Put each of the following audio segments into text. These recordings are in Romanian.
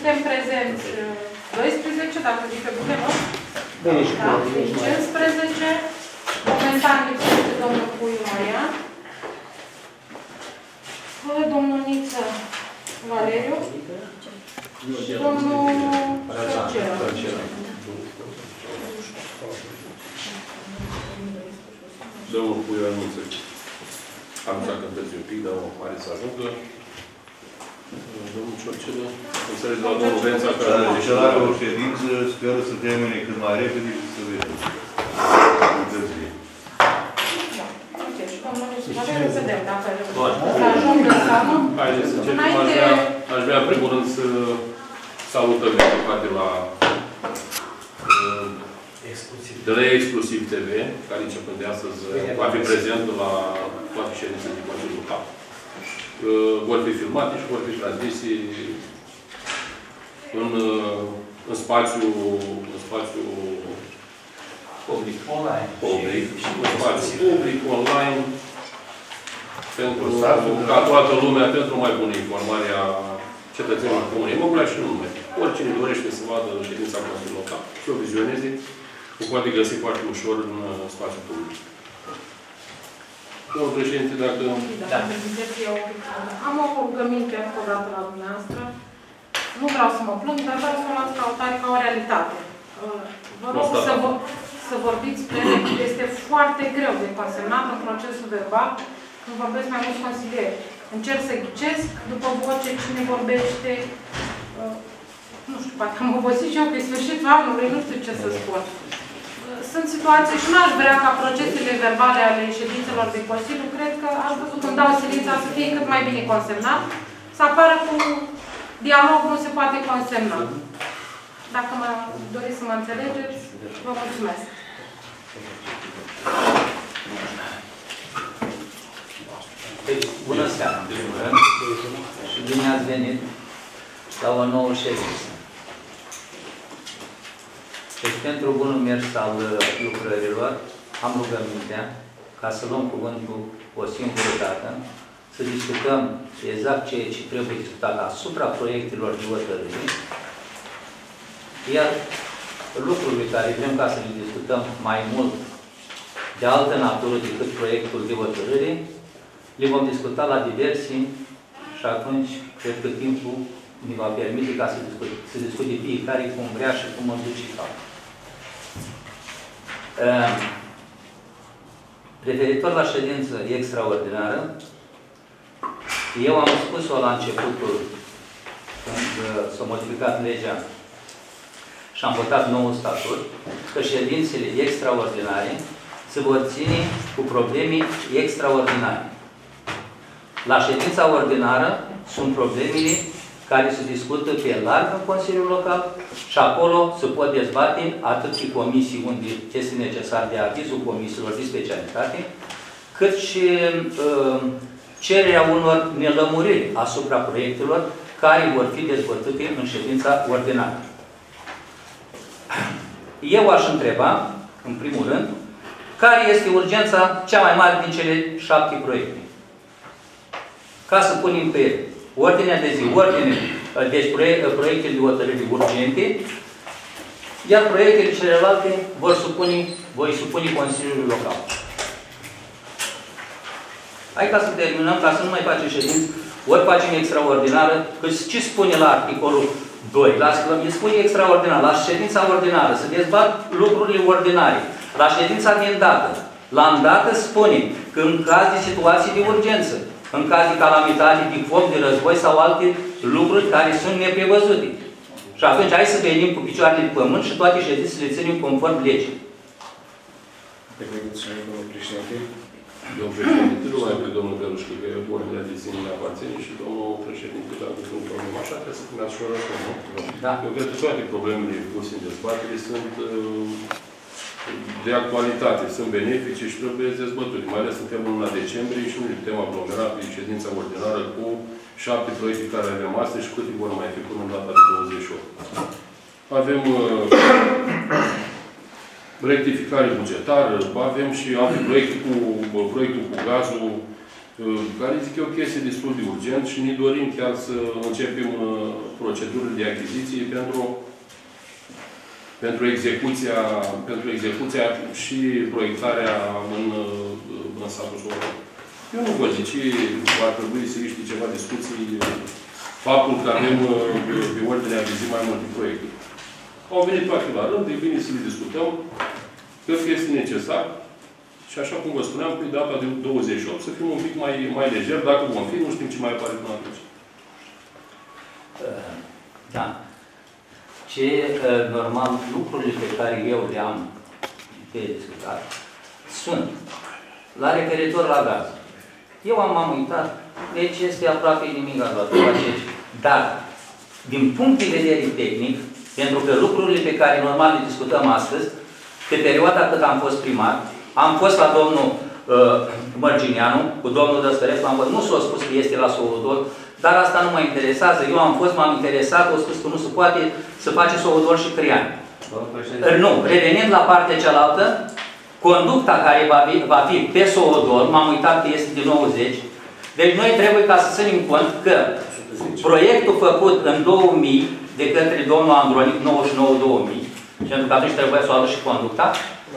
suntem prezenți 12, dacă zic pe bune, nu? 15. Momentan lipsește domnul Puiu Marian. Domnul Niță Valeriu. Domnul Cărcera. Domnul Puiu anunță. Am zis că întârzi un pic, dar o mare să ajungă. Domnul Ciorcelă, înțeleg la domnul Vența care a registrat o ședință, speră să termine cât mai repede și să vedem. Întârzi. Ok, și domnul Valeriu, vedem dacă să ajungă sau nu. Haideți să începem. Aș vrea, în primul rând, să salutăm de la de la Exclusiv TV, care începând de astăzi va fi prezent la toate ședințele din Consiliul Local. Vor fi filmate și vor fi transmise în spațiu public, online. În spațiu public, online, pentru ca toată lumea, pentru o mai bună informare a cetățenilor Comunei Măgulea și nu numai. Oricine dorește să vadă ședința Consiliului Local și o vizioneze, o poate găsi foarte ușor în spațiul public. Domnul președinte, dacă... Am o rugăminte încă o dată la dumneavoastră. Nu vreau să mă plâng, dar vreau să o luați ca o realitate. Vă rog să vorbiți plene. Este foarte greu de consemnat în procesul verbal când vorbesc mai mulți consilieri. Încerc să ghicesc după voce cine vorbește. Nu știu, poate am obosit și eu că e sfârșitul anului, nu știu ce să spun. Sunt situații și nu aș vrea ca procesele verbale ale ședințelor de Consiliu, cred că aș văzut când dau silința să fie cât mai bine consemnat, să apară cu dialogul nu se poate consemna. Dacă mă doriți să mă înțelegeți, vă mulțumesc. Bună seara, în primul rând, și bine ați venit la o nouă ședință. Deci, pentru bunul mers al lucrărilor, am rugămintea ca să luăm cuvântul o singură dată, să discutăm exact ceea ce trebuie discutat asupra proiectelor de hotărâre, iar lucrurile care vrem ca să le discutăm mai mult de altă natură decât proiectul de hotărâre, le vom discuta la diversi și atunci cred că timpul ne va permite ca să discute fiecare cum vrea și cum îl duce capul. Referitor la ședință extraordinară, eu am spus-o la începutul, când s-a modificat legea și am votat nou statut, că ședințele extraordinare se vor ține cu probleme extraordinare. La ședința ordinară sunt problemele care se discută pe larg în Consiliul Local și acolo se pot dezbate atât și comisii unde este necesar de avizul comisiilor de specialitate, cât și cererea unor nelămuriri asupra proiectelor care vor fi dezbătute în ședința ordinară. Eu aș întreba, în primul rând, care este urgența cea mai mare din cele 7 proiecte. Ca să punem pe ele ordinea de zi, deci proiectele de hotărâri urgente, iar proiectele celelalte voi supune Consiliului Local. Hai ca să terminăm, ca să nu mai facem ședință, ori facem extraordinară, că ce spune la articolul 2? Îi spune extraordinar, la ședința ordinară, să dezbat lucrurile ordinare. La ședința din dată, la îndată spune că în caz de situații de urgență, în caz de calamitate, de foc, de război sau alte lucruri care sunt neprevăzute. Și atunci hai să venim cu picioarele de pământ și toate ședințele le ținem conform legii. Domnul președinte, nu mai pe domnul Gălușcă, că ordinea de zi ne aparține și domnul președinte, dacă sunt probleme așa, trebuie să puneați și o răspuns, nu? Da. Eu cred că toate problemele puse în dezbatere sunt de actualitate, sunt benefice și trebuie dezbătute. Mai ales suntem în luna decembrie și nu ne putem aglomera pe ședința ordinară cu 7 proiecte care avem astăzi și câte vor mai fi până în data de 28. Avem rectificare bugetară, avem și alte proiecte cu proiectul cu gazul, care zic eu că este destul de urgent și ne dorim chiar să începem procedurile de achiziție pentru execuția și proiectarea în satul Sovodor. Eu nu văd de ce ar trebui să existe ceva discuții faptul că avem pe ordinea de zi mai multe proiecte. Au venit toate la rând, e bine să le discutăm, cred că este necesar. Și așa cum vă spuneam, pe data de 28 să fim un pic mai lejer, dacă vom fi, nu știm ce mai apare până atunci. Da. Ce, normal, lucrurile pe care eu le-am de discutat sunt la referitor la gaz. Eu am uitat, deci este aproape nimic la toate aceștia. Dar, din punct de vedere tehnic, pentru că lucrurile pe care normal le discutăm astăzi, pe perioada cât am fost primar, am fost la domnul Mărgineanu, cu domnul Dăstărescu, nu s-a spus că este la Sovodor, dar asta nu mă interesează. Eu am fost, m-am interesat, au spus că nu se poate să face Sovodor și Criani. Nu, revenind la partea cealaltă, conducta care va fi pe Sovodor, m-am uitat că este de 90, deci noi trebuie ca să ținem cont că proiectul făcut în 2000 de către domnul Andronic, 99-2000, pentru că atunci trebuia să o aduc și conducta,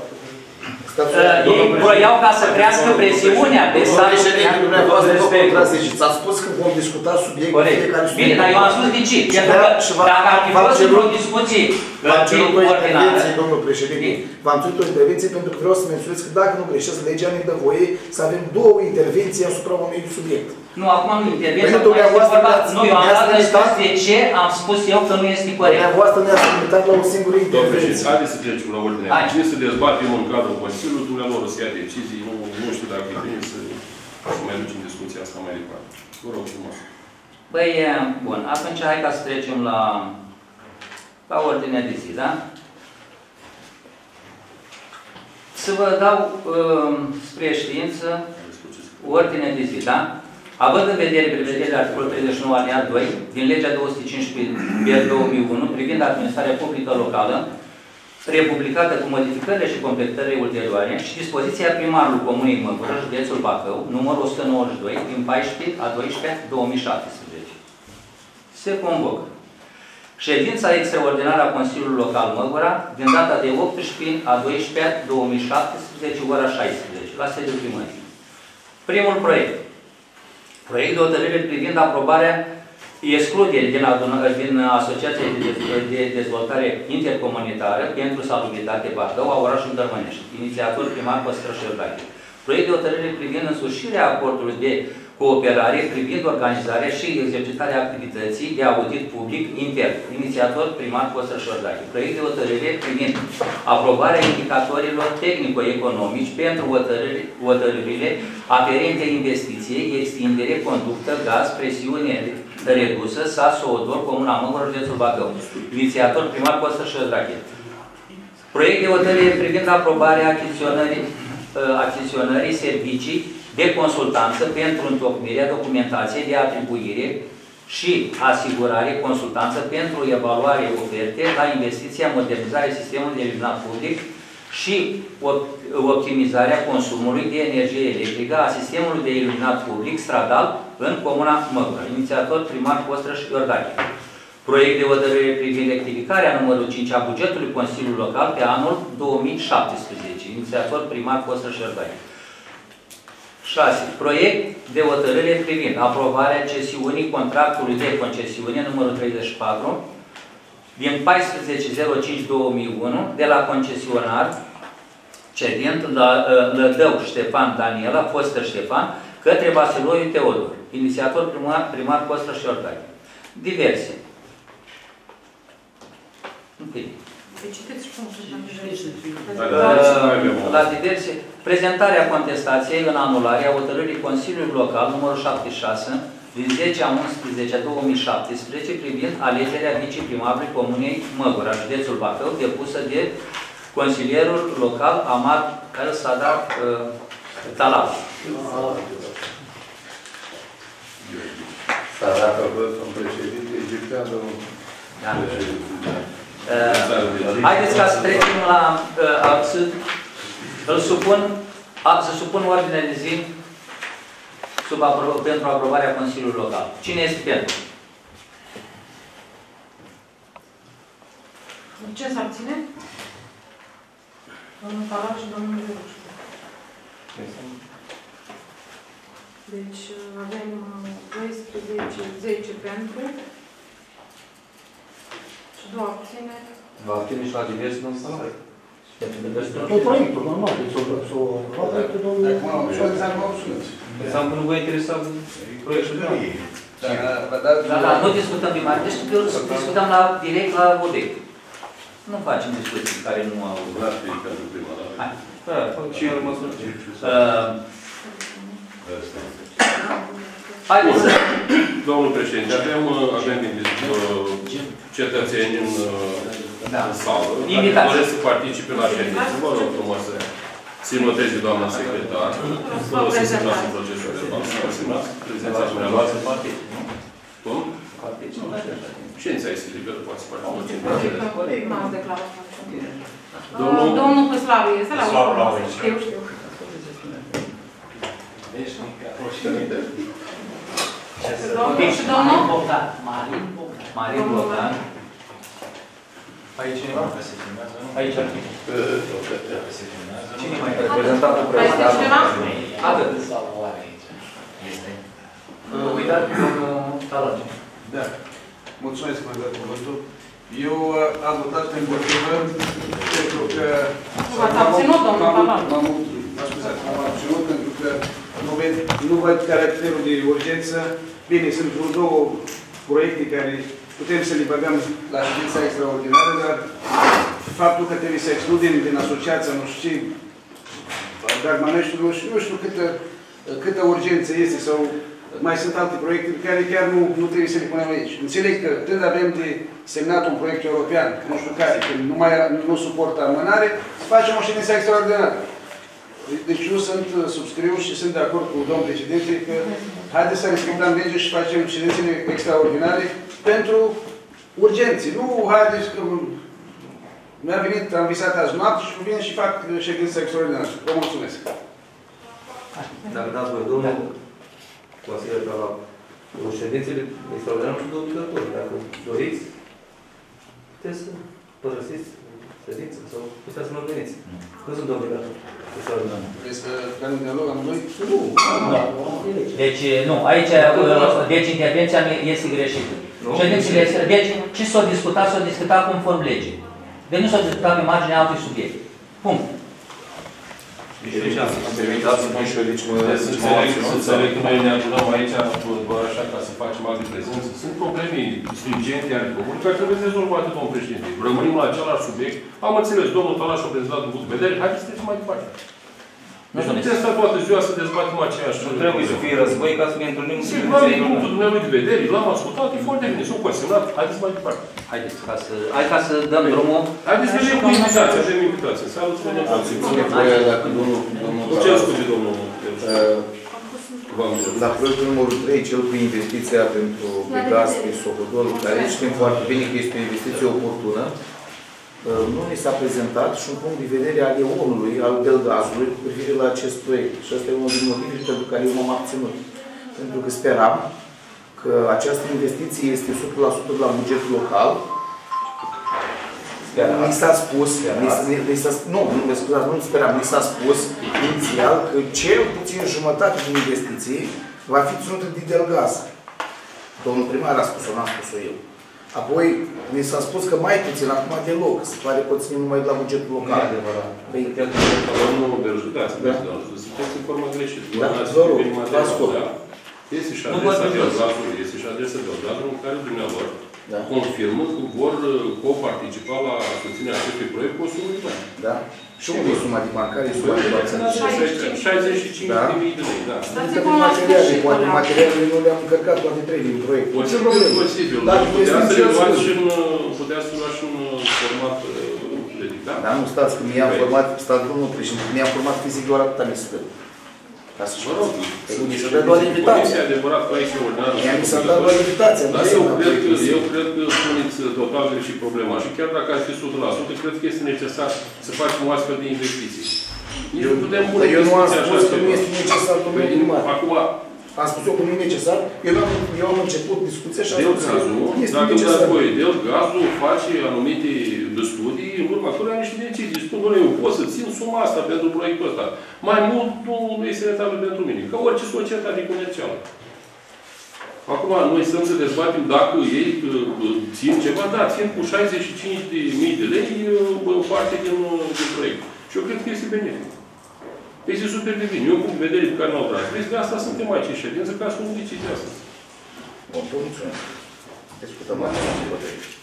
ei vroiau ca să crească presiunea pe satul. Ați spus că vom discuta subiectul fiecare subiect. Bine, dar eu am spus de ce. Pentru că dacă ar fi fost într-o discuție ordinară... Domnul președinte, v-am cerut o intervenție pentru că vreau să menționez că dacă nu greșesc, legea ne dă voie să avem două intervenții asupra unui subiect. Nu, acum nu intervenție. Nu, eu am dat răspuns de ce am spus eu că nu este corect. Dumneavoastră ne-ați limitat la o singură intervenție. Haideți să trecem la ordinea. Cine să dezbatem în cadrul Consiliului, dumneavoastră să ia decizii, nu știu dacă e bine să mai ducem discuția asta mai departe. Vă rog frumos. Băi, bun, atunci hai ca să trecem la ordinea de zi, da? Să vă dau spre știință ordinea de zi, da? Având în vedere prevederile articolul 39 alineat 2 din legea 215/2001 privind administrarea publică locală, republicată cu modificările și completările ulterioare și dispoziția primarului Comunei Măgură, județul Bacău, numărul 192, din 14/12/2017. Se convocă ședința extraordinară a Consiliului Local Măgura, din data de 18/12/2017, ora 16, la sediul primăriei. Primul proiect. Proiect de hotărâre privind aprobarea excluderii din Asociația de Dezvoltare Intercomunitară pentru Salubritate Bacău a orașului Dărmănești. Inițiator primar Păstrăș Iordache. Proiect de hotărâre privind însușirea acordului de cooperare privind organizarea și exercitarea activității de audit public intern. Inițiator primar Păstrăș Iordache. Proiect de hotărâre privind aprobarea indicatorilor tehnico-economici pentru hotărârile aferente investiției, extindere, conductă, gaz, presiune redusă, sat Sovodor, Comuna Măgură, județul Bacău. Inițiator primar Păstrăș Iordache. Proiect de hotărâre privind aprobarea achiziționării servicii de consultanță pentru întocmirea documentației de atribuire și asigurare consultanță pentru evaluare oferte la investiția modernizarea sistemului de iluminat public și optimizarea consumului de energie electrică a sistemului de iluminat public stradal în Comuna Măgură. Inițiator primar Păstrăș Iordache. Proiect de hotărâre privind rectificarea numărul 5 a bugetului Consiliului Local pe anul 2017. Inițiator primar Păstrăș Iordache. 6. Proiect de hotărâre privind aprobarea cesiunii contractului de concesiune numărul 34 din 14/05/2001 de la concesionar cedent Lădău Ștefan Daniela, Fostă Ștefan, către Vasiloiu Teodor. Inițiator primar Păstrăș Iordache. Diverse. La diverse. Prezentarea contestației în anularea hotărârii Consiliului Local numărul 76 din 10/11/2017 privind alegerea viceprimarului Comunei Măgura, județul Bacău, depusă de consilierul local Amad El Sadat Talab. Sadat a fost un președinte egiptean, domnul. Haideți ca să trecem la să supun ordinea de zi pentru aprobarea Consiliului Local. Cine este pentru? Ce s-ar ține? Domnul Talar și domnul Miruș. Deci avem 12, 10 pentru și 2 abțineri. Va obține și la divers, nu s-a Tot proiectul, normal, deci o proiectul domnul... înseamnă că nu vă interesa proiectul de noi. Da, nu discutăm de mare, discutăm direct la obiect. Nu facem discuții care nu au... pentru prima dată. Hai. Da, și el măsură. Haideți să... Domnul președinte, avem cetățeni în sală, care doresc să participe la ședință. Vă rog frumos să noteze doamna secretar. Vă semnați în procesul verbal. Vă semnați prezența dumneavoastră. Cum? Ședința este liberă, poate să participe. M-am declarat. Domnul Păslaru este la urmă. Știu. Și domnul? Marin Bogdan. Aici cineva? Aici ar fi. Cine mai Reprezentantul Mai este cineva? Atât. Uitați pe domnul Talage. Da. Mulțumesc pentru cuvântul. Eu am votat împotrivă pentru că... V-ați abținut, domnul Talar? M-am abținut pentru că nu văd caracterul de urgență. Bine, sunt vreo 2 proiecte care putem să le băgăm la ședința extraordinară, dar faptul că trebuie să excludem din asociația, nu știu ce, Garmaneștiul, nu știu câtă urgență este sau mai sunt alte proiecte pe care chiar nu trebuie să le punem aici. Înțeleg că când avem de semnat un proiect european, nu știu care, când nu suportă amânare, să facem o ședință extraordinară. Deci eu subscriu și sunt de acord cu domnul președinte că haideți să respectăm legea și facem ședințele extraordinare pentru urgențe. Nu haideți că mi-a venit, am visat azi noapte și vin și fac ședința extraordinară. Vă mulțumesc. Dacă dați voi, domnul Vasile, la ședințele extraordinare nu sunt obligatorii. Dacă doriți, puteți să părăsiți ședința sau puteți să nu veniți. Nu sunt obligatorii. Vreți să dăm un dialog amândoi? Nu. Deci, nu, aici, deci intervenția este greșită. Ședințele, deci, ce s-a discutat conform legii. Deci nu s-a discutat pe marginea altui subiect. Punct. Să înțeleg că noi ne adunăm aici doar așa ca să facem alte prezențe. Sunt probleme stringente ale comunii care trebuie rezolvate, domnul președinte. Rămânim la același subiect. Am înțeles, domnul Talaș a prezentat un punct de vedere. Haideți să trecem mai departe. Nu putem sta toată ziua să dezbatem aceeași. Nu trebuie să fie război ca să ne întâlnim. Sigur, am punctul dumneavoastră de vedere, l-am ascultat, e foarte bine, s-o consemnat. Haideți mai departe. Haideți, ca să dăm drumul. Haideți să vedem cu invitația, avem invitație. Salut, să vedem. Ce asculte, domnul? La proiectul numărul 3, cel cu investiția pentru Pegas, pe Sohodol, care știm foarte bine că este o investiție oportună, nu ni s-a prezentat și un punct de vedere al EON-ului, al Delgazului, cu privire la acest proiect. Și ăsta e unul din motivele pentru care eu m-am abținut. Pentru că speram că această investiție este 100% la bugetul local. Mi s-a spus, nu speram, mi s-a spus inițial că cel puțin jumătate din investiții va fi ținută de Delgaz. Domnul primar a spus-o, n-am spus-o eu. Apoi, mi s-a spus că mai puțin, acum deloc, se pare că o ținem numai de la bugetul local. Domnul Berjutați, sunteți în formă greșită. Vă rog, vă ascult. Este și adresa Delgazului în care dumneavoastră confirmă că vor co-participa la susținerea acestui proiect cu o sumă de bani. Da? Și unde e suma de bani? Care e suma de bani? 65.000 de lei, da. Poate materialele nu le-am încărcat toate 3 din proiect. Posibil. Putea să luați și un format dedicat. Dar nu stați, că mi-am format, stați domnul președinte, mi-am format fizic doar atâta mi se dă. Ca să știu. Mi se dă doar invitația. E adevărat că aici e ordinară. Mi s-a dat doar invitația. Eu cred că spuneți total greșit problema. Și chiar dacă ar fi 100%, cred că este necesar să facem o astfel de investiții. Eu nu am spus că nu este necesar, domnul primar. Acum, Am spus eu că nu e necesar, eu am început discuția și am spus că este dacă necesar. Gazul face anumite studii, în urma cărora niște decizii. Spun, eu pot să țin suma asta pentru proiectul ăsta. Mai mult nu este rentabil pentru mine. Ca orice societate comercială. Acum, noi stăm să dezbatem dacă ei țin ceva, da, țin cu 65.000 de lei parte din proiect. Și eu cred că este benefic. Este super de bine. E un punct de vedere pe care nu au tras. Vezi, de asta suntem aici în ședință, ca să nu decizia asta. Bun, mulțumesc. Discutăm mai mult.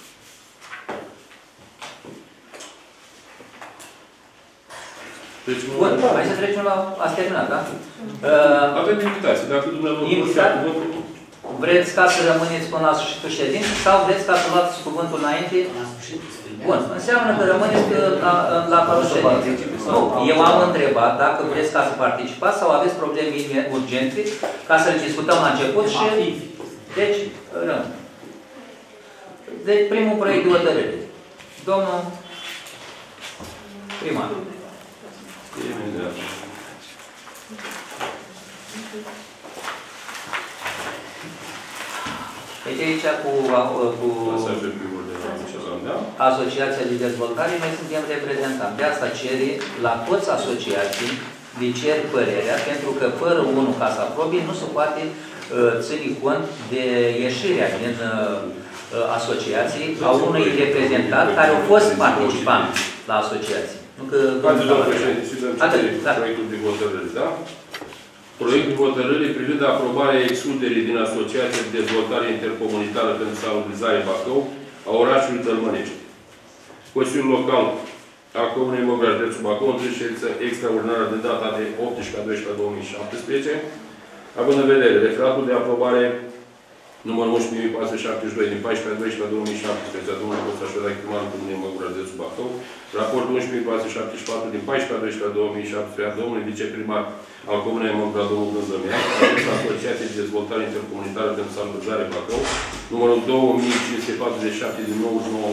Bun, hai să trecem la... Ați terminat, da? Avem invitații. Dacă dumneavoastră vreți ca să rămâneți până la sfârșitul ședinței sau vreți ca să luați cuvântul înainte? Bun, înseamnă că rămâneți la părul ședinței. Nu, eu am întrebat dacă vreți ca să participați sau aveți probleme urgente ca să le discutăm la început și... Deci, primul proiect de hotărâre. Domnul primar. Deci aici cu Asociația de Dezvoltare noi suntem reprezentanți. De asta cere la toți asociații, le cer părerea, pentru că fără unul ca să aprobe nu se poate ține cont de ieșirea din asociații a unui reprezentant care a fost participant la asociație. Nu că... Proiectul de hotărâre, da? Proiectul de hotărâre privind aprobarea excluderii din Asociația de Dezvoltare Intercomunitară pentru Salubrizare Bacău a orașului Tălmănești. Consiliul Local a Comunei Măgura, județul Bacău, într-o ședință extraordinară de data de 18/12/2017, având în vedere referatul de aprobare numărul 11.472 din 14/12/2017 a domnului Costașorac, primarul Comunei Măgura, județul Bacău, raportul 11.474 din 14/12/2017 a domnului viceprimar al Comunei Măgura, domnul Gânzămea, Asociația de Dezvoltare Intercomunitară pentru Salubrizare Bacău, numărul 2547 din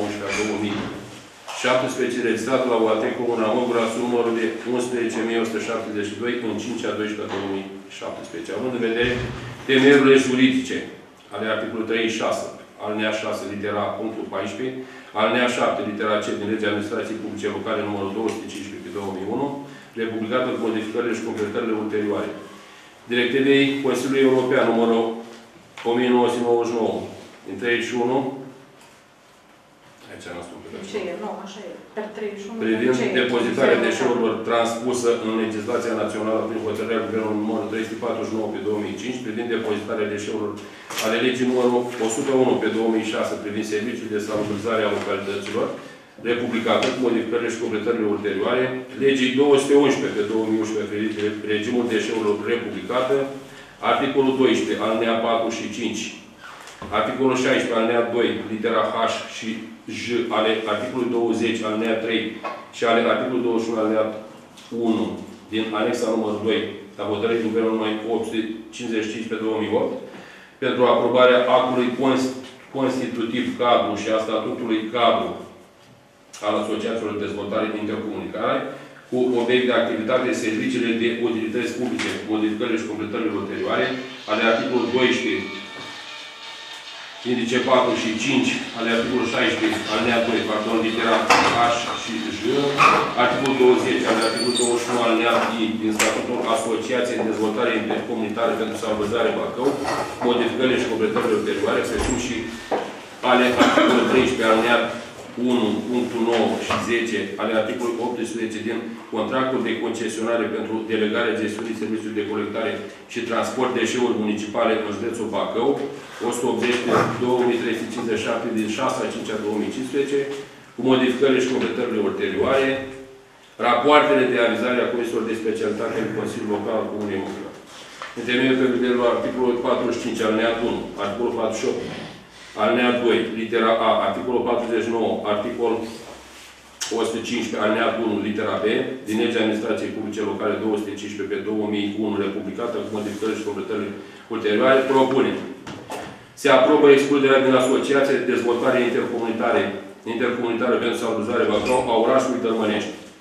29/11/2017, registrat la UAT Comuna Măgura, sub numărul de 11.172 în 5/12/2017. Având în vedere temerurile juridice ale articolului 36, alinea 6, litera A, punctul 14, alinea 7, litera C din Legea Administrației Publice Locale numărul 215/2001, republicată cu modificările și completările ulterioare. Directivei Consiliului European numărul 1999 din 31, aici nu spun pe ce e? Nu, așa e. Per 31. Privind depozitarea deșeurilor transpusă în legislația națională prin hotărârea Guvernului numărul 349/2005, privind depozitarea deșeurilor ale legii numărul 101/2006, privind serviciul de salubrizare a localităților, republicată cu modificările și completările ulterioare, legii 211/2011, privind regimul deșeurilor republicată, articolul 12, alinea 4 și 5, articolul 16, alinea 2, litera H și J, ale articolului 20, alinea 3 și ale articolului 21, alinea 1, din anexa numărul 2, la hotărârea Guvernului numai 855/2008, pentru aprobarea actului constitutiv cadru și a statutului cadru al Asociațiilor de Dezvoltare Intercomunicare, cu obiect de activitate serviciile de utilități publice, modificările și completările ulterioare, ale articolului 12, indice 4 și 5, ale articolului 16, alinea 2, pardon, litera H și J, articolul 20, ale articolul 21, alinea I, din statutul Asociației de Dezvoltare Intercomunitară pentru Salubrizare Bacău, modificările și completările ulterioare, precum și ale articolului 13, alinea 1, punctul 9 și 10, ale articolului 18 din contractul de concesionare pentru delegarea gestiunii serviciului de colectare și transport deșeuri municipale în județul Bacău, 180/2357 din 6/5/2015, cu modificările și completările ulterioare, rapoartele de avizare a comisiilor de specialitate în Consiliul Local al Comunei Măgura. În temeiul prevederilor articolul 45, alineat 1, articolul 48, alineat 2, litera A, articolul 49, articol 115, alineat 1, litera B, din Legea Administrației Publice Locale 215/2001, republicată cu modificările și completările ulterioare, propune: se aprobă excluderea din Asociația de Dezvoltare Intercomunitară pentru Salubrizare Bacău a orașului Tălmănești.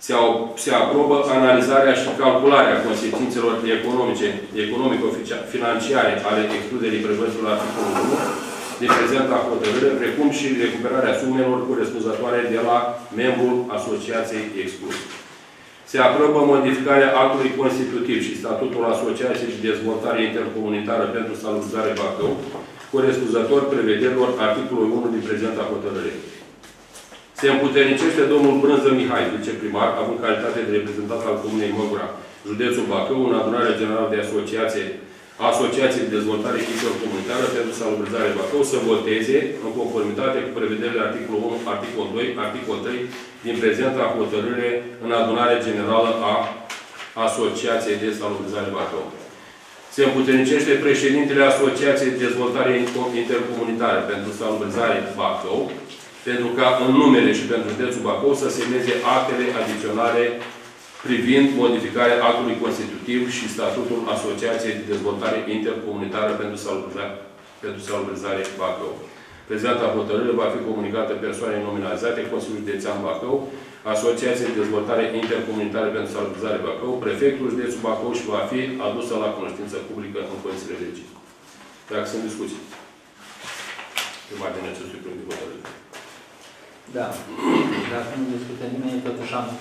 Se aprobă analizarea și calcularea consecințelor economico-financiare ale excluderii prevăzute la articolul 1 din prezenta hotărâre, precum și recuperarea sumelor corespunzătoare de la membrul asociației exclus. Se aprobă modificarea actului constitutiv și statutul Asociației de Dezvoltare Intercomunitară pentru Salubrizare Bacău, corespunzător prevederilor articolului 1 din prezenta hotărâre. Se împuternicește domnul Brânză Mihai, viceprimar, având calitate de reprezentant al Comunei Măgura, județul Bacău, în adunarea generală de Asociație de Dezvoltare Intercomunitară pentru Salubrizare Bacău, să voteze în conformitate cu prevederile articolul 1, articol 2, articol 3 din prezenta hotărâre în adunarea generală a Asociației de Salubrizare Bacău. Se împuternicește președintele Asociației de Dezvoltare Intercomunitară pentru Salubrizare Bacău, pentru ca în numele și pentru județul Bacău să semneze actele adiționale privind modificarea actului constitutiv și statutul Asociației de Dezvoltare Intercomunitară pentru Salubrizare Bacău. Prezenta hotărâre va fi comunicată persoanei nominalizate, Consiliul Județean Bacău, Asociația de Dezvoltare Intercomunitară pentru Salubrizare Bacău, prefectul județul Bacău și va fi adusă la cunoștință publică în condițiile legii. Dacă sunt discuții. Pe marginea acestui proiect de hotărâre. Da. Dacă nu discută nimeni, totuși am...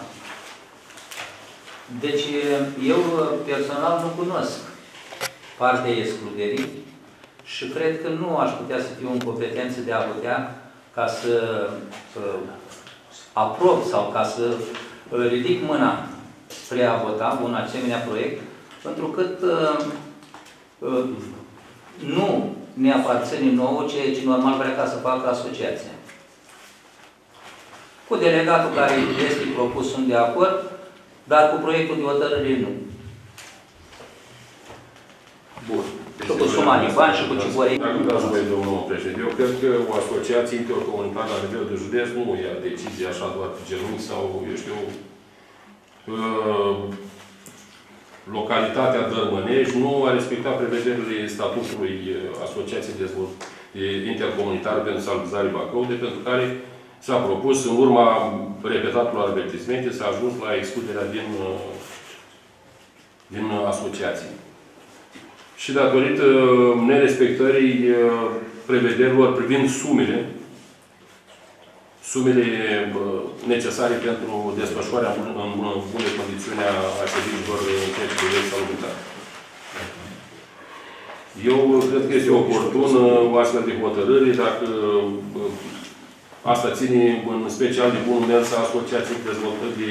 Deci, eu personal nu cunosc partea excluderii și cred că nu aș putea să fiu în competență de a putea ca să aprob sau ca să ridic mâna spre a vota un asemenea proiect, pentru că nu ne aparține nouă ceea ce normal vrea ca să facă asociația. Cu delegatul care este propus sunt de acord, dar cu proiectul de hotărâre nu. Bun. Și cu suma de bani și cu ce vor. Dacă dați voi, domnul președinte, eu cred că o asociație intercomunitară la nivel de județ nu ia decizie așa doar pe genunchi sau, eu știu, localitatea Dărmănești nu a respectat prevederile statutului Asociației Intercomunitară pentru Salubrizare Bacău, de pentru care s-a propus, în urma repetatelor avertismente, s-a ajuns la excluderea din asociații. Și datorită nerespectării prevederilor privind sumele necesare pentru desfășurarea în bune condițiuni a serviciilor în ceea ce privește salubritate. Eu cred că este oportun o astfel de hotărâre dacă asta ține în special de bunul mers a Asociației de Dezvoltare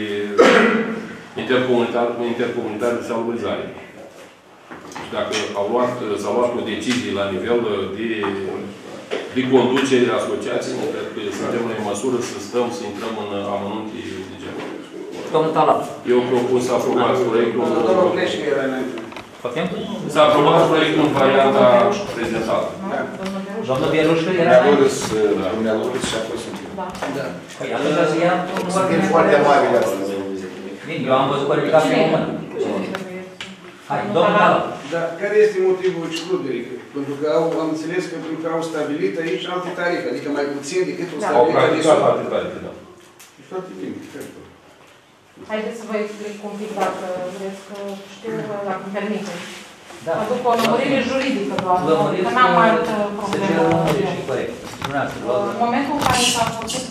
Intercomunitară de Salubrizare. Dacă s-a luat o decizie la nivel de conducere a asociației, nu cred că suntem în măsură să stăm, să intrăm în amănunte de genul. Domnul Talat. Eu propun să aprobați proiectul. Domnul Pleșcă era înainte. Să aprobați proiectul în varianta prezentată. Domnul Bierușcă era înainte. Dumnealor și apoi suntem. Da. Păi atunci să ia... Suntem foarte mari de asta. Bine, eu am văzut că ridicat pe o mână. Hai, domnul Talat. Dar care este motivul excluderii? Pentru că am înțeles că pentru că au stabilit aici alte tarife, adică mai puțin decât o Au stabilit practicat alte tarife, da. E foarte bine. Haideți să vă explic un pic, dacă vreți, că știu, dacă îmi permite. Da. Aduc o lămurire juridică doar, Lămuriți că n-am altă se problemă. cer lămurire și corect. În momentul în care s-a făcut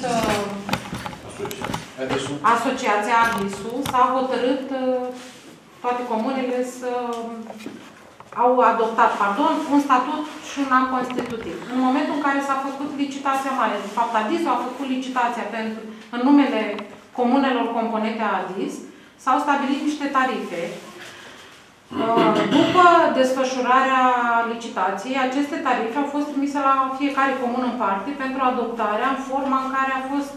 asociația ADIS-ul, s-a hotărât toate comunele să au adoptat, un statut și un an constitutiv. În momentul în care s-a făcut licitația mare, de fapt ADIS-ul a făcut licitația în numele comunelor componente a ADIS, s-au stabilit niște tarife. După desfășurarea licitației, aceste tarife au fost trimise la fiecare comună în parte pentru adoptarea în forma în care a fost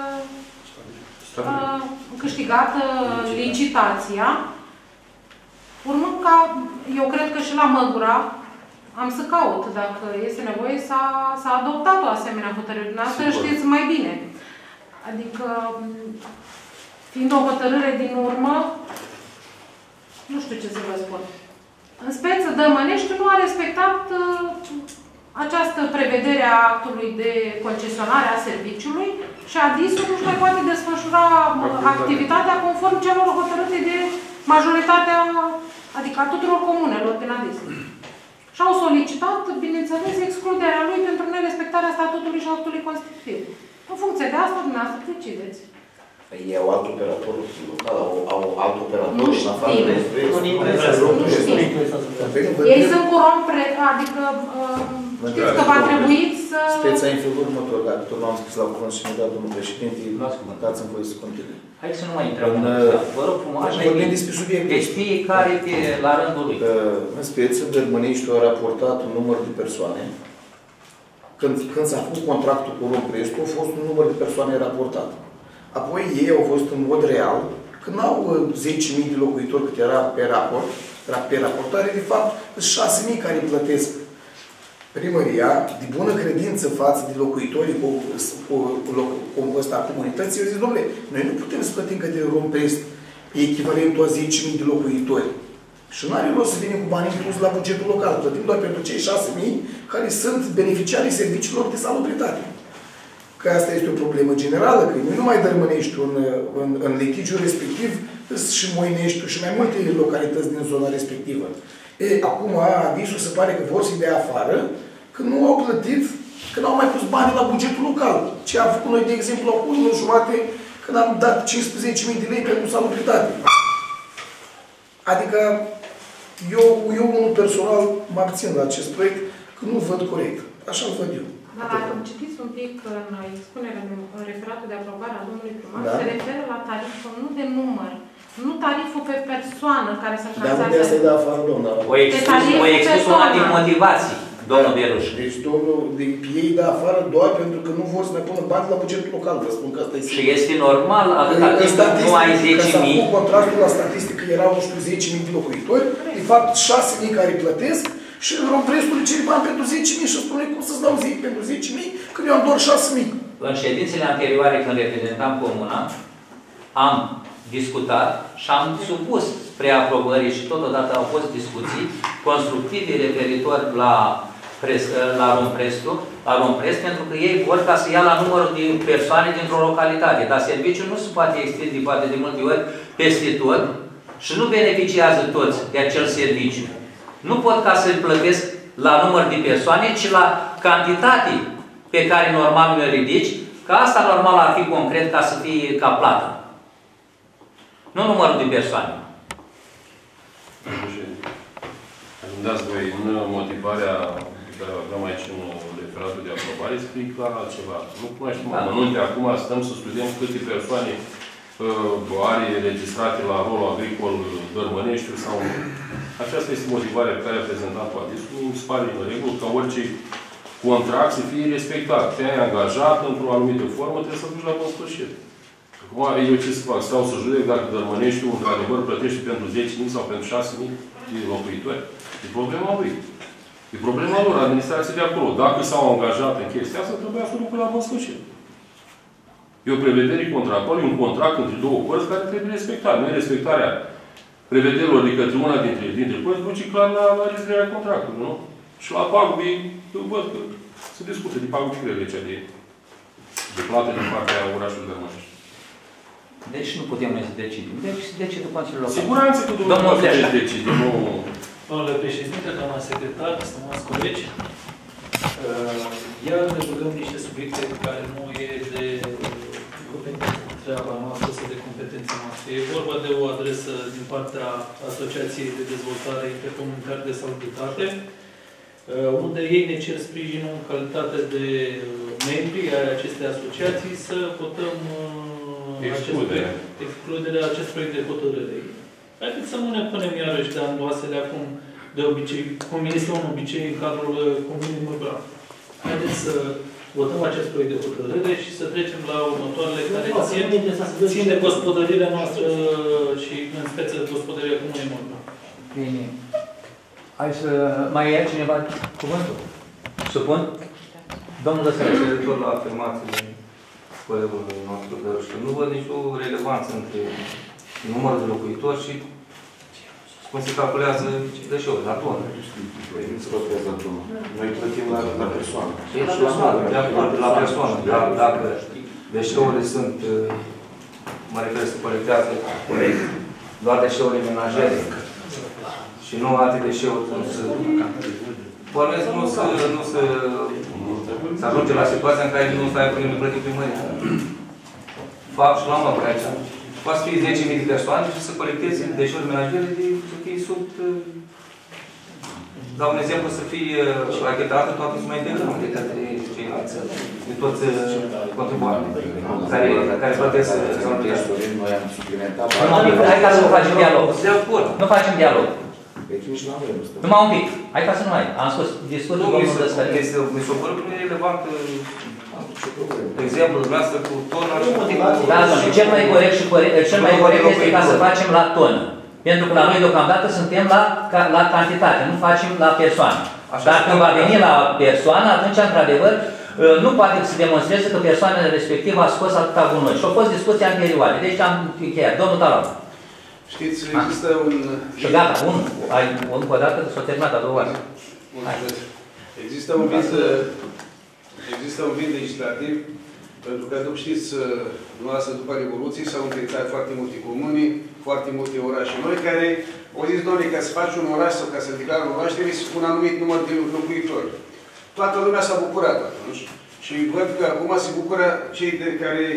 câștigată licitația. Urmând ca, eu cred că și la Măgura, am să caut, dacă este nevoie, s-a adoptat o asemenea hotărâre. Dumneavoastră știți mai bine. Adică, fiind o hotărâre din urmă, nu știu ce să vă spun. În speță, Dămănești nu a respectat această prevedere a actului de concesionare a serviciului și ADIS-ul nu-și mai poate desfășura activitatea conform celor hotărâte de majoritatea, adică a tuturor comunelor din ADIS. Și au solicitat, bineînțeles, excluderea lui pentru nerespectarea statutului și actului constitutiv. În funcție de asta, dumneavoastră decideți. Ei au alt operator local, au alt operator Nu în afară de Ei sunt cu adică știți că va trebui să... Speța în felul următor, dacă tot l-am scris la cuvânt și mi-a dat domnul președinte, dați-mi voie să continui. Hai să nu mai intrăm în vă rog frumos. Vorbim despre subiect. Deci fiecare la rândul lui. În speță, Dărmănești a raportat un număr de persoane. Când s-a făcut contractul cu Romprestu, a fost un număr de persoane raportat. Apoi ei au fost în mod real, când au 10.000 de locuitori cât era pe raport, pe raportare, de fapt, sunt 6.000 care plătesc primăria, de bună credință față de locuitorii ăsta comunității. Eu zic, domnule, noi nu putem să plătim către Romprest echivalentul a 10.000 de locuitori. Și nu are rost să venim cu banii inclus la bugetul local. Plătim doar pentru cei 6.000 care sunt beneficiarii serviciilor de salubritate. Că asta este o problemă generală, că nu numai Dărmănești în litigiul respectiv, și Moineștiul și mai multe localități din zona respectivă. Acum, ADIS-ul se pare că vor să-i dea afară, că nu au plătit, că nu au mai pus bani la bugetul local. Ce am făcut noi, de exemplu, la 1 luni jumate, când am dat 15.000 de lei pentru salubritate. Adică, eu unul personal mă abțin la acest proiect, că nu văd corect. Așa-l văd eu. Dar dacă citiți un pic în expunerea în referatul de aprobare a domnului primar, Da. se referă la tariful, nu de număr, nu tariful pe persoană care se Dar unde asta e de afară, doamna? O expus una din motivații, domnul Beruș. Deci, domnul, ei de afară doar pentru că nu vor să mai pună bani la bugetul local. Vă spun că asta este. Și este normal, atâta timp nu ai 10.000. Când s-a făcut contractul la statistică, erau, nu știu, 10.000 de locuitori, de fapt 6.000 care plătesc, și Romprestul îi cere bani pentru 10.000 și spune cum să-ți dau 10 pentru 10.000, când eu am doar 6.000. În ședințele anterioare, când reprezentam comuna, am discutat și am supus spre aprobării și totodată au fost discuții constructive referitor la Romprest, pentru că ei vor ca să ia la numărul de persoane dintr-o localitate. Dar serviciul nu se poate extinde, poate de multe ori, peste tot și nu beneficiază toți de acel serviciu. Nu pot ca să-l plătesc la număr de persoane, ci la cantitate pe care normal mi-o ridici, că asta normal ar fi concret ca să fie ca plată. Nu numărul de persoane. Îmi dați voi, în motivarea pe care o aveam aici în referatul de aprobare, explic la altceva. Nu cunoaștem amănunte. Acum stăm să studiem câte persoane are registrate la rolul agricol Dărmăneștiul sau nu. Aceasta este motivarea pe care a prezentat-o ADIS-ul. Mi se pare în regulă ca orice contract să fie respectat. Te-ai angajat într-o anumită formă, trebuie să duci la bun sfârșit. Acum, eu ce să fac? Stau să judec dacă Dărmăneștiul, într-adevăr, plătește pentru 10.000 sau pentru 6.000 de locuitori. E problema lui. E problema lor, administrația de acolo. Dacă s-au angajat în chestia asta, trebuia să o ducă la bun sfârșit. E o prevedere contractuală, e un contract între două părți care trebuie respectat. Nu e respectarea prevederilor de către una dintre părți, duce clar la rezilierea contractului, nu? Și la pagube, eu văd că se discută de pagube grele cea de plată din partea orașului Dărmănești. Deci nu putem noi să decidem. Deci decide Consiliul Local. Siguranță că domnul decide, nu... Domnule președinte, doamna secretar, stimați colegi, iar ne rugăm niște subiecte care nu e de treaba noastră sau de competența noastră. E vorba de o adresă din partea Asociației de Dezvoltare Intercomunitară de Salubritate, unde ei ne cer sprijinul în calitate de membri ai acestei asociații să votăm excluderea acest proiect de hotărâre. Haideți să nu ne punem iarăși de andoasele acum, de obicei, cum este un obicei în cadrul Comunei Măbran. Haideți să votăm acest proiect de hotărâre și să trecem la următoarele care țin de gospodărirea noastră și în speță de gospodărirea Comunei Măbran. Bine. Hai să mai ia cineva cuvântul? Supun? Domnul Dăsăr. Referitor la afirmațiile colegului nostru Dăruș, nu văd nicio relevanță între numărul de locuitori și cum se calculează deșeurile, la tonă. Nu se calculează la tonă. Noi plătim la persoană. La persoană, dar dacă deșeurile sunt, mă refer, se colectează corect, doar deșeurile menajere și nu alte deșeuri, nu se ajunge la situația în care nu stai prin plătit primărie. Fac și la măr aici. Poate să fie 10.000 de persoane și să colecteze deșeuri menajere să fie sub... Dau un exemplu să fie achetată toată suma integră de către ceilalți, de toți contribuabili care plătesc zonul de Noi am suplimentat. Hai ca să nu facem dialog. Nu facem dialog. Deci nici nu avem ăsta. Numai un pic. Hai ca să nu ai. Am spus, discutul domnul Dăscălin. Mi s-o părut că nu e relevant exemplul dumneavoastră cu tona și motivație. Da, domnule, cel mai corect este ca să facem la tonă. Pentru că la noi deocamdată suntem la cantitate, nu facem la persoană. Dar când va veni la persoană, atunci, într-adevăr, nu poate să demonstreze că persoana respectivă a scos atâta gunoi. Și au fost discuții anterioare. Deci am încheiat. Domnul Talau. Știți, există un... Și gata, încă o dată s-a terminat a doua oară. Există un vid legislativ, pentru că, după știți, dumneavoastră, după Revoluție, s-au înființat foarte multe comuni, foarte multe orașe noi, care au zis, doamne, ca să faci un oraș sau ca să declari un oraș, trebuie să un anumit număr de locuitori. Toată lumea s-a bucurat atunci. Și văd că acum se bucură cei de care...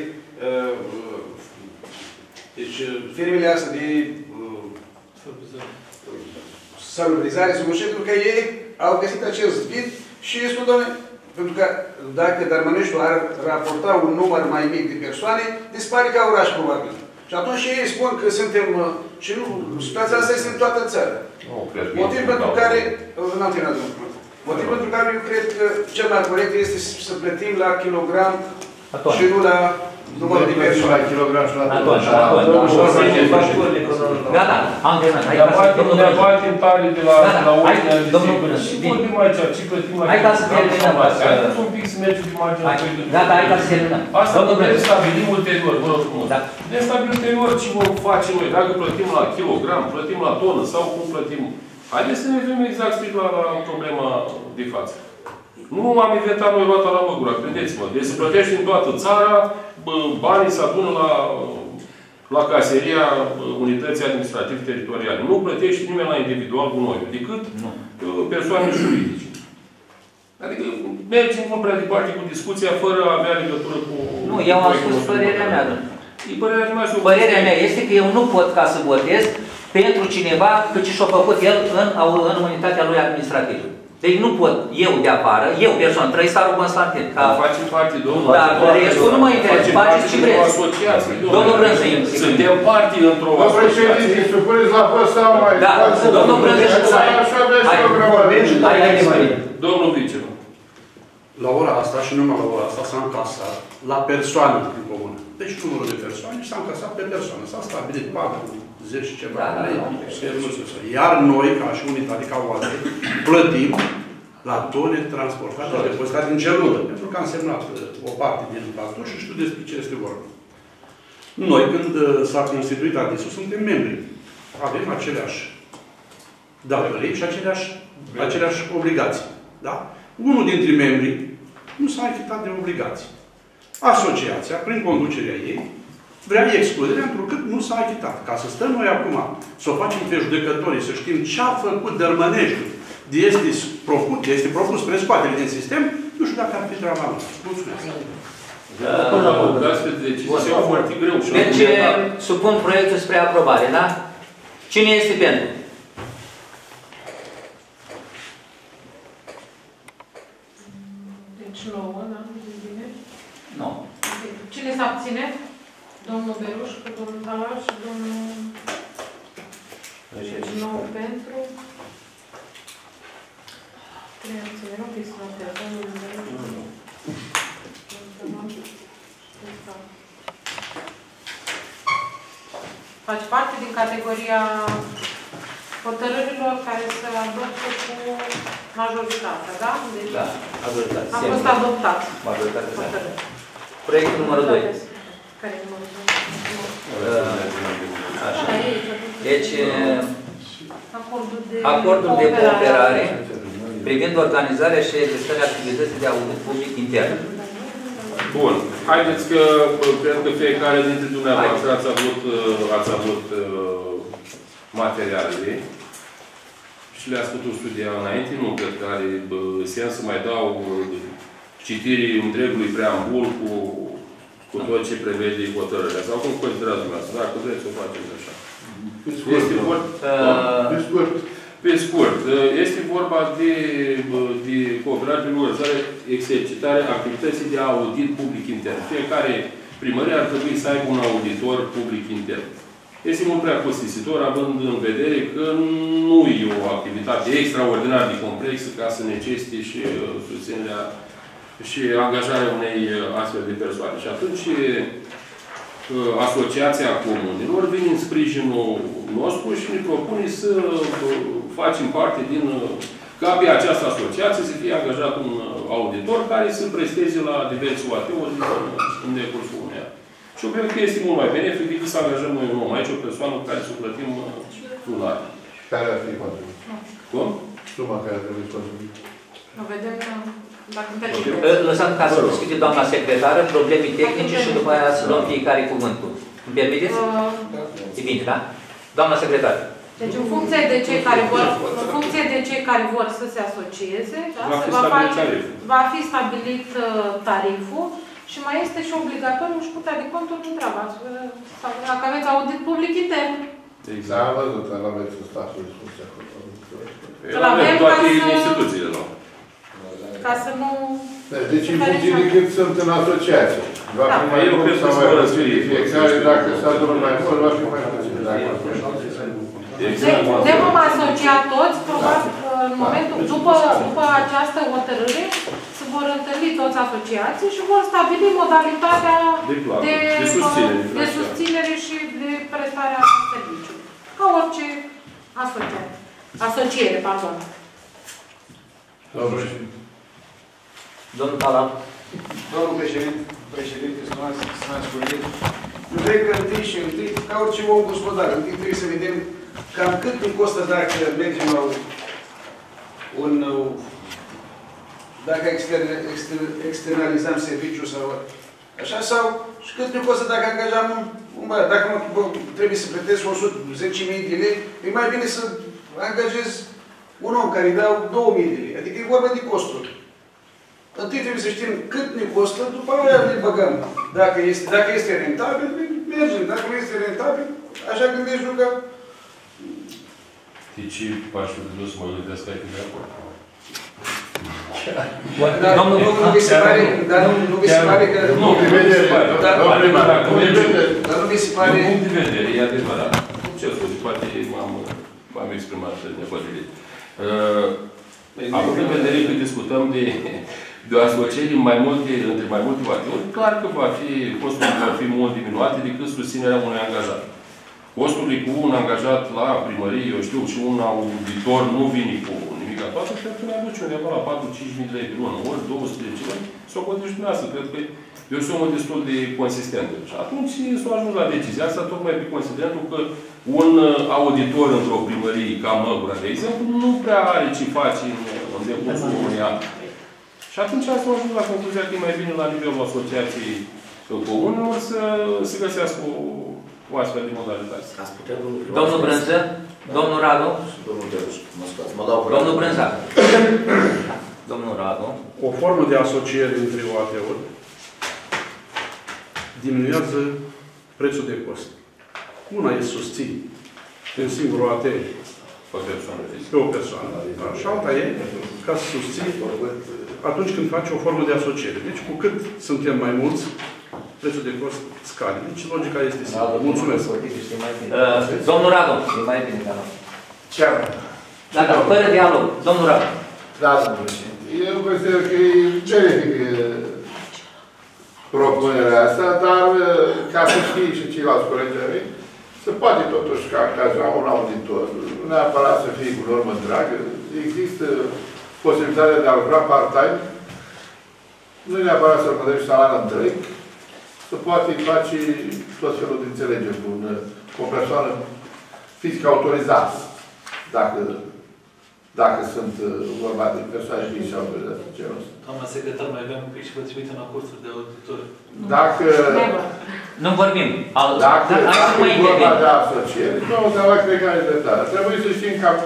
deci, firmele astea de salubrizare, pentru că ei au găsit acest vid și este, doamne, pentru că dacă Darmăneștiul ar raporta un număr mai mic de persoane, dispare ca oraș, probabil. Și atunci ei spun că suntem... Și nu, situația asta este în toată țara. Motiv pentru care... N-am terminat, domnul. Motiv pentru care eu cred că cel mai corect este să plătim la kilogram și nu la numărul de persoane. La kilogram și la tonă. Gata, am terminat. Ne batem tare de la ordinea de zi. Vorbim aici, ce plătim la... Hai ca să terminăm. Haideți un pic să mergem pe marginea. Gata, hai ca să terminăm. Asta ne stabilim ulterior, vă rog frumos. Ne stabilim ulterior ce vom face noi. Dacă plătim la kilogram, plătim la tonă sau cum plătim. Haideți să ne vedem exact strict la problema de față. Nu am inventat noi roata la măgura, credeți-mă. Deci se plătește în toată țara, banii se adună la caseria unității administrative teritoriale. Nu plătește nimeni la individual gunoiul, decât persoane juridice. Adică mergem mult prea departe cu discuția fără a avea legătură cu... Nu, eu am spus părerea mea. Părerea mea este că eu nu pot ca să votez pentru cineva cât ce și-a făcut el în unitatea lui administrativă. Deci nu pot eu de afară, eu persoană, Trăistaru Constantin. Facem parte, domnul. Dar restul nu mă interesează, faceți ce vreți. Domnul Brânză, suntem parte într-o asociație. Vă președinte, supuneți la vot sau mai... Da, domnul Brânză și cu Hai, domnul vice. La ora asta și numai la ora asta s-a încasat la persoană în comună. Deci numărul de persoane s-a încasat pe persoană. S-a stabilit 40 ceva de lei. Iar noi, ca și unitate, ca oameni, plătim la tone transportate și depozitate în celulă. Pentru că am semnat o parte din factur și știu despre ce este vorba. Noi, când s-a constituit ADIS-ul, suntem membri. Avem aceleași datorii și aceleași obligații. Da? Unul dintre membrii nu s-a achitat de obligații. Asociația, prin conducerea ei, vrea excluderea întrucât nu s-a achitat. Ca să stăm noi acum, să o facem pe judecătorii, să știm ce a făcut Dărmăneștiul, este propus spre scoatere din sistem, nu știu dacă ar fi treaba noastră. Mulțumesc. Deci, supun proiectul spre aprobare, da? Cine este pentru? Deci 9, da? Bine. 9. Cine se abține? Domnul Beruș, cu domnul Talar și domnul... Deci 9 pentru... 3 abține. Nu fi să notez. Domnul Beruș. Faci parte din categoria hotărârilor care se adoptă cu majoritatea, da? Deci da, majoritatea. A fost adoptat. Majoritatea. Proiectul numărul 2. Care e numărul 2? Așa. Deci, Acordul de cooperare privind organizarea și exercitarea activității de audit public intern. Bun. Haideți că cred că fiecare dintre dumneavoastră ați avut materialele și le-ați putut studia înainte. Nu cred că are sens să mai dau citirii întregului preambul cu tot ce prevede hotărârea. Sau cum considerați dumneavoastră? Dacă vreți să o faceți așa. Pe scurt, este vorba de cooperare prin organizare, exercitare activității de audit public intern. Fiecare primărie ar trebui să aibă un auditor public intern. Este mult prea costisitor, având în vedere că nu e o activitate extraordinar de complexă ca să necesite și susținerea și angajarea unei astfel de persoane. Și atunci Asociația Comunilor vine în sprijinul nostru și ne propune să facem parte din, ca pe această asociație să fie angajat un auditor care să presteze la diverse OAT-uri în decursul unei ani. Și eu cred că este mult mai benefic decât să angajăm noi un om aici, o persoană cu care să plătim lunar. Care ar fi contribuit? Cum? Suma care ar trebui contribuit. Nu vedem dacă permite. Lăsăm ca să discute doamna secretară probleme tehnice și după aia să luăm fiecare cuvântul. Îmi permiteți? E bine, da? Doamna secretară. Deci în funcție de cei care vor să se asocieze, da, va fi stabilit tariful și mai este și obligatoriu și Curtea de Conturi întreabă. Dacă aveți audit public intern. Exact. Am văzut, nu aveți statul de funcție acolo. Avem toate instituțiile, nu? Ca să nu... Deci în funcție de cât sunt în asociație. Va fi mai mult sau mai puțin. Fiecare, dacă s-a adunat mai mult, va fi mai puțin. Ne vom asocia toți, probabil, în momentul, după această hotărâre, se vor întâlni toți asociații și vor stabili modalitatea de susținere și de prestarea serviciului. Ca orice asociere, pardon. Domnul Talan. Domnul președinte, stimați colegi, eu cred că întâi, ca orice om gospodar, întâi trebuie să vedem cam cât ne costă dacă mergem la dacă externalizăm serviciul sau așa, sau și cât ne costă dacă angajam un băiat. Dacă trebuie să plătesc 110.000 de lei, e mai bine să angajez un om care îi dau 2.000 de lei. Adică e vorba de costuri. Întâi trebuie să știm cât ne costă, după aia ne băgăm. Dacă este rentabil, mergem. Dacă nu este rentabil, așa gândești nu că... Deci, pași de dus mă gândesc că ai fi de acord. Nu mi se pare că... Nu, de vedere. Dar nu mi se pare... Din punct de vedere, e adevărat. Ce scuze, poate m-am exprimat nepotrivit. Având în vedere că discutăm de o asociere între mai multe OAT-uri, clar că costurile vor fi mult diminuate decât susținerea unui angajat. Costurile cu un angajat la primărie, eu știu, și un auditor nu vine cu nimic la toată, cred că ne aduce undeva la 4-5.000 de lei pe lună, ori 200 de lei, s-o contești dumneavoastră. Cred că e o sumă destul de consistentă. Și atunci s-o ajuns la decizia asta, tocmai pe considerentul că un auditor într-o primărie, ca Măgura, de exemplu, nu prea are ce face în decursul unui an. Și atunci s-a ajuns la concluzia că e mai bine la nivelul asociației comunelor să găsească o astfel de modalitate. Domnul Brânză, domnul Radu, domnul Brânza. Domnul Radu. O formă de asociere între OAT-uri diminuează prețul de cost. Una e susțin în singurul OAT pe o persoană. Și alta e ca să susții atunci când faci o formă de asociere. Deci cu cât suntem mai mulți, prețul de cost scade. Deci logica este simplă. Mulțumesc. Domnul Radu. E mai bine ca noi. Ce am? Da, fără dialog. Domnul Radu. Da, domnul președinte. Eu consider că e benefică propunerea asta, dar ca să știi și ceilalți colegi mei, se poate totuși angaja un auditor. Nu neapărat să fie cu normă dragă. Există posibilitatea de a lucra part-time. Nu neapărat să plătești salariul întreg. Se poate face tot felul de înțelegeri cu o persoană fizică autorizată. dacă sunt vorba de persoane fizice sau de genul ăsta. Doamna secretar, mai avem un pic și vă trimite în cursuri de auditori. Dacă... Nu vorbim. Dacă e vorba de asocieri, domnul Zala cred că are dreptate. Trebuie să știm cam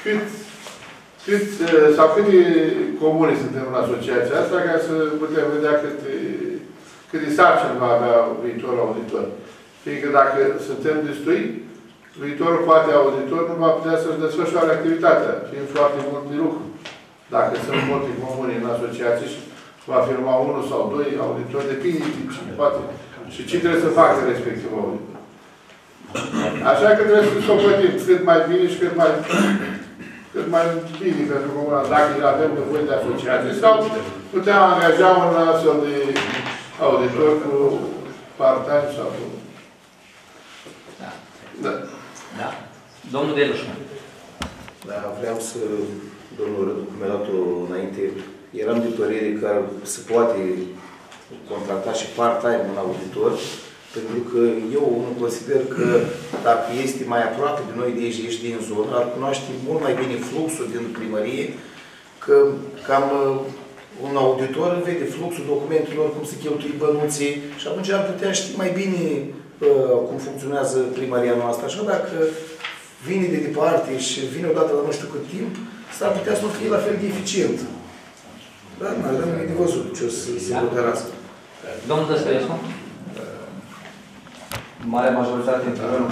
câte comune suntem în asociația asta, ca să putem vedea câte sarcini va avea viitorul auditor. Fiindcă dacă suntem destui, viitorul poate auditor nu va putea să-și desfășoare activitatea, fiind foarte mult de lucru. Dacă sunt multe comune în asociație și va firma unul sau doi auditori, depinde de cine poate și ce trebuie să facă respectiv auditor. Așa că trebuie să socotim cât mai bine și cât mai bine pentru comuna, dacă avem nevoie de asociație sau putem angaja un astfel de auditor cu part-time sau cu... Da. Da. Domnul Delușman. Da, vreau să, domnul Rădu, cum a dat-o înainte, eram de părere că se poate contracta și part-time un auditor, pentru că eu nu consider că dacă este mai aproape de noi de aici, ești din zonă, ar cunoaște mult mai bine fluxul din primărie, că cam un auditor vede fluxul documentelor, cum se cheltuie bănuții și atunci ar putea ști mai bine cum funcționează primăria noastră. Așa dacă vine de departe și vine odată la nu știu cât timp, s-ar putea să nu fie la fel de eficient. Dar mai rămâne de văzut ce o să se hotărască. Domnul Dăscărescu? Marea majoritate dintre noi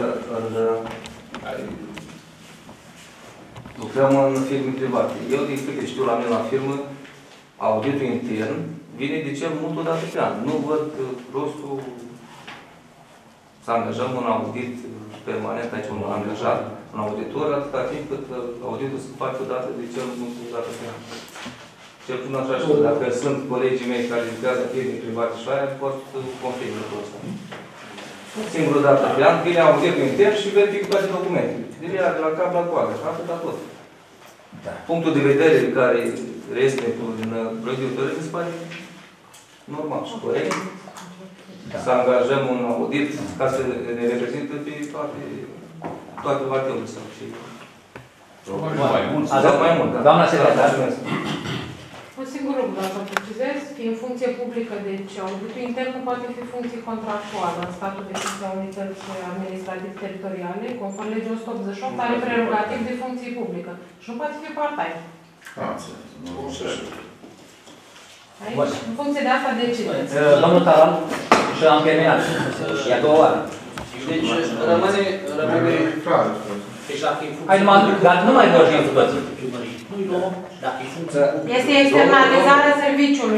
lucrăm în firme private. Eu, din câte știu la mine la firmă, auditul intern vine de cel mult o dată pe an. Nu văd rostul să angajăm un audit permanent, aici un angajat, un auditor, atâta timp cât auditul se face o dată de cel mult o dată pe an. Cel puțin așa știu, dacă sunt colegii mei care lucrează în firme private și aia, pot confirma lucrul ăsta. Singură dată pe an, vine auditul intern și verifică toate documentele. De la cap la coadă, și atâta tot. Da. Punctul de vedere care este din proiectul de se pare normal și corect. Da. Să angajăm un audit ca să ne reprezintă pe toate variantele sau și... Mai mult. Doamna secretar. Un singur lucru, dacă precizez, fiind funcție publică, deci auditul intern nu poate fi funcție contractuală în statul de funcție a unități administrativ-teritoriale, conform legii 188, are prerogativ de funcție publică și nu poate fi part-time. Aici, în funcție de asta, decideți. Domnul Taran, și am terminat. E a doua oară. Deci rămâne... Hai numai, dar nu mai vorbim cu toți. Este externalizarea serviciului.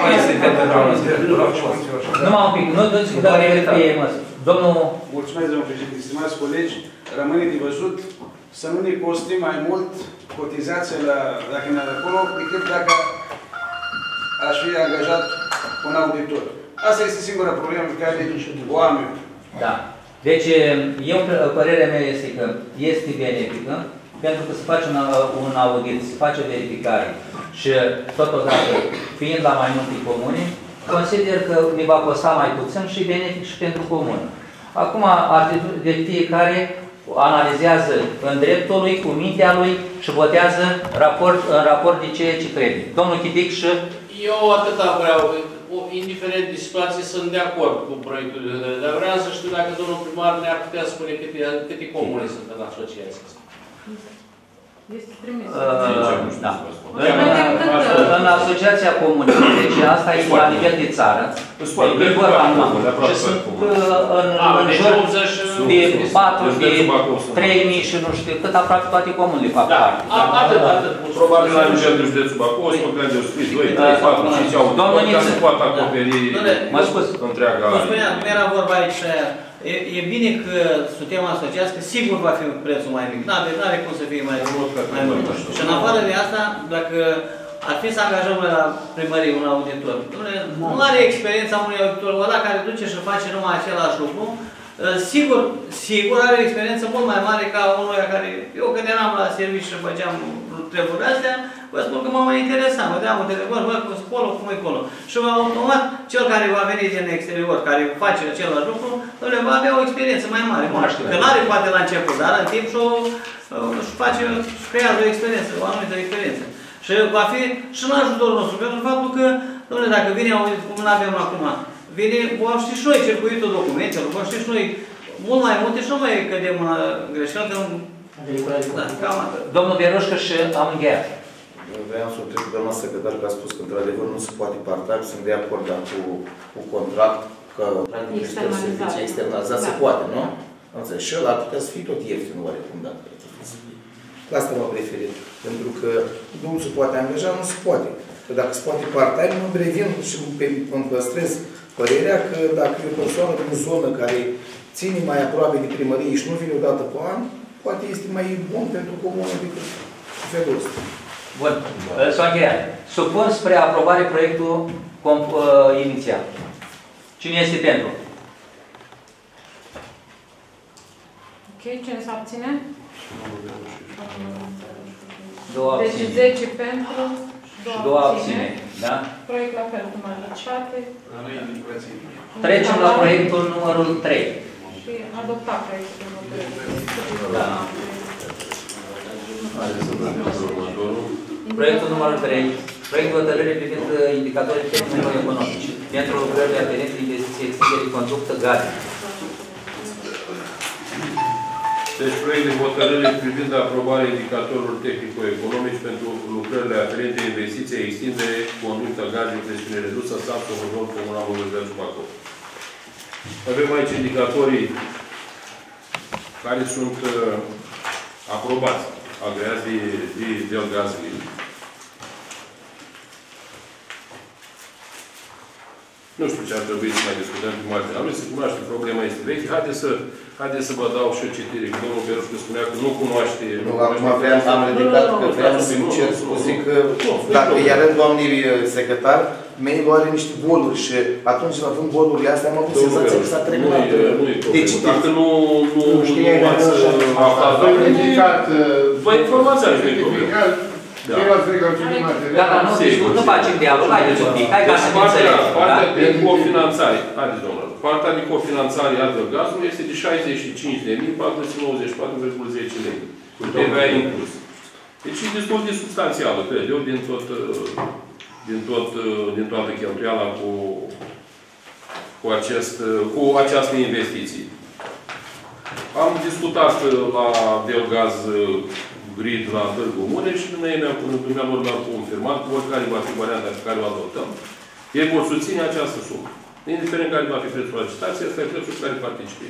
Numai un pic, nu duci cu doar pe măsă. Domnul... Mulțumesc, domnul președinte. Stimați colegi, rămâne de văzut să nu ne coste mai mult cotizație dacă ne acolo, decât dacă aș fi angajat un auditor. Asta este singura problemă pe care o am eu. Da. Deci, părerea mea este că este benefică, pentru că se face un audit, se face o verificare și totodată, fiind la mai multe comune, consider că ne va costa mai puțin și benefic și pentru comună. Acum, de fiecare analizează în dreptul lui, cu mintea lui și votează în raport de ceea ce trebuie. Domnul Chidic și... Eu atâta vreau, indiferent de situație, sunt de acord cu proiectul de hotărâre, dar vreau să știu dacă domnul primar ne-ar putea spune câte comune sunt în asociația asta. Este trimis. Da. În asociația comună, deci asta e la nivel de țară, e vorba numai. Și sunt în jur de 4, de 3.000 și nu știu cât, aproape toate comunele fac parte. Atât. Probabil la nivel de județul Bacău, sunt de 2, 3, 4, 5 auditori, dar se poate acoperi întreaga... Cum spuneam, nu era vorba aici. E bine că suntem asociați, că sigur va fi prețul mai mic. Nu are cum să fie mai mult. Și în afară de asta, dacă ar fi să angajăm la primărie un auditor, nu are experiența unui auditor, ăla care duce și face numai același lucru, Sigur are o experiență mult mai mare ca unul care... Eu când eram la serviciu și făceam treburile astea, vă spun că m-am mai interesat. Mă deam un telefon, văd cum e colo, cum e colo. Și automat, cel care va veni din exterior, care face același lucru, îl va avea o experiență mai mare. Că nu are poate la început, dar în timp și face, și creează o experiență, o anumită experiență. Și va fi și în ajutorul nostru, pentru faptul că, dom'le, dacă vine, cum nu avem acum, vine, vom ști și noi circuitul documentelor, vom ști și noi mult mai multe și nu mai cădem în greșeală, că Domnul Berușcă și am încheiat. Vreau să întreb pe doamna secretar că a spus că într-adevăr nu se poate parta, sunt de acord cu contract, că practic servicii externalizat se poate, nu? Și ăla ar putea să fie tot ieftin oarecum, dacă la asta mă preferit. Pentru că nu se poate angaja, nu se poate. Că dacă se poate part-time, mă previn și îmi păstrez părerea că dacă e o persoană din zonă care ține mai aproape de primărie și nu vine o dată pe an, poate este mai bun pentru comună decât felul ăsta. Bun. S-a încheiat. Supun spre aprobare proiectul inițial. Cine este pentru? Ok, cine se abține? Două Deci abțineri. 10 pentru Și două abțineri. Da? Proiect la fel, cum majoritate. Trecem la proiectul numărul 3. Și adopta proiectul numărul 3. Da. Proiectul numărul 3. Proiectul hotărâre privind indicatorii tehnico-economici pentru lucrările aferente investiții extindere conductă gaze. Deci proiect de hotărâre privind aprobarea indicatorilor tehnico-economici pentru lucrările aferente investiții extindere conductă gaze de presiune redusă, sat Sohorol, Comuna Măgălbeațu Bacău. Avem aici indicatorii care sunt aprobați, agreați de Delgazele. Nu știu ce ar trebui să mai discutăm cu marginal. Nu se cunoaște, problema este veche. Haideți să vă dau și o citire. Că domnul Berușcă spunea că nu cunoaște... Nu, acum am ridicat că vreau să-mi cer scuze că dacă i-a rând doamnei secretar, mail-ul are niște boluri și atunci, având bolurile astea, am avut senzația că s-a terminat. Deci, dacă nu ați aflat... Vă informați aici de problemă. Da, dar nu facem dialog, haideți un pic, hai ca să ne înțelegem. Partea de cofinanțare, haideți domnule, partea de cofinanțare a Delgazului este de 65.494,10 lei, cu TVA inclus. Deci e destul de substanțială, cred eu, din toată cheltuiala cu această investiție. Am discutat la Delgaz Grid la Târgu Mureș și dumneavoastră mi-am confirmat că oricare va fi varianta pe care o adoptăm, ei vor susține această sumă. Indiferent care va fi prețul la licitație, ăsta e prețul care participă.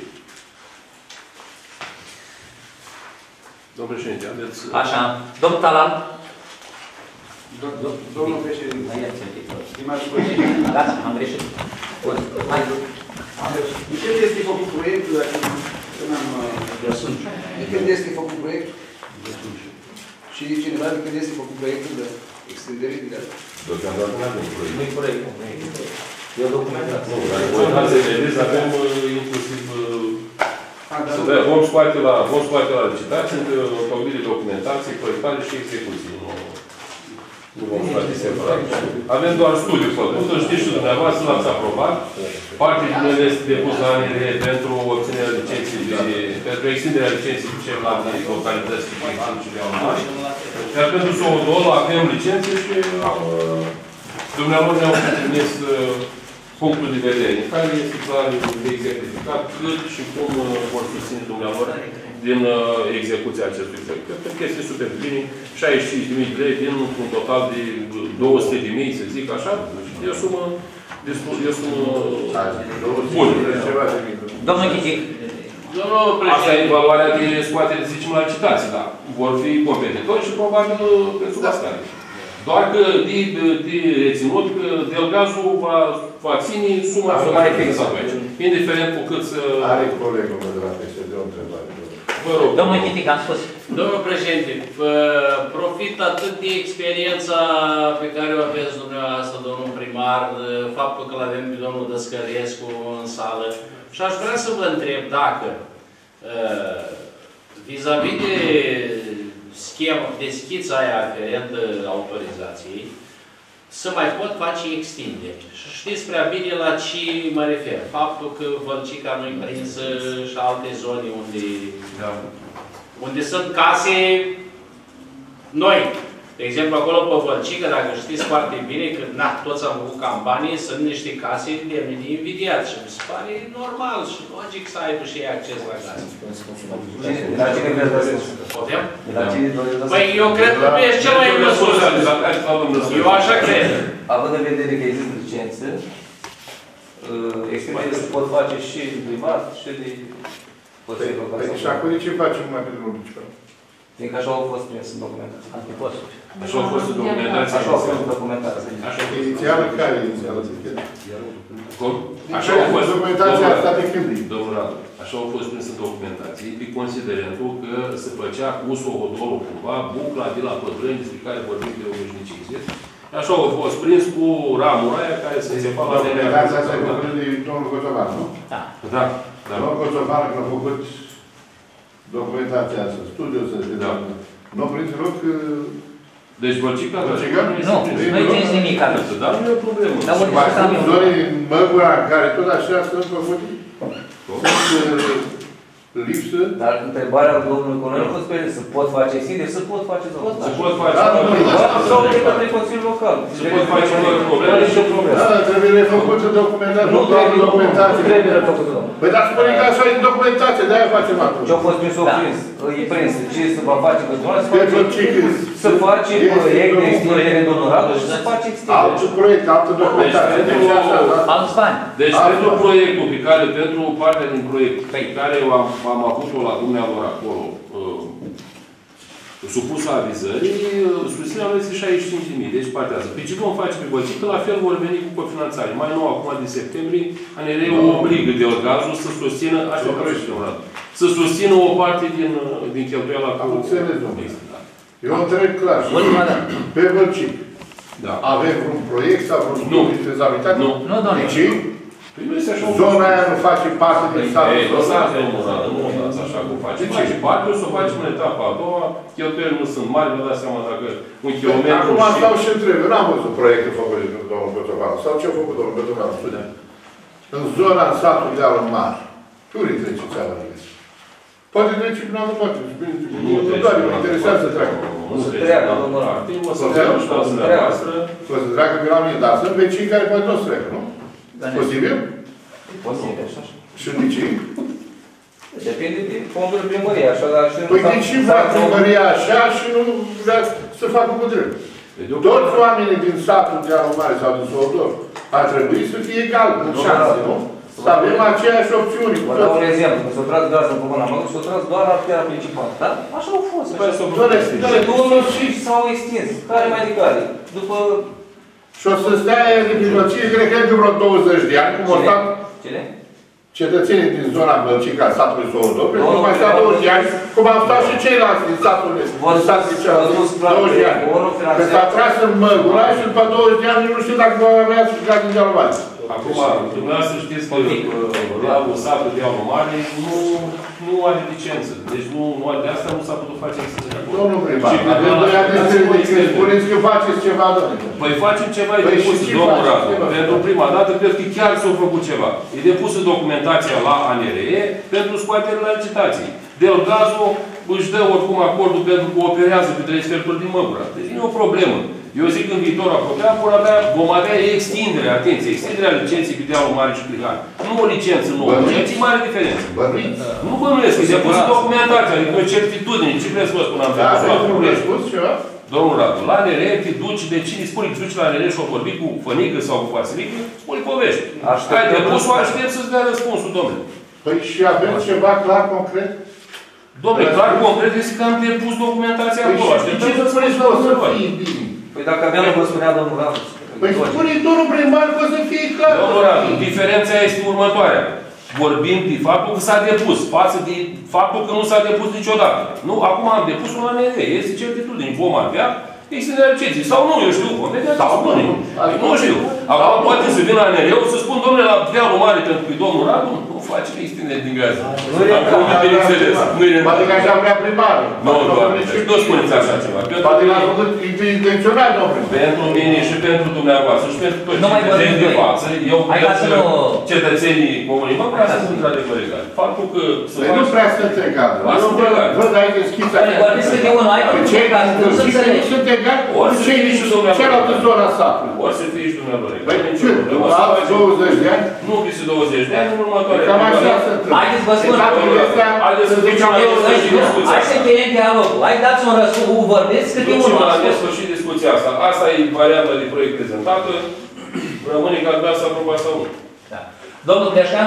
Domnul președinte, aveți... Așa. Domnul Talan. Domnul președinte. Stimați colegi. Da, am greșit. Bun. Hai. Când este făcut proiectul? Când este făcut proiectul? Și cineva de când este făcut proiectul de extindere de gaz? Deocamdată nu avem proiect. Nu-i proiect. E o documentație. Nu, dar voi ați vedeți, avem inclusiv... Vom scoate la licitație, întocmire documentație, proiectare și execuție. Nu vom scoate separat. Avem doar studiu făcut, îl știți și dumneavoastră, l-ați aprobat. Partea din ele este depus la ANR pentru obținerea licenței, pentru extinderea licenței celelalte localități și extinderea mari. Iar pentru Sohorol avem licențe și dumneavoastră ne-au trimis punctul de vedere, care este clar exemplificat cât și cum vor susține dumneavoastră din execuția acestui proiect. Cred că este super bine, 65.000 de lei din un total de 200.000, să zic așa, e o sumă destul, e o sumă bună. Domnul Chitic. Asta e valoarea de scoatere, zicem, la licitație, da. Vor fi competitori și probabil prețul va scade. Doar că de reținut că Delgazul va ține suma mai fixă aici. Indiferent cu cât să... Are colegul meu de la PSD o întrebare. Vă rog. Domnul Chitic, am spus. Domnul președinte, profit atât de experiența pe care o aveți dumneavoastră, domnul primar, faptul că l-avem pe domnul Dăscărescu în sală și aș vrea să vă întreb dacă vis-a-vis de schemă, de schița aia aferentă autorizației, să mai pot face extinderi. Și știți prea bine la ce mă refer. Faptul că Vălcica nu-i prinsă și alte zone unde sunt case noi. De exemplu, acolo pe Vălcică, dacă știți foarte bine, că toți am făcut campanii, sunt niște case de invidiat și mi se pare normal și logic să aibă și ei acces la case. La cine vreți răspuns? Putem? La cine vreți răspuns? Păi eu cred că nu ești cel mai măsură. Eu așa cred. Având în vedere că există licențe, extindere se pot face și de privat și de Consiliul Local. Și acum de ce facem mai pentru municipal? Fiindcă așa au fost prins în documentație. Așa au fost documentații. Așa au fost documentații. Inițială care inițială? Așa au fost documentația asta de când? Domnul Radu, așa au fost prins în documentații, pe considerentul că se făcea cu sohodolul cumva, bucla de la Pătrâni, despre care vorbim de obișnicii. Așa au fost prins cu ramura aia care se înțepa la nenea. Asta e vorbim de domnul Coțovan, nu? Da. Domnul Coțovan, când a făcut documentația asta, studiul ăsta, nu a prins loc. Deci Vălcica? Nu, nu-i prins nimic atât. Dar nu e o problemă. Mai sunt zone în Măgura care tot așa sunt făcute? Lipsă? Dar întrebarea domnului Colonel a fost pe el, se pot face extinderi, se pot face documentații. Se pot face. Sau de către Consiliul Local. Se pot face probleme. Da, trebuie refăcută documentație. Nu trebuie refăcută. Păi dar spune că așa e documentație, de-aia facem acum. Ce-a fost prins, e prins. Ce se va face cu dumneavoastră? Se face proiect de extindere în domnul Radu și se face extindere. Alt proiect, altă documentație. Alți bani. Deci pentru proiectul pe care, pentru partea din proiect pe care am avut-o la dumneavoastră acolo, supus la avizării, susținerea este 65.000. Deci partea asta. Pe ce vom face pe Vălcică, la fel vor veni cu cofinanțare. Mai nou, acum din septembrie, ANR-ul obligă de orgazul să susțină, să susțină o parte din cheltuiala cu... Am înțeles, domnule. Eu întreb clar. Pe Vălcică. Avem vreun proiect sau vreun studiu de fezabilitate? Nu. Nu, doamne. Zona aia nu face parte din statul. Nu dați așa cum face. Face parte, o să o facem în etapa a doua. Cheltuieli nu sunt mari, vă dați seama dacă un kilometru acum stau și întreb. Eu n-am văzut proiectul făcut de domnul Coțovan. Sau ce a făcut domnul Coțovan? În zona, în satul de Alun Mare. Pe unde trece țara aici? Poate trece până la poate. Nu doar, mă interesează să treacă. O să treacă, domnul Radu. O să treacă și la dumneavoastră. O să treacă pe la mine, dar sunt vecini care poate nu o să treacă, nu? Posibil? Posibil, așa. Și de ce? Depinde de fondul primăriei, așa, dar și... Păi de ce vrea primăria așa și nu vrea să facă cu drept? Toți oamenii din satul de Alun Mare sau din Sohodor ar trebui să fie egal, în șanse, nu? Să avem aceeași opțiuni. Vă dau un exemplu. Când s-o tras gazul în Comuna Măgău, s-o tras doar arteria principală. Dar așa au fost. Și domnul și s-au extins. Care mai de care? După... Și o să stea aia de primăție, cred că de vreo 20 de ani, cum au stat cetățenii din zona Vălcica, satului Sohodor, pentru că mai stat 20 de ani, cum au stat și ceilalți din satul de cealaltă, 20 de ani. Că s-a tras în Măgura și după 20 de ani nu știu dacă va avea și ca din Alun Mare. Acum, dumneavoastră știți că la satul de Alun Mare nu are licență. Deci de asta nu s-a putut face extindere acolo. Domnul primar, spuneți că faceți ceva, domnule. Păi facem ceva, e depus, domnul Radu. Pentru prima dată, cred că chiar s-a făcut ceva. E depusă documentația la ANRE pentru scoaterea la licitații. Delgazul își dă oricum acordul pentru că operează pe 3 sferturi din Măgura. Deci nu e o problemă. Eu zic că în viitor apropiat vom avea extindere, atenție, extinderea licenței pe Dealul Mare și Plihan. Nu o licență nouă, licență mare diferență. Nu bănuiesc, că se pusă documentația, adică o certitudine. Ce vreți să vă spun? Am spus ceva? Domnul Radu, la ANR te duci, de cine spune că duci la ANR și o vorbi cu Fănică sau cu Vasilică, spune povești. Hai, de pus-o aștept să-ți dea răspunsul, domnule. Păi și avem ceva clar, concret? Domnule, clar, concret este că am depus documentația acolo. Ce să spuneți că o să fie bine? Păi dacă aveam, vă spunea domnul Radu. Păi spune domnul primar că o să fie clar. Domnul Radu, diferența este următoarea. vorbim de faptul că s-a depus, față de faptul că nu s-a depus niciodată. Nu, acum am depus un ANR, este certitudine, vom avea extinderea licenței. Sau nu, eu știu, vom vedea ce spune. Nu știu. Acum poate să vină ANR-ul să spun, domnule, la dealul mare pentru că domnul Radu nu face extindere din gază. Acum e bineînțeles. Poate că așa vrea primarul. Nu, doamne, nu spuneți așa ceva. Poate l-a făcut intenționat, domnule. Pentru mine și pentru dumneavoastră și pentru toți cetățenii de față, eu cred că cetățenii comunii mă prea sunt într-adevăr egali. Faptul că să faci... Nu prea sunteți egali. Eu văd aici schița. Nu sunt egali cu cealaltă zona satului. Ori să fie și dumneavoastră egali. Păi ce? La 20 de ani? Nu peste 20 de ani, în următoare. Cam așa se întâmplă. Haideți vă spun. Haideți să zicem discuția. Hai să încheiem dialogul. Hai dați un răspuns, vorbiți cât e Ducem urmă. la nesfârșit discuția asta. Asta e varianta de proiect prezentată. Rămâne că ați vrea să aprobați sau nu. Da. Domnul Creșca?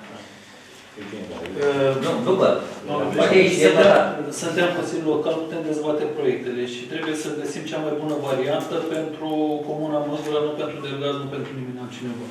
După. Suntem Consiliul Local, putem dezbate proiectele și trebuie să găsim cea mai bună variantă pentru Comuna Măgura, nu pentru Delgaz, nu pentru nimeni altcineva.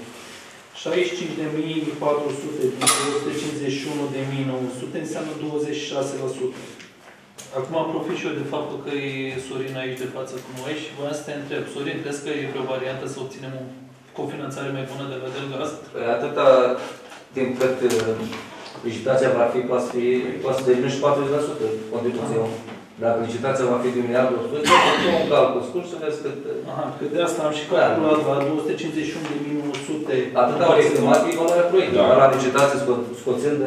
65.400 din 151.900 înseamnă 26%. Acum profit și eu de faptul că e Sorin aici de față cu noi și voiam să te întreb. Sorin, crezi că e vreo variantă să obținem o cofinanțare mai bună de la Delgaz? Păi atâta timp cât licitația va fi, poate să devină și 40% contribuția. Dacă licitația va fi de 1.100.000, un calcul scurt să vezi cât... Aha, că de asta am și calculat la 251.900. Atâta au estimat valoarea proiectului. La licitație scoțând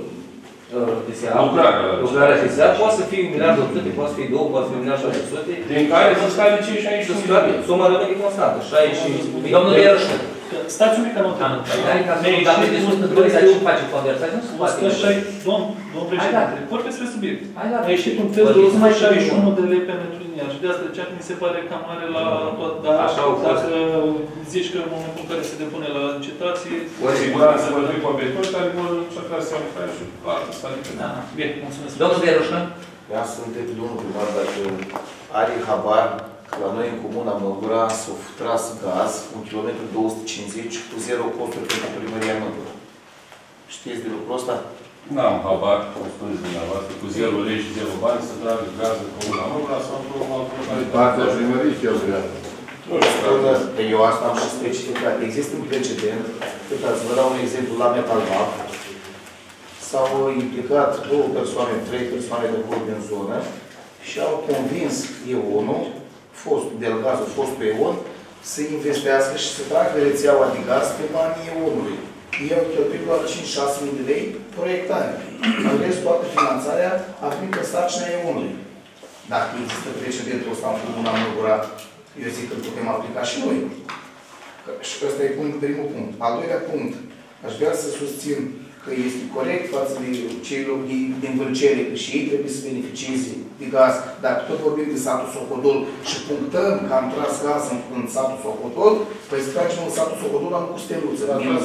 lucrarea TSA, poate să fie 1.200.000, poate să fie 2, poate să fie 1.600.000. Din care să scade 65 suma rămâne constantă, 65.000. Domnul Ierușcă. Stați un pic că notă. Dacă discuți între doi, ce face conversație? Nu se poate. Domnul președinte, vorbesc despre subiect. A ieșit un test de 161 de lei pe metru liniar și de asta cea mi se pare cam mare la tot, dar dacă zici că în momentul în care se depune la licitație... Siguranță să vorbim cu obiectori, dar vor încerca să iau care și clar să stai pe da. Bine, mulțumesc. Domnul Ierușcă? Vreau să întreb pe domnul primar dacă are habar că la noi în comuna Măgura s-a tras gaz 1,250 km cu 0 costuri pentru primăria Măgura. Știți de lucrul ăsta? N-am habar, cum spuneți dumneavoastră, cu 0 lei și 0 bani să tragă gaz în comuna Măgura sau într-o altă localitate. Partea primării cheltuială. Eu asta am și specificat. Există un precedent, uitați, vă dau un exemplu la Metalbaf. S-au implicat 2 persoane, 3 persoane de acolo din zonă și au convins EON-ul, fostul Delgazul, fostul EON, să investească și să tragă rețeaua de gaz pe banii EON-ului. Ei au cheltuit doar 5-6 mii de lei proiectare. În rest, toată finanțarea a venit pe sarcina EON-ului. Dacă există precedentul ăsta în comuna Măgura, eu zic că îl putem aplica și noi. Și ăsta e primul punct. Al doilea punct, aș vrea să susțin că este corect față de cei din Vâlcere, că și ei trebuie să beneficieze de gaz. Dacă tot vorbim de satul Sohodol și punctăm că am tras gaz în satul Sohodol, păi să tragem în satul Sohodol, am cu steluță.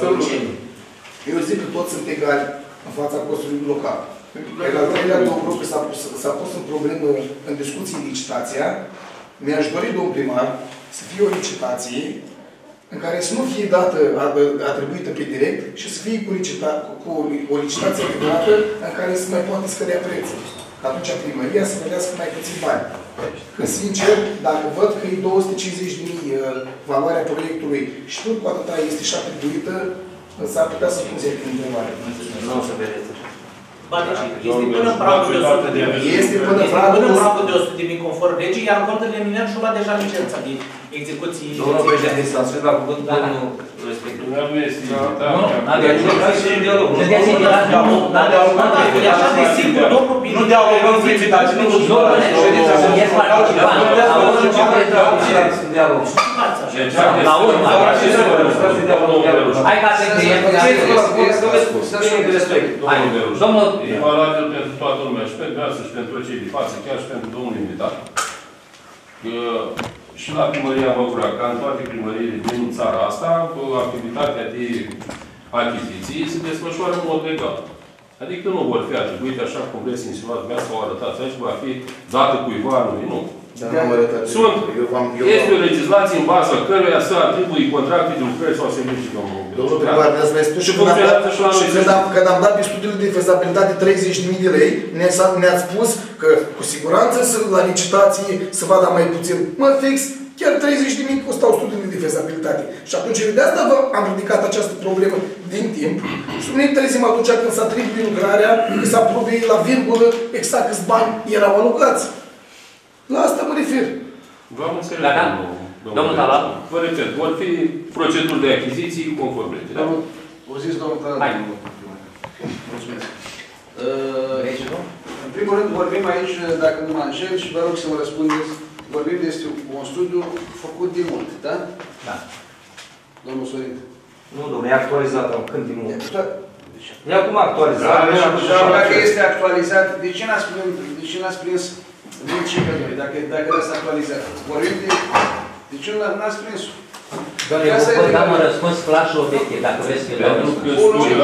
Eu zic că toți sunt egali în fața costului local. Iar al treilea lucru, că s-a pus în problemă, în discuții licitația, mi-aș dori, domn primar, să fie o licitație în care să nu fie dată, atribuită pe direct și să fie cu o licitație regulată în care să mai poată scădea prețul. Că atunci primăria să vedească mai puțin bani. Că, sincer, dacă văd că e 250.000 valoarea proiectului și tot cu atâta este și atribuită, s-ar putea să pun în întrebare. Nu o să vedeți așa. Este până în pragul de 100.000. Este până în pragul de 100.000 conform legii, iar acordurile minier și-au luat deja licența de execuții. Domnul președinte, s-a înscris la cuvânt domnul respectiv. Nu este. Nu, n-avea dialog. Nu așa de simplu, domnul Bine. Nu dialogăm felicitații, nu ești participant. Sunt dialog. La urmă. Hai ca să încheiem. Domnul... E valabil pentru toată lumea, și pentru asta, și pentru cei de față, chiar și pentru domnul invitat. Și la primăria Măgura, ca în toate primăriile din țara asta, activitatea de achiziții se desfășoară în mod legal. Adică nu vor fi atribuite așa cum vreți insinuat, sau arătați aici, va fi dată cuiva anului, nu. Dar nu am arătat. Este o legislație în baza căruia să atribui contracte de lucrări sau servicii, Domnul primar, ne-ați mai spus și când am dat pe studiul de fezabilitate 30.000 de lei, ne-ați spus că cu siguranță la licitație se va da mai puțin. Mă, fix, chiar 30.000 costau studiile de fezabilitate. Și atunci, de asta am ridicat această problemă din timp. Și nu ne trezim atunci când s-a tribuit lucrarea, că s-a probe la virgulă exact câți bani erau alocați. La asta mă refer. V-am înțeles, domnul Talat. Vă repet, vor fi proceduri de achiziții conform legii. O zis domnul Talat. Hai. Mulțumesc. În primul rând vorbim aici, dacă nu mă înșel, și vă rog să mă răspundeți, vorbim despre un studiu făcut de mult, da? Da. Domnul Sorin. Nu, domnule, e actualizat când de mult. E acum actualizat. Dacă este actualizat, de ce n-ați prins din ce pe noi, dacă este actualizat? Vorbim de ce n-ați prins? Doamne, eu vă dăm un răspuns clar și obiectiv, dacă vreți să-l dau răspuns.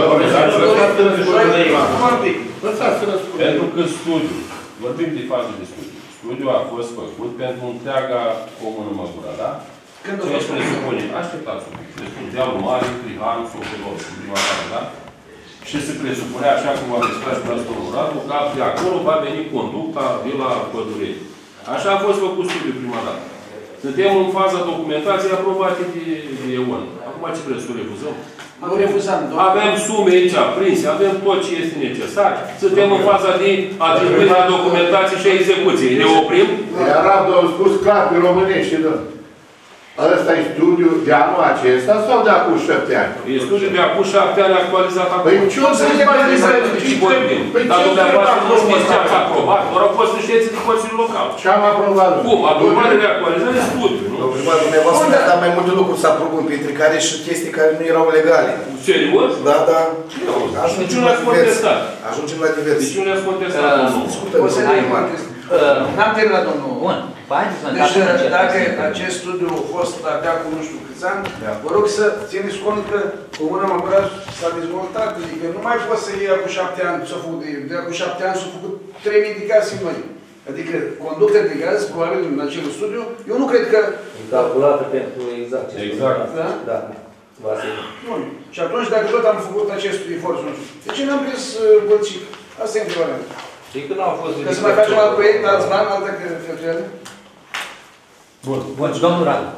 Pentru că studiul, vorbim de fază de studiu, studiul a fost făcut pentru întreaga comună Măgura, da? Ceea ce presupune, așteptați un pic, presupune Dealul Mare, Crihan, Socolor, prima dată, da? Și se presupune, așa cum am explicat și pe domnul Radu, că de acolo va veni conducta de la Pădurei. Așa a fost făcut studiul prima dată. Suntem în faza documentației aprobate de EON. Acum ce vreți să refuzăm? Nu refuzăm. Avem sume aici prinse, avem tot ce este necesar. Suntem în faza de atribuire a documentației și a execuției. Ne oprim? Iar Radu a spus clar pe românești, da? Ăsta e studiul de anul acesta sau de acum 7 ani? E studiul de acum 7 ani actualizat acum. Păi ce o să ne mai vorbim? Dar dumneavoastră nu știți ce ați aprobat, doar au fost niște de Consiliul Local. Ce am aprobat? Cum? Aprobare de actualizare studiu, nu? Domnul primar, dumneavoastră ne-a dat mai multe lucruri să aprobăm, printre care și chestii care nu erau legale. Serios? Da, da. Deci nu le-ați contestat. Ajungem la diverse. Deci nu le-ați contestat. O să ne contest. N-am terminat, domnul. Bun. Deci, dacă acest studiu a fost de acum nu știu câți ani, vă rog să țineți cont că Comuna Măgura s-a dezvoltat. Adică nu mai poți să iei acum 7 ani, de acum 7 ani s-au făcut 3.000 de case noi. Adică conducte de gaz, probabil în acel studiu, eu nu cred că... Calculată pentru exact. Exact. Da? Da. Bun. Și atunci, dacă tot am făcut acest efort, nu știu, de ce n-am prins Bălcic? Asta e întrebarea. Și când au fost... Că să mai facem alt proiect, alți bani, altă cheltuială? Bun. Bun. Domnul Radu.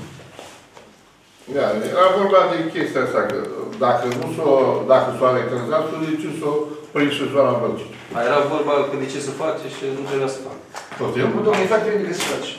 Da, era vorba de chestia asta, că dacă s-o electrizat, de ce s-o prins și zona Bălcic? Era vorba că de ce se face și nu trebuia să facă. Tot timpul? Nu, domnule, exact trebuie că se face.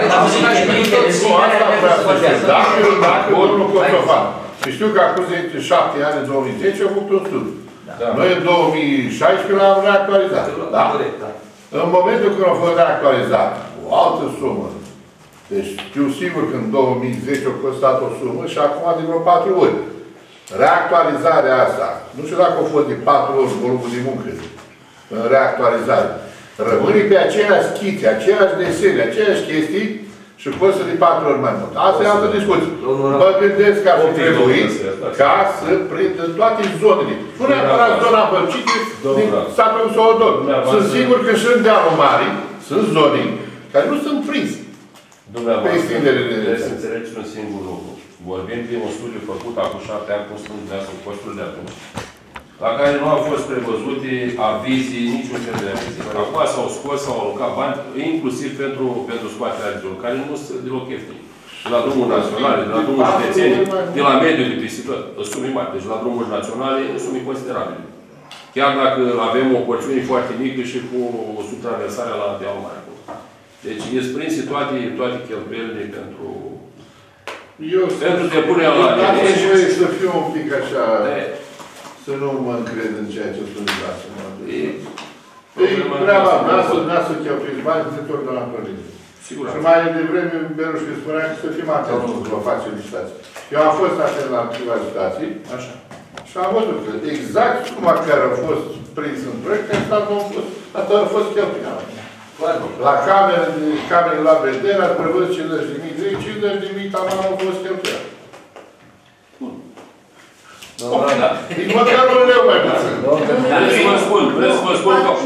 Dacă unul pot să fac. Și știu că acum 7 ani, în 2010, au făcut un studiu. Noi în 2016 l-am reactualizat. Da? În momentul când au fost reactualizat, o altă sumă. Deci știu sigur că în 2010 a costat o sumă și acum de vreo 4 ori. Reactualizarea asta, nu știu dacă a fost de 4 ori volumul de muncă în reactualizare. Rămâne pe aceleași schițe, aceleași desene, aceleași chestii și poți să de 4 ori mai mult. Asta e altă discuție. Mă gândesc că ar fi trebuit ca să prindă toate zonele. Nu neapărat zona Bălcică din satul Sohodor. Sunt sigur că și în Dealul Mare sunt zone care nu sunt prinse. Dumneavoastră, trebuie să înțelegeți un singur lucru. Vorbim de un studiu făcut acum 7 ani, cum sunt de costurile de atunci, la care nu au fost prevăzute avizii, niciun fel de avizii. Acum s-au scos, s-au alocat bani, inclusiv pentru scoaterea regiunilor, care nu sunt deloc ieftini. De la drumuri naționale, de la drumuri județene, de la mediul de pisică, sume mari. Deci la drumuri naționale, sume considerabile. Chiar dacă avem o porțiune foarte mică și cu o subtraversare la Dealul Mare. Deci ies prinse toate cheltuielile pentru depunerea la nivel. Să fiu un pic așa, să nu mă încred în ceea ce spuneți la treaba, n-a să cheltuiți bani, se tornă la părinte. Și mai devreme, Berușcu spunea că să fim atenți când vă face licitații. Eu am fost atent la câteva licitații, așa, și am văzut că exact suma care a fost prins în proiect, asta a fost cheltuiat. La camere la vedere, ați prevăzut 50.000 lei, 50.000 taman au fost cheltuiat. Bun. E măcar un leu mai puțin. Vreau să vă spun că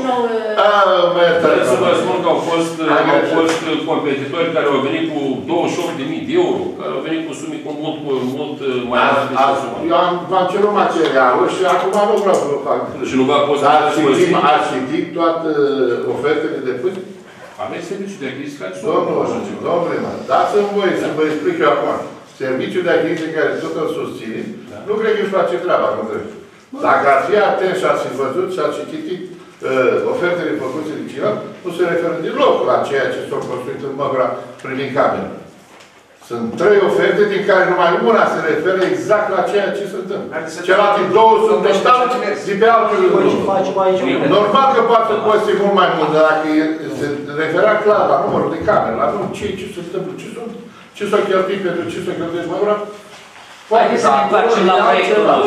au fost competitori care au venit cu 28.000 de euro, care au venit cu sume cu mult mai mari. Eu v-am cerut materialul și acum nu vreau să vă fac. Și nu v-a fost ați citit toate ofertele de până? Aveți serviciul de achiziție? Domnule, dați-mi voi să vă explic eu acum. Serviciul de achiziție care tot îl susține, nu cred că își face treaba cum trebuie. Dacă ar fi atent și ați fi văzut și ați citit ofertele făcute de cineva, nu se referă deloc la ceea ce s-a construit în Măgura privind cabinul. Sunt 3 oferte din care numai una se referă exact la ceea ce se întâmplă. Celelalte 2 sunt total de pe altele lucruri. Normal că poate costi mult mai mult, dar dacă se referea clar la numărul de camere, la numărul ce se întâmplă, ce s-a cheltuit pentru ce s-a cheltuit Măgura, haideți să ne întoarcem la proiectul ăla.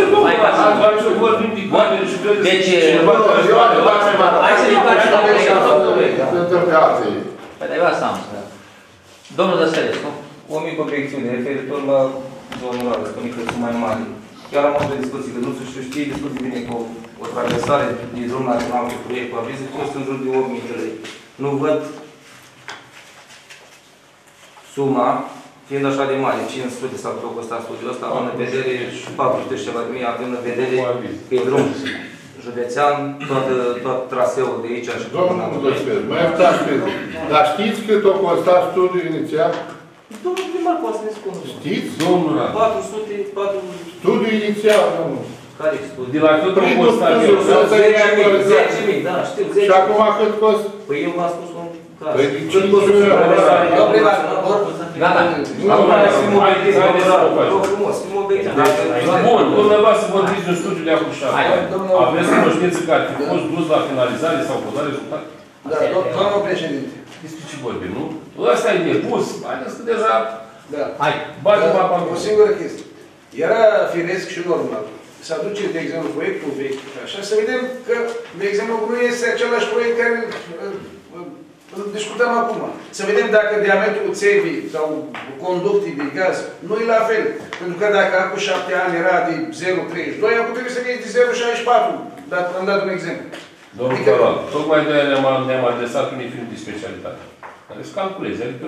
Deci, hai să ne întoarcem la proiectul. Păi, dar eu asta am spus. Domnul Dăsărescu. O mică obiecțiune, referitor la domnul Radu, spune că sunt mai mari. Chiar am avut o discuție, că nu știi destul de bine cu o traversare din drum național cu proiectul avize, costă în jur de 8.000 de lei. Nu văd suma, fiind așa de mare, 500 sau tot costat studiul ăsta, având în vedere 400 și ceva de mii, având în vedere că e drum județean, tot traseul de aici și tot până mă iertați pe dar știți cât a costat studiul inițial? Domnul primar poate să ne spună. Știți? Domnul 400. Studiul inițial, domnul. Care studiu? De la cât a costat? 10.000, da, știu. Și acum cât costă? Păi eu v-am spus un caz. Păi din 500 de euro. Gata. Acum fim obiectiv. Bun, dumneavoastră vorbiți de un studiu de acușare. Aveți cunoștință că ar fi fost dus la finalizare sau fost la rezultat? Da, domnul președinte. Despre ce vorbim, nu? Ăsta e nepus. Haideți că deja... Da. Hai, bate mapa. O singură chestie. Era firesc și normal să aduce, de exemplu, proiectul vechi, așa, să vedem că, de exemplu, nu este același proiect care îl discutăm acum. Să vedem dacă diametrul țevii sau conductii de gaz nu e la fel. Pentru că dacă acum 7 ani era de 0,32, acum trebuie să fie de 0,64. Am dat un exemplu. Domnul Caral, tocmai de aia ne-am adresat unei firme de specialitate. Care să calculeze. Adică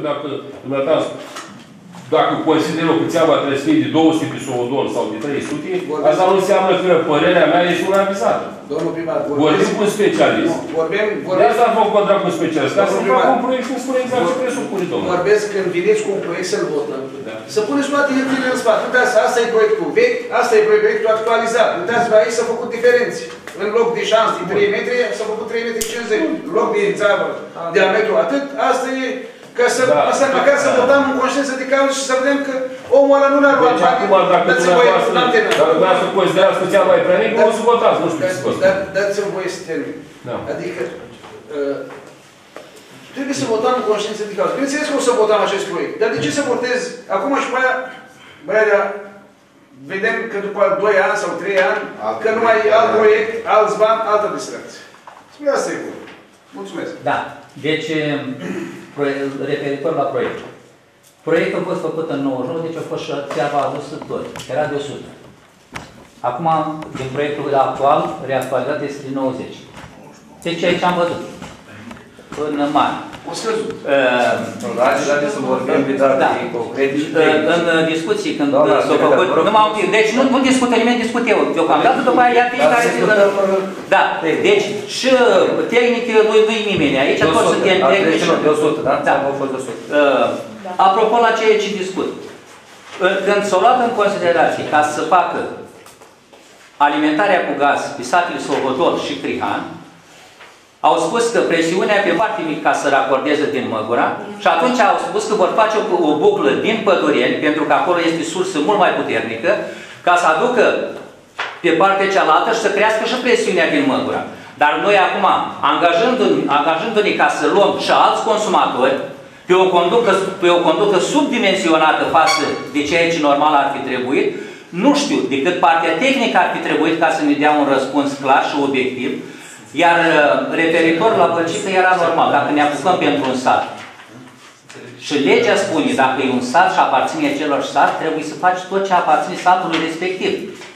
dacă consider eu că țeava trebuie să fie de 200 pe sovodol sau de 300, asta nu înseamnă că părerea mea este una avizată. Domnul primar, vorbim cu un specialist. De asta am făcut contract cu un specialist. Ca să fac un proiect și îmi spune exact ce presupune, domnul. Vorbesc când veniți cu un proiect să-l votăm. Să puneți toate hârtiile în spate. Uitați, asta e proiectul vechi, asta e proiectul actualizat. Uitați-vă, aici s-au făcut diferențe. În loc de șans de 3 metri, s-au făcut 3,50 metri. În loc de țeavă, diametru atât, asta e... Ca să, asta măcar să votăm în conștiință de cauză și să vedem că omul ăla nu l-a luat. Deci acum, dacă dumneavoastră considerați că ți-a mai prea mic, o să votați, nu știu ce să vă spun. Dați-mi voie să termin. Adică, trebuie să votăm în conștiință de cauză. Bineînțeles că o să votăm acest proiect. Dar de ce să votez acum și pe aia, băiatea, vedem că după 2 ani sau 3 ani, că nu mai e alt proiect, alți bani, altă distracție. Spune asta e bun. Mulțumesc. Da. Deci, referitor la proiect. Proiectul a fost făcut în 99, deci a fost țeava adusă tot. Era de 100. Acum, din proiectul actual, reactualizat este de 90. Deci aici am văzut. În mare. O scăzut. Haideți să vorbim de date concrete și în discuții, când s-au făcut... Deci nu discută nimeni, discut eu. Deocamdată, după aia ia fiecare... Da, deci și tehnic nu-i nimeni. Aici toți suntem tehnici. De 100, da? Da. Apropo la ceea ce discut. Când s-au luat în considerație ca să facă alimentarea cu gaz pe satele Sovodol și Crihan, au spus că presiunea pe foarte mic ca să racordeze din Măgura și atunci au spus că vor face o buclă din Pădureni, pentru că acolo este sursă mult mai puternică, ca să aducă pe partea cealaltă și să crească și presiunea din Măgura. Dar noi acum, angajându-ne ca să luăm și alți consumatori pe o conductă subdimensionată față de ceea ce normal ar fi trebuit, nu știu decât partea tehnică ar fi trebuit ca să ne dea un răspuns clar și obiectiv. Iar referitor la băncică era normal, dacă ne apucăm pentru un sat. Și legea spune, dacă e un sat și aparține acelor sat, trebuie să faci tot ce aparține satului respectiv.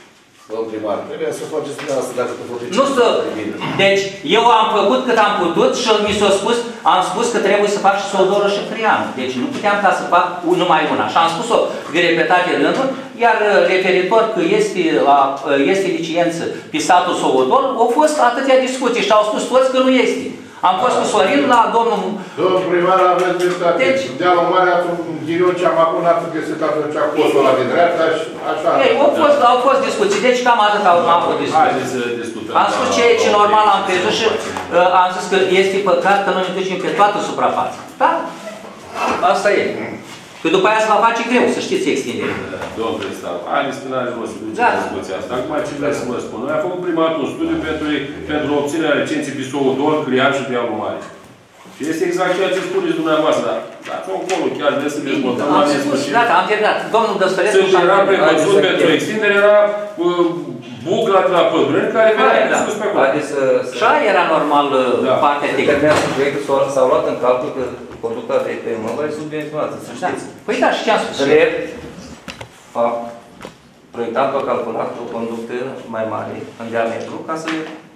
Domnul primar, trebuie să faceți dumneavoastră dacă tu poate. Nu să... Deci, eu am făcut cât am putut și mi s-a spus, am spus că trebuie să fac și Sovodorul și Crianu. Deci nu puteam ca să fac numai una. Și am spus-o de repetate rânduri, iar referitor că este licență pe satul Sovodor, au fost atâtea discuții și au spus toți că nu este. Am fost cu Sorin la domnul... Domnul primar, aveți dreptate. Deci... Dealul mare, atunci, ghinion ce am acum, n-ați găsit atunci postul ăla de dreapta și așa. Ei, au fost discuții, deci cam atât am avut discuții. Haideți să discutăm. Am spus ce normal am crezut și am zis că este păcat că noi ne ducem pe toată suprafața. Da? Asta e. Că după aia se va face greu, să știți extinderea. Domnul Cristal, haideți că n-are rost să ducem discuția asta. Acum ce vreau să vă spun? Noi am făcut prima dată un studiu pentru obținerea licenței pe Sovodor, Crian și Dealul Mare. Și este exact ceea ce spuneți dumneavoastră, dar dați-o încolo, chiar vreți să dezvoltăm la nesfârșit. Gata, am terminat. Domnul Dăstărescu... Sunt era prevăzut pentru extindere, era bucla de la Pădureni, care venea discus pe acolo. Și aia era normal partea tehnică. S-au luat în calcul că conducta de pe Măgă e subvenționată, să știți. Păi da, și ce am spus? Drept, fapt, proiectantul a calculat o conductă mai mare, în diametru, ca să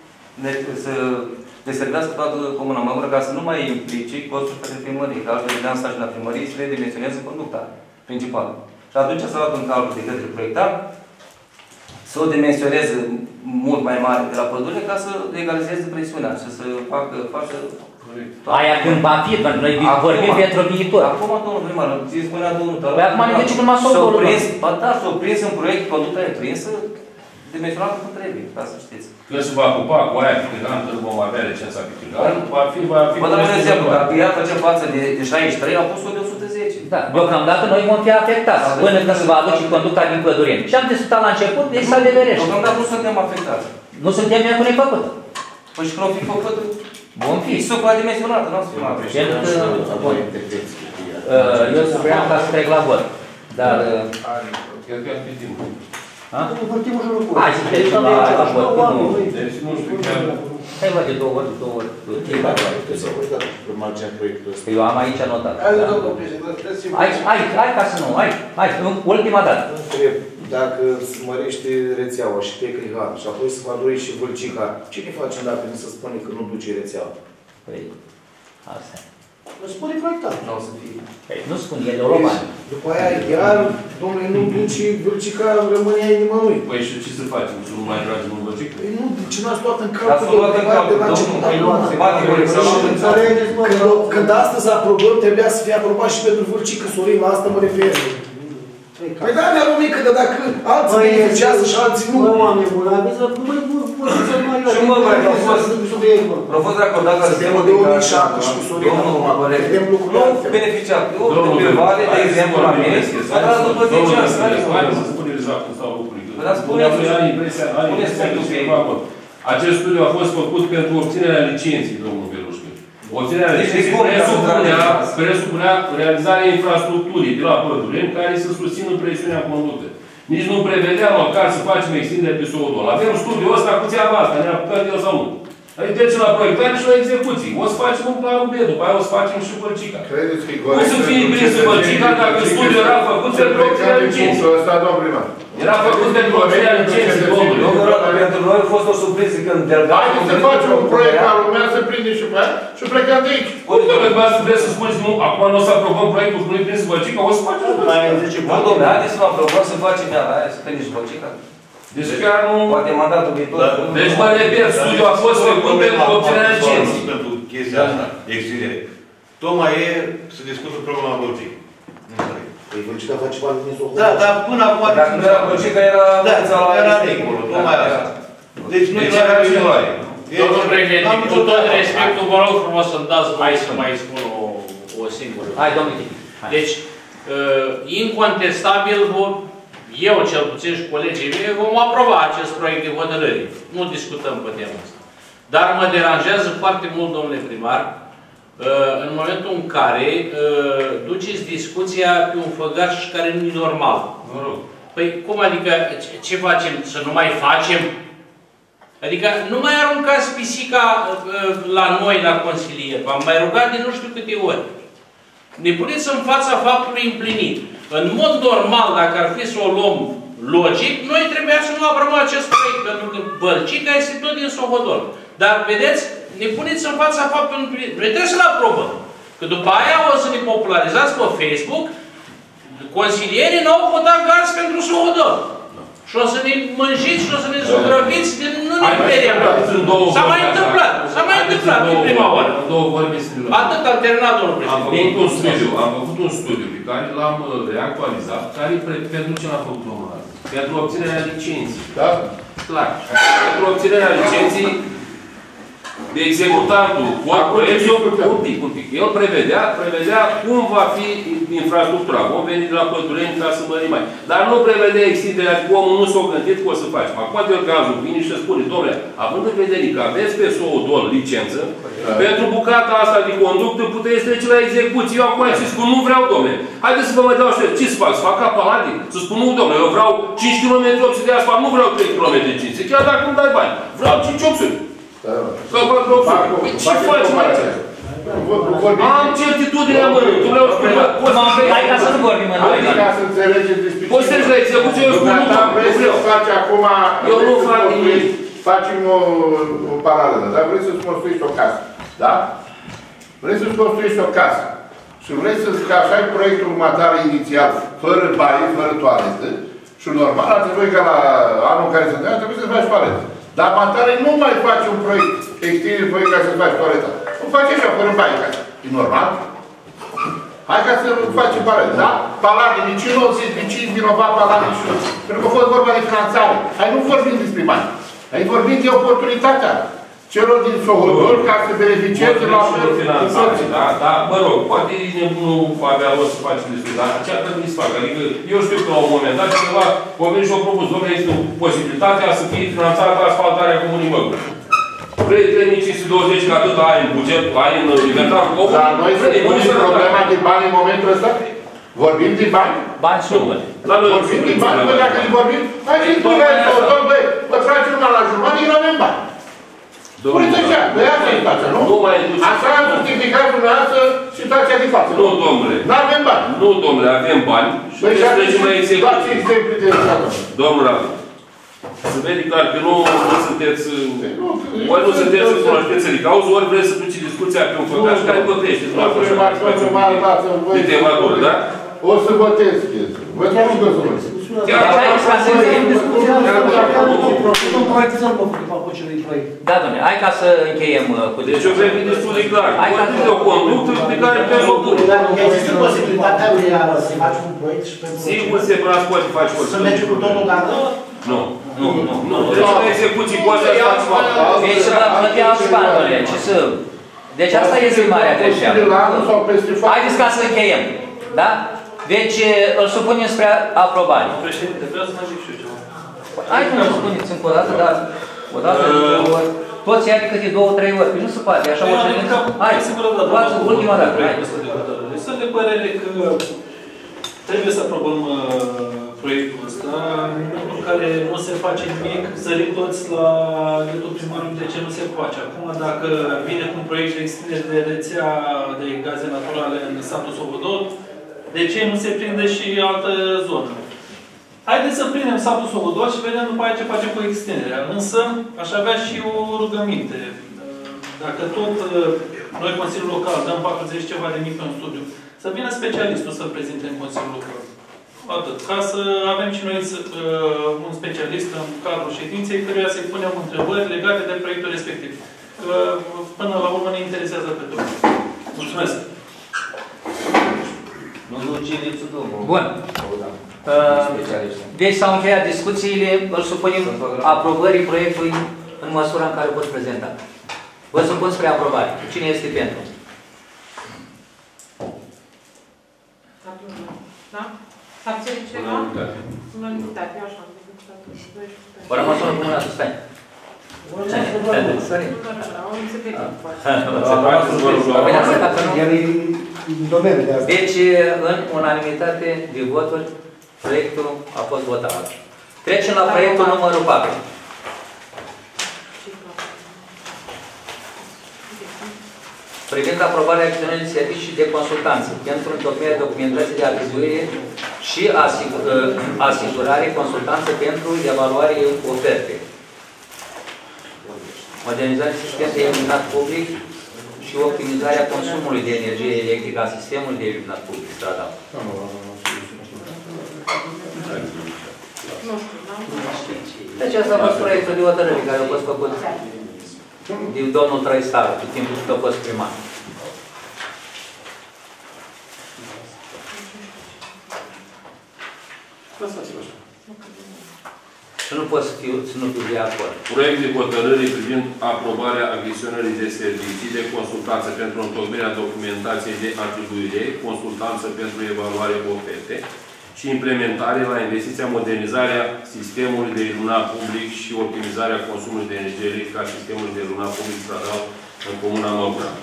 deservească toată comuna Măgură, ca să nu mai implice costuri pentru primărie, că altfel vedeam staj la primărie și le dimensionează conducta principală. Și atunci s-a luat în calcul de către proiectant să o dimensioneze mult mai mare de la pădure ca să egalizeze presiunea și să facă aia când va fi, pentru noi vorbim pentru viitor. Acum, domnul primar, ți spunea domnul Tălău. Păi acum ne duce cum m-a s-o prins, da, s-o prins în proiect, conducta e prinsă, dimensionată cum trebuie, ca să știți. Când se va ocupa cu aia pe Tigan, când vom avea licența pe Tigan, va fi... Vă dau un exemplu, dacă ea face față de 63, a pus-o de 110. Da, deocamdată noi vom fi afectați, până când se va aduce conducta din Pădureni. Și am discutat la început, deci s-a deverește. Deocamdată nu suntem afectați. Nu suntem nimic cu nefăcut. Păi și când o fi făcut, vom fi. E supradimensionată, nu o să fim afectați. Eu spuneam ca să trec la vot. Dar... Cred că ar fi timpul. Hai să trecem la vot. Deci nu știu chiar... Hai văd de două ori. Eu am aici anotat. Hai ca să nu, hai, ultima dată. Dacă se mărește rețeaua și pe Crihan și apoi se va dori și Vâlcica, ce ne facem dacă ni se spune că nu duce rețeaua? Păi, asta e. Nu spune proiectat. Nu o să fie. Păi, nu spun, e de romani. După aia, iar, domnule, nu duce Vâlcica, rămâne aia nimănui. Păi și ce să facem? Să nu mai tragem în Vâlcica? Păi nu, de ce n-ați luat în calcul de la început? Când astăzi aprobăm, trebuia să fie aprobat și pentru Vâlcica, Sorin, la asta mă refer. Păi da, mi-a mică, dar dacă alții beneficiază și alții nu... Nu, oameni buni, aveți să mai și mă, mai au fost racordat la sistemul de care vedem lucrurile altfel. Nu beneficiat. Eu, pe Vale, de exemplu, la mine, s-a dat după 10 ani. Haideți să spunem exact cum stau lucrurile. Dar spuneți ceva acolo. Acest studiu a fost făcut pentru obținerea licenței, domnul Belușcă. Obținerea licenței presupunea realizarea infrastructurii de la Pădureni care să susțină presiunea conductă. Nici nu prevedeam măcar să facem extindere pe Sovodor. Avem studiul ăsta cu țeava asta, ne apucăm el sau nu. Adică trece la proiectare și la execuții. O să facem un planul B, după aia o să facem și Vâlcica. Credeți că cum să fie prins Vâlcica dacă studiul era făcut pentru obținerea licenței? Era făcut pentru obținerea licenței, domnule. Pentru noi a fost o surpriză când delegatul... Haideți să facem un proiect ca lumea, să prindem și pe aia și plecăm de aici. Cum vreți să spuneți nu, acum nu o să aprobăm proiectul cu noi prins Vâlcica, o să facem și Vâlcica. Nu, domnule, haideți să nu aprobăm, să facem ea la aia, să prindem și Vâlcica. Deci chiar nu... Poate mandatul viitor. Deci mă repet, studiul a fost făcut pentru obținerea licenței. Pentru chestia asta, de extindere. Tocmai e să discută problema Vâlcica. Păi Vâlcica face parte din Sovodor. Da, dar până acum... Dacă nu era Vâlcica, era... Da, era dincolo, tocmai asta. Deci nu era viitoare. Domnul președinte, cu tot respectul, vă rog frumos să-mi dați voie să mai spun o singură. Hai, domnule. Deci, incontestabil, eu cel puțin și colegii mei vom aproba acest proiect de hotărâre. Nu discutăm pe tema asta. Dar mă deranjează foarte mult, domnule primar, în momentul în care duceți discuția pe un făgaș care nu e normal. Păi, cum adică, ce facem? Să nu mai facem? Adică, nu mai aruncați pisica la noi, la consilier. V-am mai rugat de nu știu câte ori. Ne puneți în fața faptului împlinit. În mod normal, dacă ar fi să o luăm logic, noi trebuia să nu aprobăm acest proiect, pentru că Bălcica este tot din Sohodol. Dar, vedeți, ne puneți în fața faptului, noi trebuie să-l aprobăm. Că după aia o să ne popularizați pe Facebook, consilierii n-au votat gaz pentru Sohodol. Și o să ne mânjiți și o să ne zugrăviți din nu-niperea. S-a mai întâmplat. S-a mai întâmplat din prima oară. Atât am terminat, domnul președinte. Am făcut un studiu pe care l-am reactualizat, care pentru ce l-am făcut omul ăla? Pentru obținerea licenței. Da? Clar. Pentru obținerea licenței, de executantul proiectul, un pic. El prevedea cum va fi infrastructura. Vom veni de la Pădureni ca să mărim mai. Dar nu prevedea extinderea, că omul nu s-a gândit că o să faci. Acum de cazul vine și spune, domnule, având în vedere că aveți pe Sohodol licență, pentru bucata asta de conductă puteți trece la execuție. Eu acum să spun, nu vreau, domnule. Haideți să vă mai dau așa. Ce să fac? Să fac ca Paladin? Să spun, nu, domnule, eu vreau 5 km 800 de asfalt, nu vreau 3 km 500. Chiar dacă îmi dai bani. Vreau 5 800. Că vă rog, ce faci mai ce? Am certitudinea mână. Tu vreau să spui, hai ca să nu vorbim în noi. Ca să înțelegeți despre ce. Poți să la execuție, eu spun, nu vreți să faci acum, eu nu fac nimic. Facem o paralelă, dar vrei să-ți construiești o casă. Da? Vrei să-ți construiești o casă. Și vrei să-ți ca așa proiectul următoare inițial, fără baie, fără toaletă, și normal, ar trebui ca la anul în care se întâmplă, trebuie să faci toaletă. Dar matare nu mai face un proiect, extinde proiect ca să faci toaleta. O face așa, fără baie casă. E normal? Hai ca să facem paralel, da? Paladin, nici nu o zici, nici vinovat Paladin și nu. Pentru că a fost vorba de finanțare. Hai nu vorbim despre bani. Hai vorbim de oportunitatea celor din Sohodol ca să beneficieze la finanțare. Da, mă rog, poate nu avea rost să faci despre, dar ce ar trebui să facă? Adică, eu știu că la un moment dat cineva a venit și a propus, domnule, este posibilitatea să fie finanțată asfaltarea Comunii Măguri. Vrei 3520 că atât ai în buget, ai în inventar? Dar noi să punem problema de bani în momentul ăsta? Vorbim de bani? Bani sunt. Vorbim de bani? Bă, dacă îi vorbim, hai să-i spune la Sohodol, băi, vă trage una la jumătate, nu avem bani. Puneți așa, băi, asta e situația, nu? Așa am justificat dumneavoastră situația de față. Nu, domnule. N-avem bani. Nu, domnule, avem bani. Și trebuie să mai executiv. Dați exemple de asta. Domnul Radu, să vede clar că nu sunteți... Ori nu sunteți în cunoștință de cauză, ori vreți să duci discuția pe un făcaș care pătrește. De tematură, da? O să votez. Vă spun că o să votez. Da, domnule, hai ca să încheiem cu discuția. Deci eu cred că e destul de clar. Vorbim de o conductă pe care putem să o punem. Există posibilitatea reală să faci un proiect și pentru... Sigur se poate face orice. Să mergi cu totul dacă... Nu. Deci la execuții poate să faci fapt. Deci să vă plătea alți bani, domnule. Deci asta este marea greșeală. Haideți ca să încheiem. Da? Deci îl supunem spre aprobare. Președinte, vreau să mai zic și eu ceva. Hai că nu spuneți încă o dată, dar o dată, de 2 ori. Toți ia câte 2-3 ori. Păi nu se poate, așa o ședință. Hai, luați ultima dată. Sunt de părere că trebuie să aprobăm proiectul ăsta, în momentul în care nu se face nimic, sărim toți la gâtul primarului de ce nu se face. Acum, dacă vine cu un proiect de extindere de rețea de gaze naturale în satul Sohodol, de ce nu se prinde și altă zonă? Haideți să prindem satul Sohodol și vedem după aia ce facem cu extinderea. Însă, aș avea și o rugăminte. Dacă tot noi, Consiliul Local, dăm 40 ceva de mii pe un studiu, să vină specialistul să-l prezinte în Consiliul Local. Atât. Ca să avem și noi un specialist în cadrul ședinței, căruia să-i punem întrebări legate de proiectul respectiv. Până la urmă ne interesează pe toți. Mulțumesc! Bun. Deci s-au încheiat discuțiile, îl supunem aprobării proiectului în măsura în care o pot prezenta. Vă supun spre aprobare. Cine este pentru? Da? S-abține ceva? Unanimitate, așa am decât atunci. Vă rămas o rămână, stai. Deci, în unanimitate de voturi, proiectul a fost votat. Trecem la proiectul numărul 4. Privind aprobarea acțiunii de servicii și de consultanță pentru întocmirea documentației de atribuire și asigurare, consultanță pentru evaluare oferte. Modernizarea sistemului de iluminat public și optimizarea consumului de energie electrică a sistemului de iluminat public stradal. Deci asta a fost proiectul de hotărâre care a fost făcut de domnul Trăistaru, pe timpul cât a fost primar. Și nu pot să nu fiu de acord. Proiect de hotărâre privind aprobarea achiziționării de servicii de consultanță pentru întocmirea documentației de atribuire, consultanță pentru evaluare oferte și implementare la investiția modernizarea sistemului de iluminat public și optimizarea consumului de energie electrică a sistemului de iluminat public stradal în Comuna Măgura.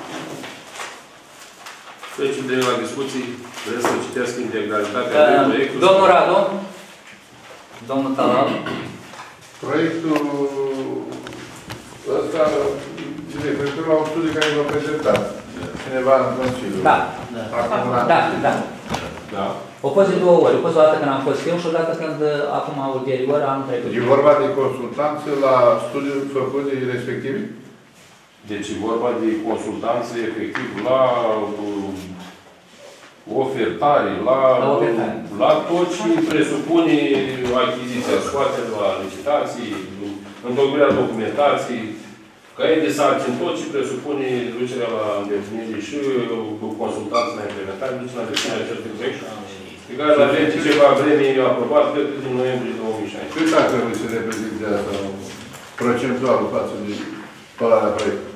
Trecem de la discuții. Vreau să citesc integralitatea proiectului. Domnul Radu, domnul Talal. Proiectul ăsta referitor la un studiu care v-a prezentat cineva în Consiliu. Da. Da. O fost de 2 ori. O fost o dată când am fost eu și o dată când acum ulterior am trecut. E vorba de consultanță la studiul făcut de respectivi? Deci e vorba de consultanță efectiv la ofertare, la tot ce presupune achiziția, scoaterea la licitații, întocmirea documentației, caiet de sarcini, tot ce presupune ducerea la îndeplinire și consultanță la implementare, ducerea la îndeplinire acestui proiect, pe care la ceva vreme e aprobat, cred că din noiembrie 2016. Cât ar trebui să reprezinte asta procentual față de spălarea proiectului?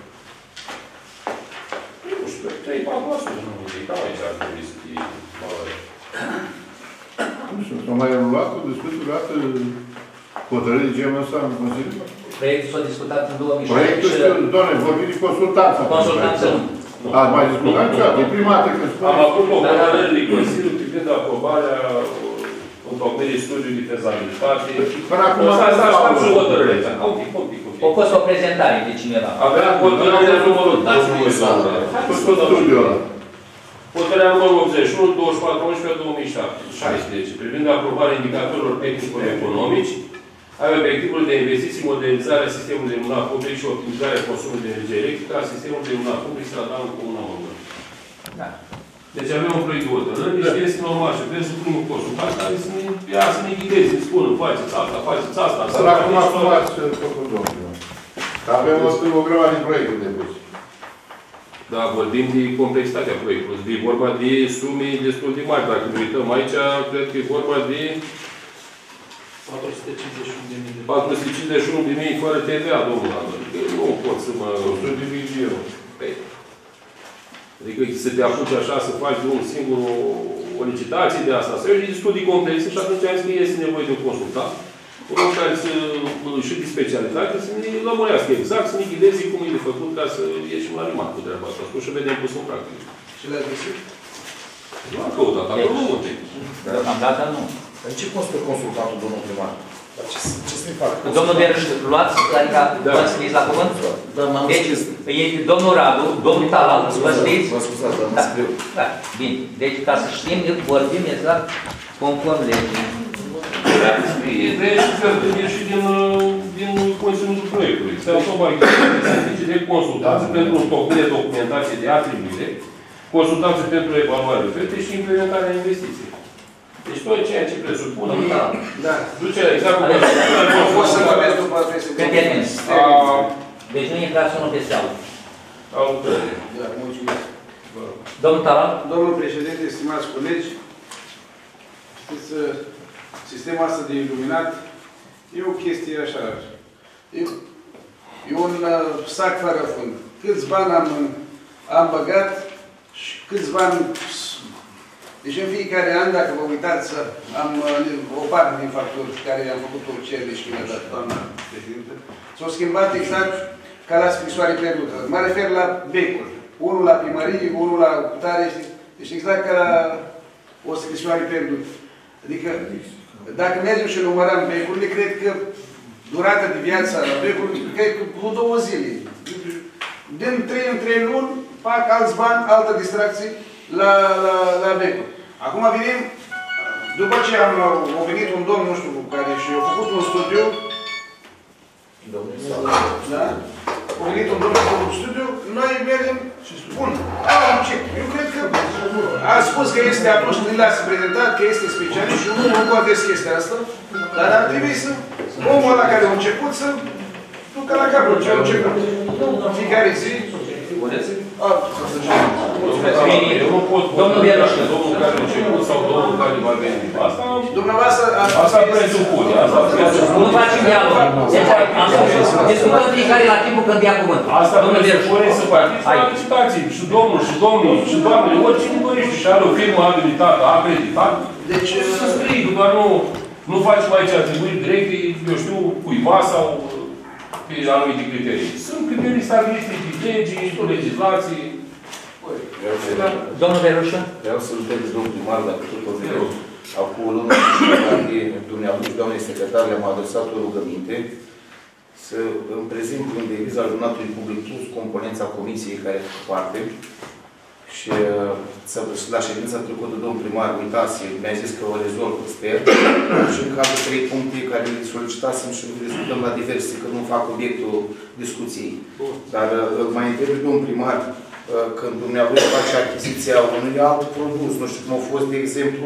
Nu știu, 3-4%, nu știu, cam aici ar trebui să fie valoare. Nu știu, s-au mai luat o discuție luată hotărâri de genul ăsta în Consiliu? Proiectul s-a discutat în 2016. Proiectul, doamne, vorbim de consultanță. Consultanță nu. Ați mai discutat niciodată? E prima dată când spune... Am avut o hotărâre de Consiliu privind aprobarea întocmirii studiului de fezabilitate. Până acum... Asta aștept și hotărâre. A fost o prezentare de cineva. Avea hotărârea numărul 2. Studiul ăla. Hotărârea numărul 81, 24-11-2016, privind aprobarea indicatorilor tehnico-economici, are obiectivul de investiții, modernizarea sistemului de iluminat public și optimizarea consumului de energie electrică a sistemului de iluminat public stradal în Comuna Măgura. Da. Deci avem un proiect de hotărâre, deci este normal și trebuie să punem un consultant care să ne ghideze, să spună, faceți asta, faceți asta. Dar acum ați făcut, domnule. Avem o grămadă de proiecte de pus. Da, vorbim de complexitatea proiectului. E vorba de sume destul de mari. Dacă ne uităm aici, cred că e vorba de 451.000 fără TVA, domnul Andrei. Nu pot să mă... 100.000 de euro. Adică să te apuci așa, să faci de un singur o licitație de asta. Să iei studii complexe și atunci am zis că este nevoie de un consultant. Unul care să și de specialitate, să ne lămurească exact, să ne ghideze cum e de făcut ca să ieșim la rimat cu treaba asta. Și vedem pus în practică. Și le-ați găsit? Nu am căutat, acolo nu multe. Deocamdată nu. În ce constă consultantul, domnul primar? Ce să-i facă? Domnul Berș, luați, adică vă scrieți la cuvânt? Deci, e domnul Radu, domnul Talal, vă scrieți? Vă scuzați, dar mă scriu. Da, bine. Deci, ca să știm, vorbim exact conform legii. E și din conținutul proiectului. Se automat servicii de consultanță pentru întocmirea documentației de atribuire, consultanță pentru evaluare oferte și implementarea investiției. Deci tot ceea ce presupune... Da. Ducerea exact cu... O să vorbesc după aceste... Cât termen? Deci nu intrați unul peste altul. Au lucrări. Da, mulțumesc. Domnul Talal? Domnul președinte, stimați colegi, știți, sistemul ăsta de iluminat e o chestie așa. E un sac fără fund. Câți bani am băgat și câți bani... Deci în fiecare an, dacă vă uitați, am o parte din facturi care am făcut o cerere și mi-a dat doamna președinte, s-au schimbat exact ca la scrisoare pierdută. Mă refer la becuri. Unul la primărie, unul la ocupare, deci exact ca la o scrisoare pierdută. Adică, dacă mergem și numărăm becurile, cred că durata de viață a becurilor, cred că cu 2 zile. Din 3 în 3 luni, fac alți bani, altă distracție la becuri. Acum venim, După ce a venit un domn, nu știu, care și-a făcut un studiu, da? A venit un domn, a făcut un studiu, noi mergem și spun, eu cred că a spus că este atunci când l-ați prezentat, că este specialist și nu contest chestia asta, dar ar trebui să, omul ăla care a început să ducă la capăt ce a început. În fiecare zi, Eu nu pot vota domnul care a început sau domnul care va veni. Asta presupune. Nu facem dialog. Discutăm fiecare la timpul când ia cuvântul. Asta presupune să participi la licitații. Și domnul, și domnii, și doamnele, oricine dorește și are o firmă abilitată, acreditată. Deci să scrii, doar nu faci mai ce atribuiri directe, eu știu, cuiva sau pe anumite criterii. Sunt criterii stabilite de legii, de legislații. Domnul Berușă? Vreau să-l întreb domnul primar, dacă tot o vreau. Acum, lună, dumneavoastră, doamnei secretar, le-am adresat o rugăminte să îmi prezint un deviz al donatului public plus componența comisiei care fac parte. Și la ședința trecută, domnul primar, uitase, mi-a zis că o rezolv, sper. Și în cazul 3 puncte care le solicitasem și le discutăm la diverse, că nu fac obiectul discuției. Dar mai întreb domnul primar, când dumneavoastră face achiziția unui alt produs, nu știu cum a fost, de exemplu,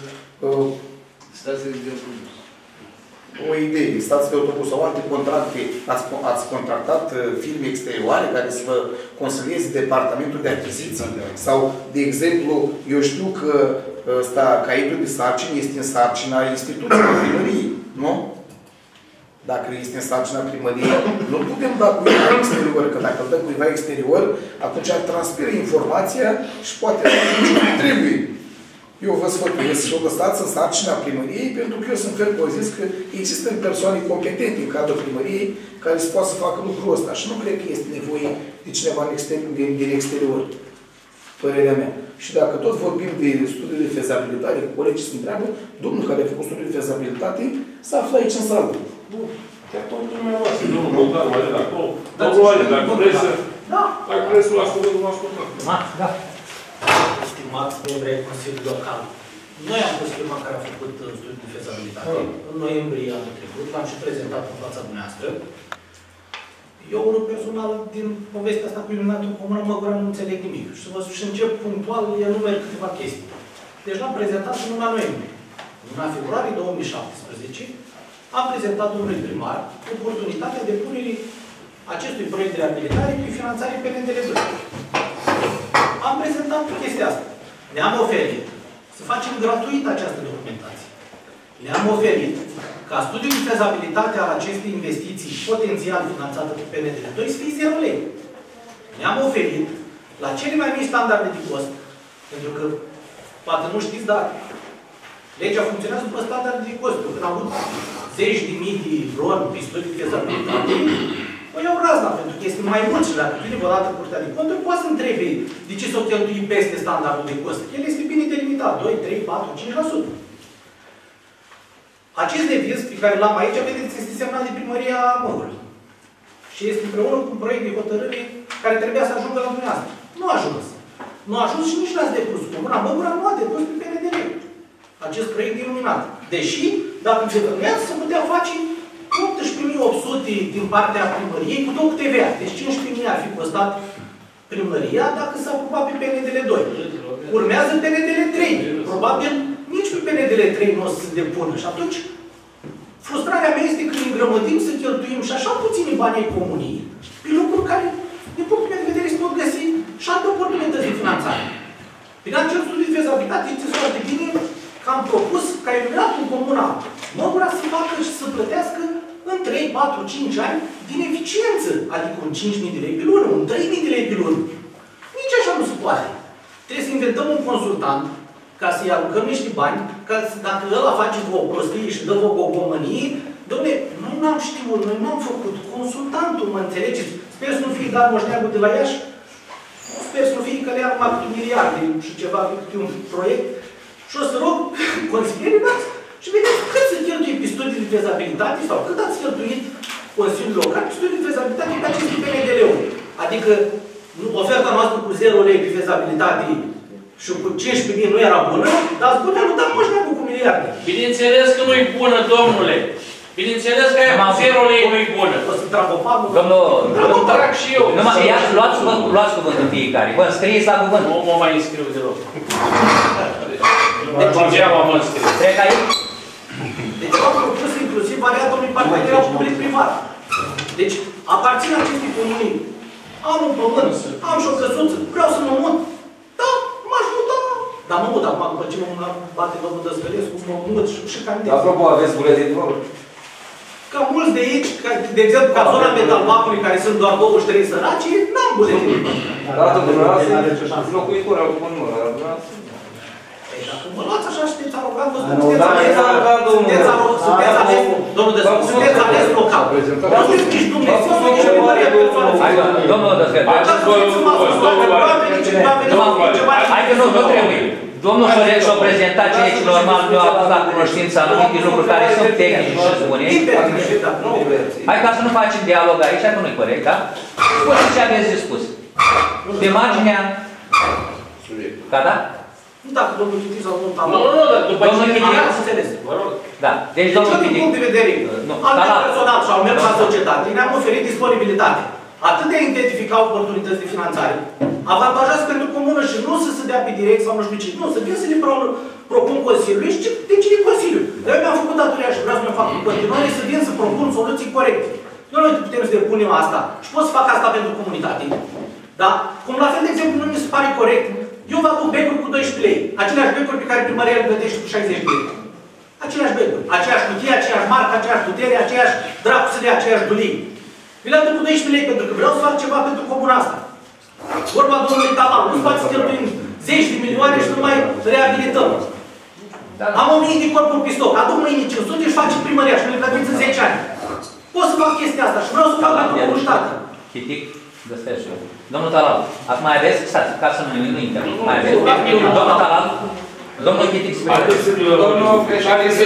o idee, stați de autobuz sau alte contracte, ați contractat firme exterioare care să vă consilieze departamentul de achiziții? Sau, de exemplu, eu știu că caietul de sarcini este în sarcina instituției primăriei, nu? Dacă este în sarcina primăriei, nu putem da cuiva exterior, că dacă îl dă cuiva exterior, atunci ar transpiră informația și poate nu trebuie. Eu vă sfătuiesc și o lăsați în sarcina primăriei, pentru că eu sunt fel zis că există persoane competente în cadrul primăriei care se poate să facă lucrul ăsta. Și nu cred că este nevoie de cineva din exterior. Părerea mea. Și dacă tot vorbim de studiul de fezabilitate, cu colegii se întreabă, domnul care a făcut studiul de fezabilitate se află aici în sală. Bun. Chiar tot dumneavoastră, domnul Bogdan, mai de acolo. Domnul Ale, dacă vreți să... Dacă vreți să luați cuvântul, nu ascultați. Da. Stimați membri ai Consiliului Local, noi am fost firma care a făcut studiul de fezabilitate. În noiembrie anul trecut, l-am și prezentat în fața dumneavoastră. Eu, unul personal, din povestea asta cu iluminatul comună, Măgura, nu înțeleg nimic. Și încep punctual, enumer câteva chestii. Deci l-am prezentat în luna noiembrie. În luna februarie 2017, am prezentat domnului primar oportunitatea depunerii acestui proiect de reabilitare cu finanțare pe PNDL2. Am prezentat chestia asta. Ne-am oferit să facem gratuit această documentație. Ne-am oferit ca studiul de fezabilitate al acestei investiții potențial finanțată pe PNDL2 să fie 0 lei. Ne-am oferit la cele mai mici standarde de cost, pentru că, poate nu știți, dar legea funcționează după standarde de cost. Când am avut zeci de mii de ron pe studii de fezabilitate, o iau razna, pentru că este mai mult și dacă vine vreodată Curtea de Conturi, poate să întrebe de ce s-o cheltui peste standardul de cost. El este bine delimitat, 2, 3, 4, 5%. Acest deviz pe care l-am aici, vedeți, este semnat de primăria Măgurului. Și este împreună cu un proiect de hotărâre care trebuia să ajungă la dumneavoastră. Nu a ajuns. Nu a ajuns și nici n-ați depus. Comuna Măgura nu a depus pe PNDL acest proiect de iluminat. Deși, dacă se trebuia, se putea face 18.800 din partea primăriei cu tot TVA. Deci 15.000 ar fi costat primăria dacă s-a ocupat pe PNDL2. Urmează PNDL3. Probabil nici pe PNDL3 nu o să se depună. Și atunci, frustrarea mea este că îngrămădim să cheltuim și așa puțini bani ai comunii pe lucruri care, din punctul meu de vedere, se pot găsi și alte oportunități de finanțare. Prin acel studiu de fezabilitate, știți foarte bine că am propus ca iluminatul comuna Măgura să facă și să plătească în 3, 4, 5 ani din eficiență. Adică un 5.000 de lei pe lună, un 3.000 de lei pe lună. Nici așa nu se poate. Trebuie să inventăm un consultant ca să-i aruncăm niște bani, ca să, dacă ăla face o prostie și dă o gogomănie, dom'le, noi n-am știut, noi n-am făcut. Consultantul, mă înțelegeți? Sper să nu fie dat moșneagul de la Iași. Sper să nu fie că le ia numai câte miliarde și ceva, câte un proiect. Și o să rog consilierii dați și vedeți cât se cheltuie pe studii de fezabilitate sau cât ați cheltuit Consiliul Local pe studii de fezabilitate pe aceste PNDL-uri. Adică oferta noastră cu 0 lei pe fezabilitate și cu 15.000 nu era bună, dar spunea lui, dar moșneagul cum miliarde. Bineînțeles că nu-i bună, domnule. Bineînțeles că aia cu 0 lei nu-i bună. O să trag o palmă. Domnul, trag și eu. luați cuvântul fiecare. Vă înscrieți la cuvânt. Nu mă mai înscriu deloc. Deci degeaba mă înscriu. Trec aici? Deci am propus inclusiv variantului parteneriat public-privat. Deci aparține acestui comunii. Am un pământ, am și o căsuță, vreau să mă mut. Da, m-aș muta. Dar mă mut acum, după ce mă bate domnul Dăscălescu, mă mut și candidez. Apropo, aveți buletin de vot? Ca mulți de aici, de exemplu, ca zona Metalbacului, care sunt doar 2-3 săraci, n-am buletin de vot. Arată dumneavoastră, locuitor al comunului, Păi, dacă mă luați așa, sunteți arogant, vă sunteți ales, domnul Dăscălescu, sunteți ales local. Nu sunteți nici Dumnezeu, nu nici primăria persoană. Domnul Dăscălescu, hai că nu trebuie. Domnul Șorel și-a prezentat ceea ce normal nu a pus la cunoștință anumite lucruri care sunt tehnici și spune. Hai ca să nu facem dialog aici, că nu-i corect, da? Spuneți ce aveți de spus. Pe marginea... Da, da? Nu dacă domnul Chitic sau domnul Tamar. Nu, dar după ce am înțeles. Da, deci domnul Chitic... Din punct de vedere al meu personal și al meu ca societate, ne-am oferit disponibilitate. Atât de a identifica oportunități de finanțare, avantajoase pentru comună și nu să se dea pe direct sau nu știu ce. Nu, să vin să le propun Consiliului și decide Consiliul. Eu mi-am făcut datoria și vreau să mi-o fac în continuare, să vin să propun soluții corecte. Nu noi putem să depunem asta și pot să fac asta pentru comunitate. Da? Cum la fel, de exemplu, nu mi se pare corect. Eu vă aduc becuri cu 12 lei. Aceleași becuri pe care primăria le plătește cu 60 de lei. Aceleași becuri. Aceeași cutie, aceeași marcă, aceeași putere, aceeași dracu să dea, aceeași dulii. Mi le-am dat cu 12 lei pentru că vreau să fac ceva pentru comuna asta. Vorba domnului Tamal, nu-ți faci să cheltuim 10 de milioane și nu mai reabilităm. Am 1000 de corpuri pistoc, aduc mâine 500 și face primăria și nu le plătiți în 10 ani. Pot să fac chestia asta și vreau să fac pentru comunitate. Chitic, Dăscălescu. Domnul Talal, acum mai aveți? Stați, ca să nu intră. Mai aveți? Domnul Talal, domnul Chitic, domnul președinte,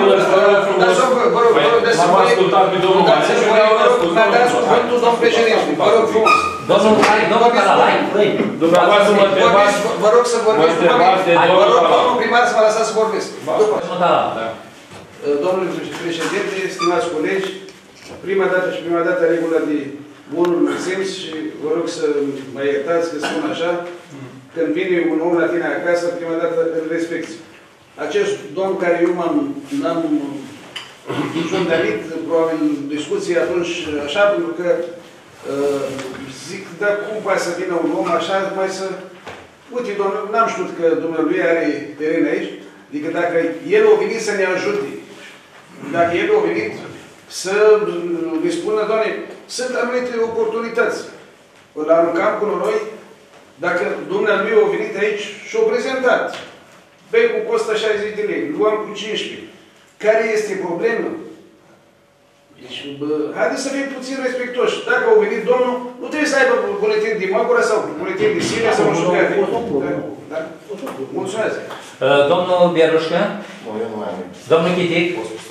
am ascultat pe domnul domnul președinte, vă rog frumos. Domnul Talal, dumneavoastră mă întrebați, vă rog să vorbiți, vă rog, domnul primar, să mă lăsați să vorbesc. Domnul Talal, domnule președinte, stimați colegi, prima dată regula de bunul simț și vă rog să mă iertați că spun așa, când vine un om la tine acasă, prima dată îl respecti. Acest domn care eu n-am jurnărit, probabil, discuții atunci așa, pentru că zic, dar cum poate să vină un om așa, mai să... Uite, domnul, n-am știut că dumnealui are teren aici, adică dacă el a venit să ne ajute, dacă el a venit să ne spună, Doamne, sunt anumite oportunități. Îl aruncam cu noi, dacă dumnealui a venit aici și a prezentat. Becul costă 60 de lei, luăm cu 15. Care este problema? Deci, haideți să fim puțin respectoși. Dacă au venit domnul, nu trebuie să aibă buletin de Măgura sau buletin de Siria sau nu știu care. Da? Mulțumesc. Domnul Bierușcă? Domnul Chitic?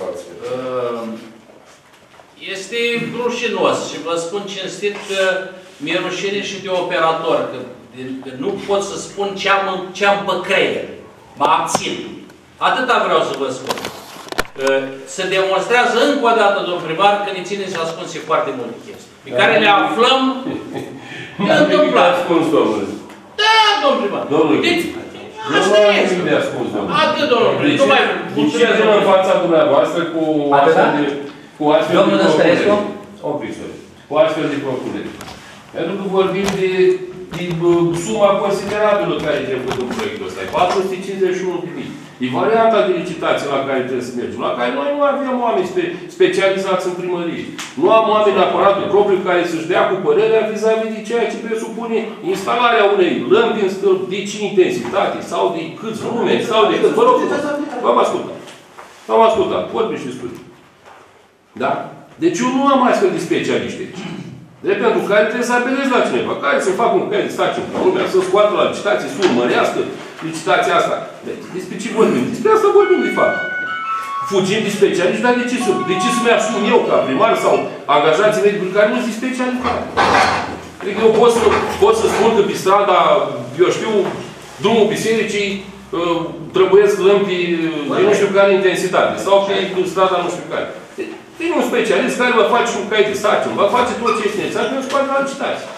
Este rușinos și vă spun cinstit că mi-e rușine și de operator, că nu pot să spun ce am pe creier. Mă abțin. Atâta vreau să vă spun. Se demonstrează încă o dată, domn primar, că ne țineți ascunse foarte multe chestii, pe care le aflăm întâmplat. Da, domn primar. Deci, asta este. Atât, domnul primar. Nu mai mulțumesc. Deci, în fața dumneavoastră cu astfel de... Domnul Dăscălescu? Cu astfel de propuneri. Pentru că vorbim de suma considerabilă care trebuie în proiectul ăsta. E 451.000. E varianta de licitație la care trebuie să mergem, la care noi nu avem oameni specializați în primărie. Nu am oameni aparatul propriu care să-și dea cu părerea vis-a-vis de ceea ce presupune instalarea unei lămpi în stâlp, de ce intensitate, sau de câți lumeni, sau de cât. Vă rog, v-am ascultat. V-am ascultat. Vorbi și spune. Da? Deci eu nu am astfel de specialiști aici. Drept pentru care trebuie să apelezi la cineva, care să facă un cai de stație în lumea, să scoată la licitație, să urmărească licitația asta. Deci, despre ce vorbim? Despre asta vorbim, de fapt. Fugim de specialiști, dar de ce să mi-asum eu, ca primar, sau angajații mei care nu sunt specialitate? Adică eu pot să spun că pe strada, eu știu, drumul bisericii trebuiesc lămpi de nu știu care intensitate, sau pe strada nu știu care. Vine un specialist care vă face un cai de sarcini, vă face tot ce este necesar pentru scoate la licitație.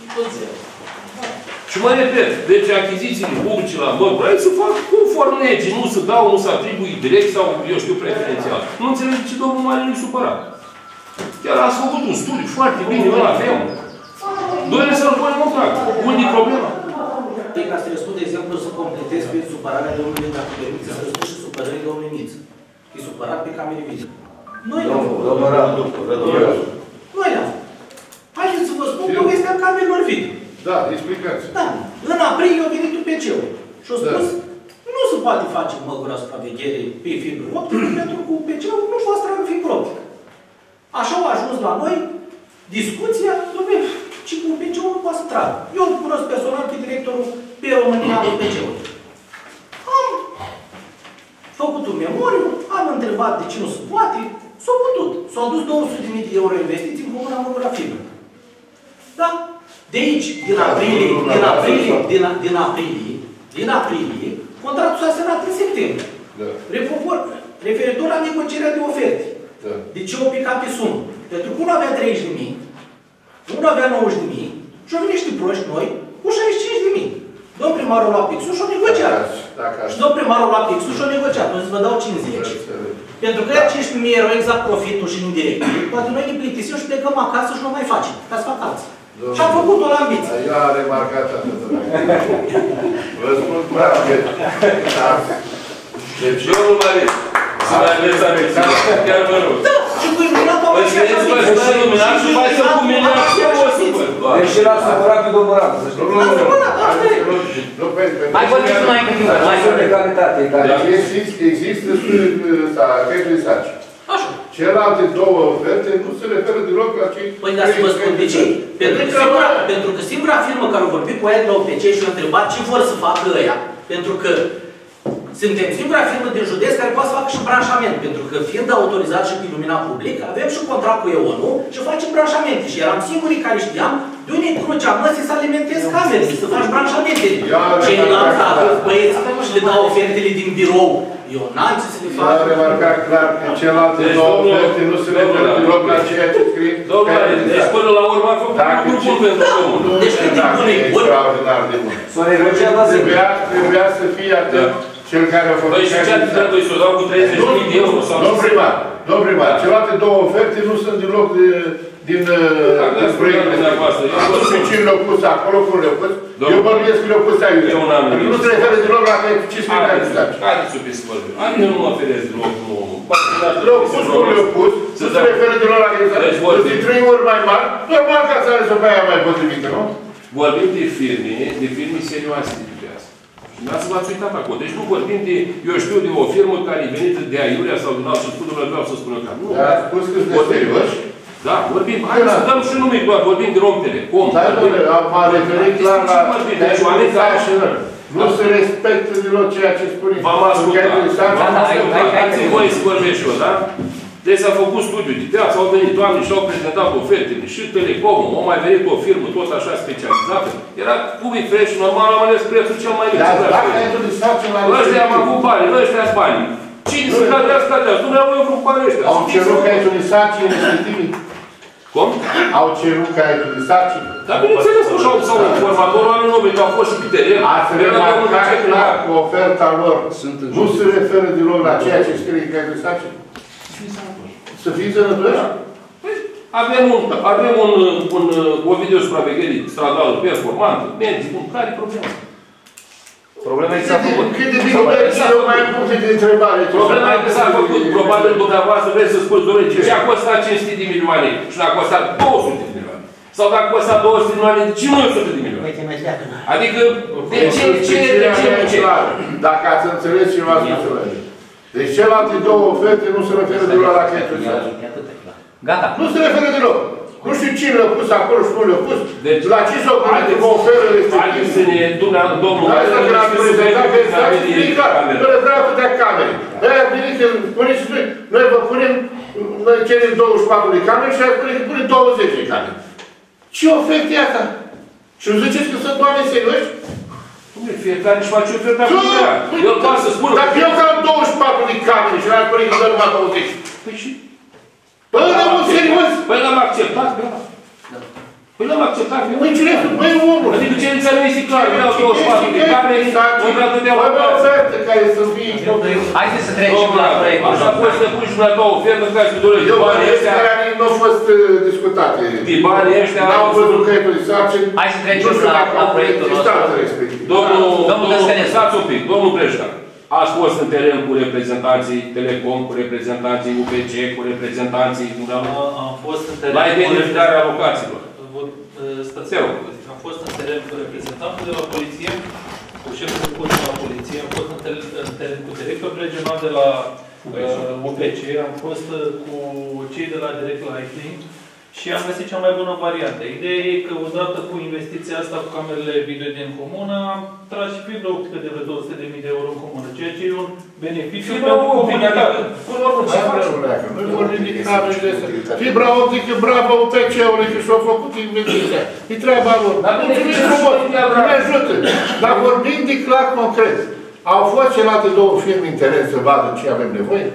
Și mă repet, deci achizițiile publice la mărguri, să fac conform legii, nu să dau, nu să atribui direct sau, eu știu, preferențial. Nu înțeleg ce domnul Mare nu-i supărat. Chiar ați făcut un studiu foarte bine, îl avem. Dorim să-l punem în practică. Unde-i problema? Ca să răspund, de exemplu, să completez pe supărarea domnului, dacă permite, să răspund și supărării domnului Niță. E supărat pe camere video. Noi le-am făcut. Noi le-am făcut. Haideți să vă spun povestea camerelor video. Da, explicați. Da. În aprilie a venit UPC-ul și a spus, nu se poate face măgura supraveghere pe fibră optică, pentru că UPC-ul nu-și va stragă fibră optică. Așa a ajuns la noi discuția, dom'le, ci cu UPC-ul nu poate să tragă. Eu cunosc personal pe directorul pe România al UPC-ului. Am făcut un memoriu, am întrebat de ce nu se poate, s-a putut. S-au dus 200.000 de euro investiții în comuna Măgura Fibră. Da? De aici, din aprilie, contractul s-a semnat în septembrie. Da. Referitor la negocierea de oferte. Da. De ce o picat pe sumă? Pentru că unul avea 30.000, unul avea 90.000 și au venit niște proști noi cu 65.000. Domn primarul la Pixul și-o negociat. Și domn primarul la Pixul și-o negociat. O să vă dau 50. Pentru că ea 15.000 euro exact profitul și indirect. Poate noi ne plictisim și plecăm acasă și nu mai facem. Ca să fac alții. Și am făcut-o la ambiție. Eu am remarcat atât. Vă spun practic. Deci, domnul Marin, să mai aveți ambiție. Chiar vă rog. Da, și cu iluminatul am și așa ambiție. Îți vezi iluminat și faci să cu mine Deși l-a supărat pe domnul Radu, să știi. L-a supărat, asta e. Mai vorbiți mai câteva. Mai sunt de calitate. Există efectul de sarcini. Așa. Celelalte două oferte nu se referă deloc la cei... Păi, dar să vă spun de ce? Pentru că singura firmă care a vorbit cu aia de la OPC și a întrebat ce vor să facă ăia, pentru că suntem singura firmă din județ care poate să facă și branșament, pentru că fiind autorizat și cu iluminat public, avem și contract cu EONU și facem branșamente. Și eram singurii care știam de unde e crucea măsii să alimentezi camere, să faci branșamente. Ceilalți băieți și le dau ofertele din birou. Eu n-am ce să le fac. Eu am remarcat clar că celelalte două oferte nu se referă deloc la ceea ce scrie. Domnule, deci până la urmă a făcut un bun pentru comun. Deci cât de bun e bun? Extraordinar de bun. Trebuia să fie atât cel care a făcut... Păi și ce-a trebuie să o dau cu 30.000 de euro? Domn primar, celelalte două oferte nu sunt deloc din proiectul dumneavoastră. Ce le-au pus acolo, cum le-au pus? Eu vorbesc că le-au pus aici. Nu se referă deloc la ce spune care se face. Haideți-o pe să vorbim. Eu nu mă oferesc deloc. Le-au pus cum le-au pus, nu se referă deloc la ce se face. De 3 ori mai mari, normal ca să ales-o pe aia mai potrivită, nu? Vorbim de firme serioase de piață. Și n-ați v-ați uitat acolo. Deci nu vorbim de, eu știu, de o firmă care e venită de aiurea sau din alt și spune, vreau să spună că nu. Dar a spus că sunt serioși? Da, vorbim. Hai să dăm și nume, doar vorbim de Rom Telecom. Dar, domnule, m-a referit clar la... Nu se respectă deloc ceea ce spune. V-am ascultat. Ați voie să vorbesc și eu, da? Deci s-a făcut studiu de piață, au venit oameni și au prezentat ofertele și Telecomul, au mai venit o firmă tot așa specializată. Era public fresh și normal am ales prețul cel mai mic. Dar dacă ai tu de sarcină la ăștia am avut bani, ăștia sunt banii. Cine să cadească, cadească. Dumneavoastră au vrut banii ăștia. Au cerut ca ai tu de sarcină respectivii. Cum? Au cerut ca ai tu de sarcină. Dar bineînțeles că sau informatorul are nume, că au fost și pe teren. Ați remarcat clar că oferta lor nu se referă deloc la ceea ce scrie ca ai tu de sarcină. Să fii sănătoși? Avem o videosupraveghere stradală performantă, merge, care e problema? Problema e că s-a făcut. Cât de bine merge, eu mai am puncte de întrebare. Problema e că s-a făcut. Probabil dumneavoastră vreți să spuneți, domnule, ce a costat 500 de milioane și n-a costat 200 de milioane. Sau dacă a costat 200 de milioane, de ce nu 100 de milioane? Adică, de ce? Dacă ați înțeles ce v-ați înțeles. Deci celelalte două oferte nu se referă deloc la chetul. Gata. Nu se referă deloc. Nu știu cine le-a pus acolo și nu le-a pus. Deci, la ce s-au gândit cu oferă respectiv? Haideți să ne dumnea domnul. Dar asta când am prezentat pe stați, nu le vreau atâtea camere. Aia veniți, puneți și noi vă punem, noi cerem 24 de camere și aia punem 20 de camere. Ce oferte e asta? Și îmi ziceți că sunt oameni serioși? Fiecare își face oferta cum vrea. El poate să spună... Dacă eu am 24 de camere și l-am părere că dă numai 20. Păi și... Păi nu, serios? Păi l-am acceptat, da. Păi l-am acceptat. Păi cine sunt? Păi omul. Adică cerința nu este clară. Vreau 24 de camere, nu vreau să dea o ofertă care să fie... Haideți să trecem la proiectul. Așa poți să pui și la două ofertă care să dorești. Eu banii ăștia care nu au fost discutate. Banii ăștia... N-au văzut căietul de sarcini. Hai să trecem la proiectul nostru. Domnul Descănescu, stați un pic, domnul Breșca. Ați fost în teren cu reprezentanții Telecom, cu reprezentanții UPC, cu reprezentanții... Am fost în teren... La identificarea alocațiilor. Am fost în teren cu reprezentantul de la poliție, cu șeful de post de la poliție, am fost în teren cu directorul regional de la UPC, am fost cu cei de la Direct Lighting și am găsit cea mai bună variantă. Ideea e că odată cu investiția asta cu camerele video din comună, am tras și fibra optică de vreo 200.000 de euro în comună, ceea ce e un beneficiu pentru comunitate. Noi vorbim de camerele astea. Fibra optică, bravo, UPC-ului, că și-au făcut investiția. E treaba lor. Mulțumim frumos, ne ajută. Dar vorbim de clar concret. Au fost celelalte două firme în teren să vadă ce avem nevoie?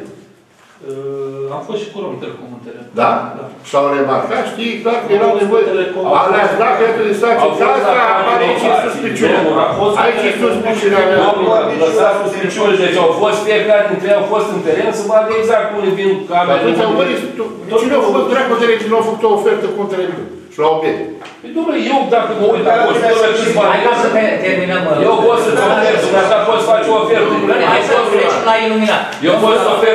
Am fost și cu Romtelecom în teren. Da? S-au remarcat, știi clar că erau nevoie. Alea-ți dacă e interesați în casa, apare aici suspiciunea. Aici e suspiciunea mea. Lăsați suspiciune, deci au fost fiecare dintre ei au fost în teren să vadă exact unde vin camerele. Cine a făcut dracu de cine a făcut o ofertă cu un televizor? Și la obiect. Păi, domnule, eu dacă mă uit acolo, hai ca să terminăm. Eu pot să-ți ofer, asta poți face o ofertă. Hai să trecem la iluminat. Eu pot să ofer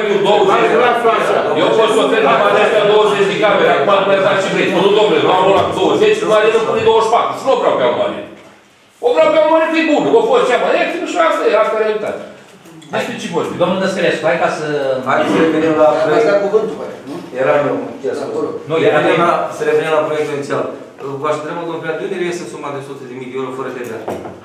20. Eu pot să ofer numai astea 20 de camere. Acum nu mai faci ce vrei. Nu, domnule, vreau una cu 20, nu mai pune 24. Și nu o vreau pe amare. O vreau pe amare că e bună. O fost cea mai ieftină și asta e, asta e realitatea. Despre ce vorbi? Domnul Descănescu, hai ca să... Hai să revenim la proiect. Ați cuvântul, nu? Era eu, chiar să nu, era să revenim la proiectul inițial. V-aș întreba, domnul Prea, de unde reiese suma de 100.000 de euro fără TVA?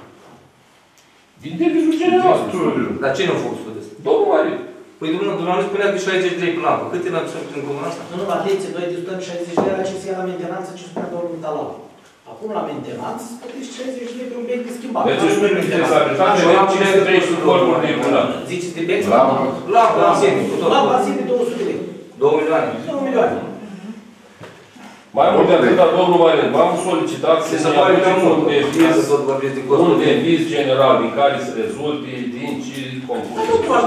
Din devizul general. Dar cine a făcut studiul ăsta? Domnul Mariu. Păi dumneavoastră spunea de 63 până acum. Cât e la în comuna asta? Nu, atenție, noi discutăm 60 de lei ce se ia la mentenanță, ce spunea domnul Talau. Acum la mentenanță, plătești 60 de lei pe un bec de schimbat. Deci nu e interesat. Cine se trăiește în corpul de până? Ziceți de bec? La Barzini. La Barzini 200 de lei. 2 milioane. 2 milioane. Mai mult de atât, domnul Marian, v-am solicitat să se un deviz general din care să rezulte din ce concurs.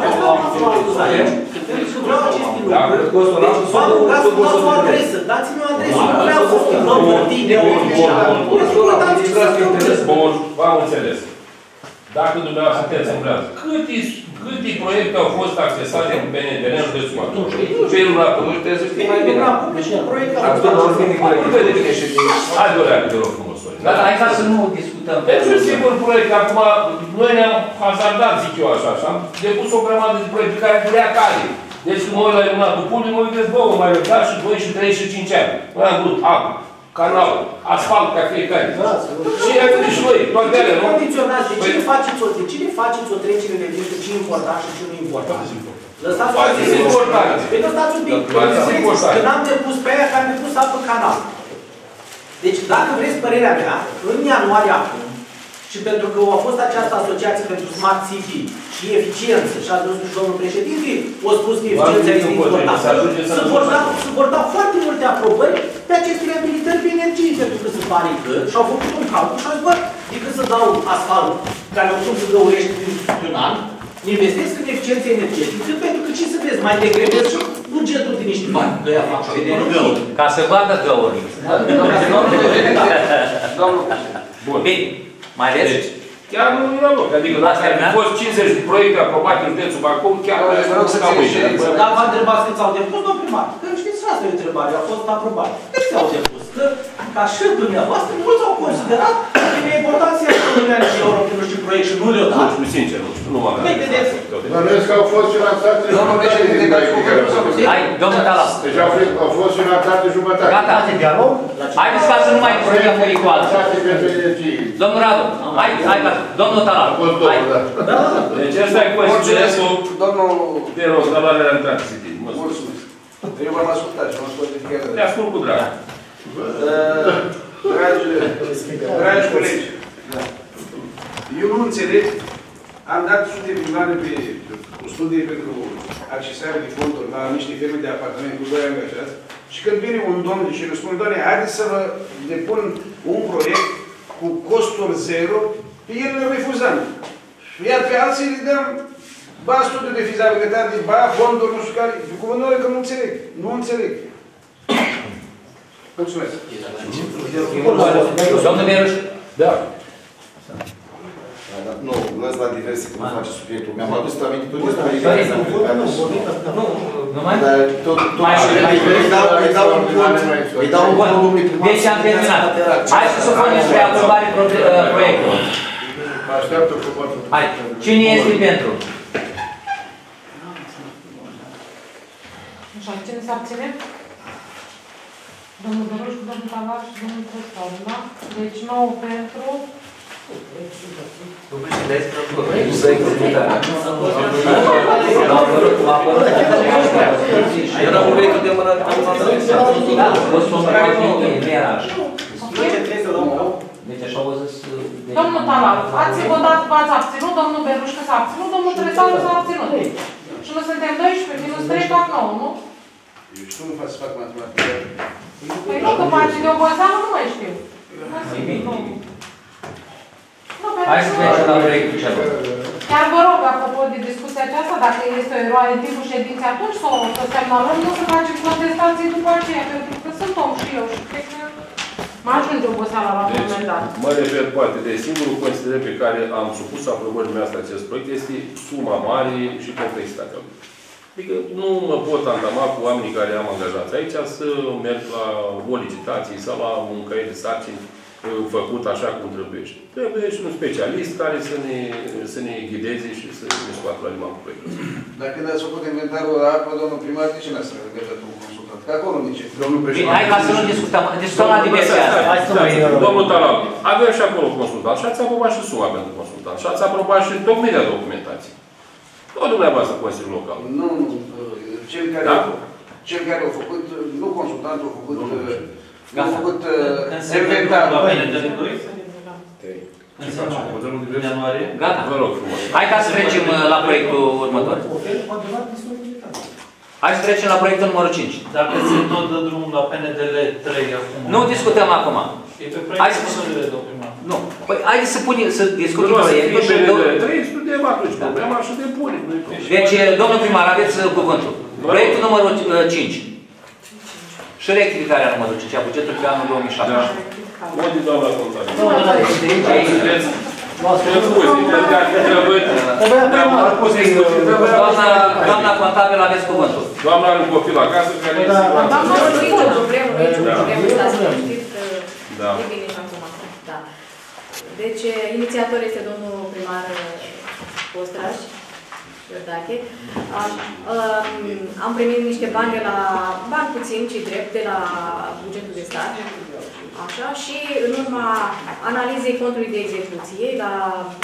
Dați-mi o adresă, dați-mi o adresă. Nu vreau să schimbăm ordine oficial. Bun, v-am înțeles. Dacă dumneavoastră sunteți îmbrează, câte proiecte au fost accesate în PNDN în județul Bacău? Felul la public trebuie să știi mai bine. Hai de o leagă, te rog frumos, Sorin. Da, hai ca să nu discutăm. Deci un singur proiect, acum, noi ne-am hazardat, zic eu așa, și am depus o grămadă de proiecte care durea cale. Deci când mă uit la iluminatul public, mă uite, bă, mai răbdat și 2 și 3 și 5 ani. Noi am vrut apă, canal, asfalt ca fiecare. Și ai venit și noi, toate alea, nu? Condiționați, de cine faceți o trecere de viză, ce important și ce nu important? Lăsați Poate să important. Păi nu stați un pic. Când am depus pe aia, că am depus apă canal. Deci, dacă vreți părerea mea, în ianuarie acum, și pentru că a fost această asociație pentru Smart City și eficiență, și ați văzut și domnul președinte, a spus că eficiența este importantă, se vor da foarte multe aprobări pe aceste reabilitări pe energie, pentru că se pare că și-au făcut un calcul și au zis, bă, decât să dau asfalt, care oricum se găurește din un an, investesc în eficiență energetică, pentru că ce să vezi, mai degredez și bugetul de niște bani. Ca să vadă găurii. Domnul Bine, mai aveți? Chiar nu era loc. Adică dacă au fost 50 de proiecte aprobate în județul Bacău, chiar nu se cam uite. Dar vă întrebați cât s-au depus, domnul primar? Că știți, asta e o întrebare, a fost aprobate. Cât s-au depus? Că, ca și dumneavoastră, mulți au considerat că e importanța de 1 milioane de euro pentru știu proiect și nu le-o dat. Nu știu, sincer, nu știu, nu m-am Păi, vedeți? Bănuiesc că au fost finanțate jumătate din proiecte care au fost. Hai, domnul Talas. Deci au fost finanțate jumătate. Gata. Haideți ca să nu mai discutăm unii cu alții. Domnul Radu, hai, domnul Talas. Deci ăsta e coincidentul, te rog, la valoarea întreagă, Citi. Mulțumesc. Eu v-am ascultat și m-am ascultat de fiecare. Te ascult cu drag. Dragi colegi, eu nu înțeleg, am dat sute de milioane pe studii pentru accesare de fonduri la niște firme de apartament cu 2 angajați și când vine un domn și îmi spune, doamne, haideți să vă depun un proiect cu costuri zero, pe el le refuzăm. Iar pe alții le dăm ba studiu de fizabilitate, ba fonduri, nu știu care, cuvântul că nu înțeleg. Nu înțeleg. Mulțumesc. Domnul Beruș? Da. Nu, lăs la diverse, că nu face subiectul. Mi-am adus la minte tot despre îi dau un bun domnului primar. Deci am terminat. Hai să supunem spre aprobare proiectul. Așteaptă probabil. Hai, cine este pentru? Așa, cine se abține? Domnul Beruș, domnul Talar și domnul Trăstor, da? Deci 9 pentru... Era un proiect de mână. Da, a fost un proiect nu era așa. Deci așa au zis... Domnul Talar, ați votat, v-ați abținut, domnul Beruș că s-a abținut, domnul Trăstor s-a abținut. Și nu suntem 12 minus 3 fac 9, nu? Eu știu nu fac să fac matematică. Păi nu, că face de oboseală, nu mai știu. Hai să trecem la proiectul celor. Chiar vă rog, apropo de discuția aceasta, dacă este o eroare în timpul ședinței, atunci să o semnalăm, nu să facem contestații după aceea, pentru că sunt om și eu și cred că mă ajunge oboseala la un moment dat. Mă refer poate de singurul considerent pe care am supus aprobării mele acest proiect este suma mare și complexitatea lui. Adică nu mă pot antama cu oamenii care am angajați aici să merg la o licitație sau la un caiet de sarcini făcut așa cum trebuiește. Trebuie și un specialist care să ne ghideze și să ne scoată la limba cu proiectul. Dar când ați făcut inventarul la apă, domnul primar, de ce n-ați legătat un consultant? Că acolo nici. Domnul președinte. Hai ca să nu discutăm. Discutăm la diverse astea. Domnul Talau, avem și acolo consultant și ați aprobat și suma pentru consultant. Și ați aprobat și tocmirea documentației. Tot dumneavoastră Consiliul Local. Nu. Cel care au făcut, nu consultantul, au făcut inventarul. Gata. Vă rog frumos. Hai ca să trecem la proiectul următor. Hai să trecem la proiectul numărul 5. Dacă se tot dă drumul la PNDL 3 acum. Nu discutăm acum. E pe proiectul PNDL, domnul primar. Nu. Păi haideți să discutăm proiectul și... Trebuie studiem atunci problema și de pune. Deci, domnul primar, aveți cuvântul. Proiectul numărul 5. Și rectificarea numărul 5 a bugetului pe anul 2007. Unde doamna contabilă? Doamna contabilă, aveți cuvântul. Doamna are un copil acasă care este... Doamna, nu e nicio problemă, nu e nicio problemă, stați liniștit, e bine și acum. Deci, inițiator este domnul primar Postraș, Iordache. Am primit niște bani de la, bani puțin, ci drept, de la bugetul de stat. Așa, și în urma analizei contului de execuție, la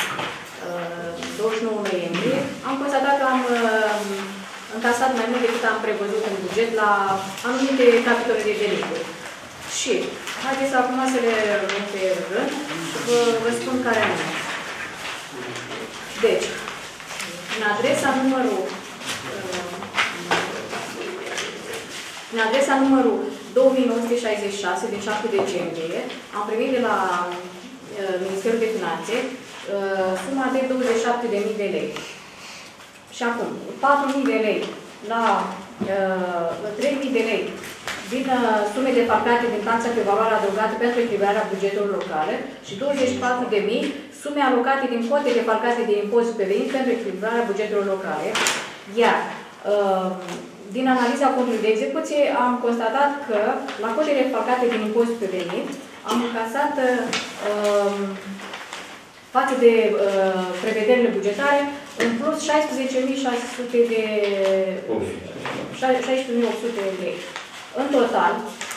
29 noiembrie, am constatat că am încasat mai mult decât am prevăzut în buget la anumite capitole de venituri. Și haideți acum să le luăm pe rând și vă spun care anume. Deci, în adresa numărul 2966 din 7 decembrie, am primit de la Ministerul de Finanțe suma de 27.000 de lei. Și acum, 4.000 de lei la 3.000 de lei din sume defalcate din taxa pe valoare adăugată pentru echilibrarea bugetelor locale și 24.000 sume alocate din cote defalcate de impozit pe venit pentru echilibrarea bugetelor locale. Iar din analiza contului de execuție am constatat că la cotele defalcate din impozit pe venit am încasat față de prevederile bugetare în plus 16.600 de 16.800 de lei. În total,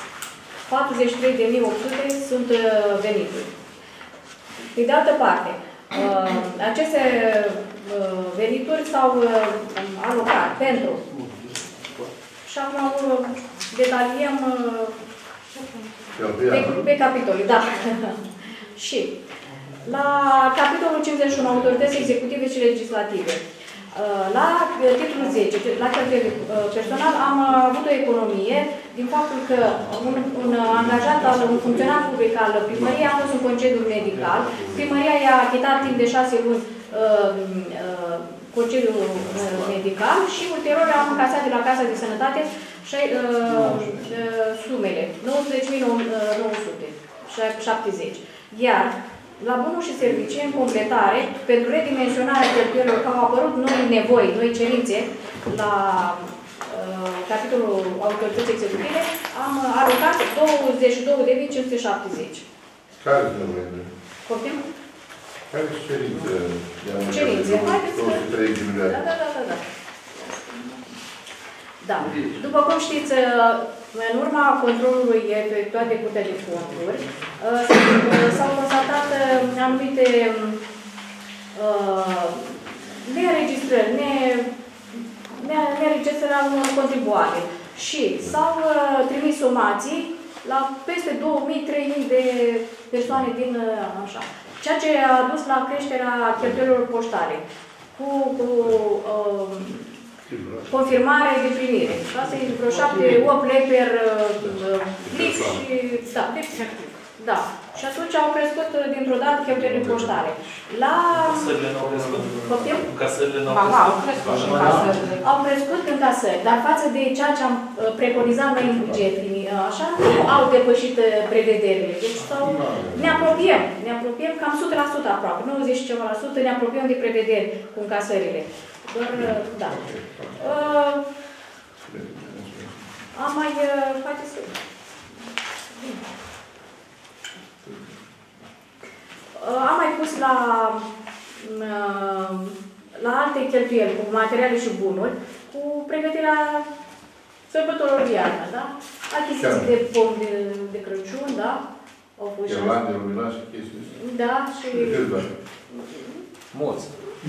43.800 sunt venituri. Pe de altă parte, aceste venituri s-au alocat pentru, și acum detaliem pe capitole, da. Și La capitolul 51, autorități executive și legislative. La titlul 10, la cheltuieli personal, am avut o economie din faptul că un angajat, un funcționar public al primăriei a fost în concediu medical. Primăria i-a achitat timp de 6 luni concediu medical și ulterior am încasat de la Casa de Sănătate sumele, 19.970. Iar la bunuri și servicii, în completare, pentru redimensionarea cheltuielilor, că au apărut noi nevoi, noi cerințe, la capitolul autorității executive, am alocat 22.570. Care sunt nevoile? Poftim? Care sunt cerințe? Cerințe. Haideți să... 230 de milioane. Da. Da. După cum știți, în urma controlului efectuat de Curtea de Conturi, s-au constatat anumite neînregistrări, neînregistrări al unor contribuabili și s-au trimis somații la peste 2.000-3.000 de persoane din așa. Ceea ce a dus la creșterea cheltuielilor poștale cu confirmare de primire. Asta e vreo 7-8 lei per clip și... Da. Și atunci au crescut dintr-o dată cheltuielile poștale. La... Casările n-au crescut? Poftim? Casările n-au crescut? Au crescut în casări, dar față de ceea ce am preconizat noi în buget, așa, nu au depășit prevederile. Deci ne apropiem cam 100% aproape, 90 și ceva la sută, ne apropiem de prevederi cu încasările. Doar, da. Am mai... Haideți să... Am mai pus la alte cheltuieli, cu materiale și bunuri, cu pregătirea sărbătorilor de iarnă, da? Achiziții de pomi de Crăciun, da? Au fost și Irlande, luminați și chestii. Da, și... Mulți.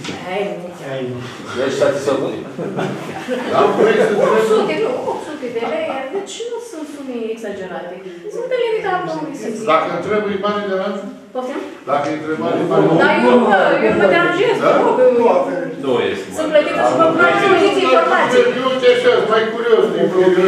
Ești satisfăcut? Da, 800 de lei, deci nu sunt sume exagerate. Sunt în limita domnului să zic. Dacă trebuie bani de lanț? Poftim? Dacă îi trebuie bani de lanț? Dar eu mă deranjez, mă rog. Nu este. Sunt plătită și mă plătiți informații. Eu te știu, mai curios din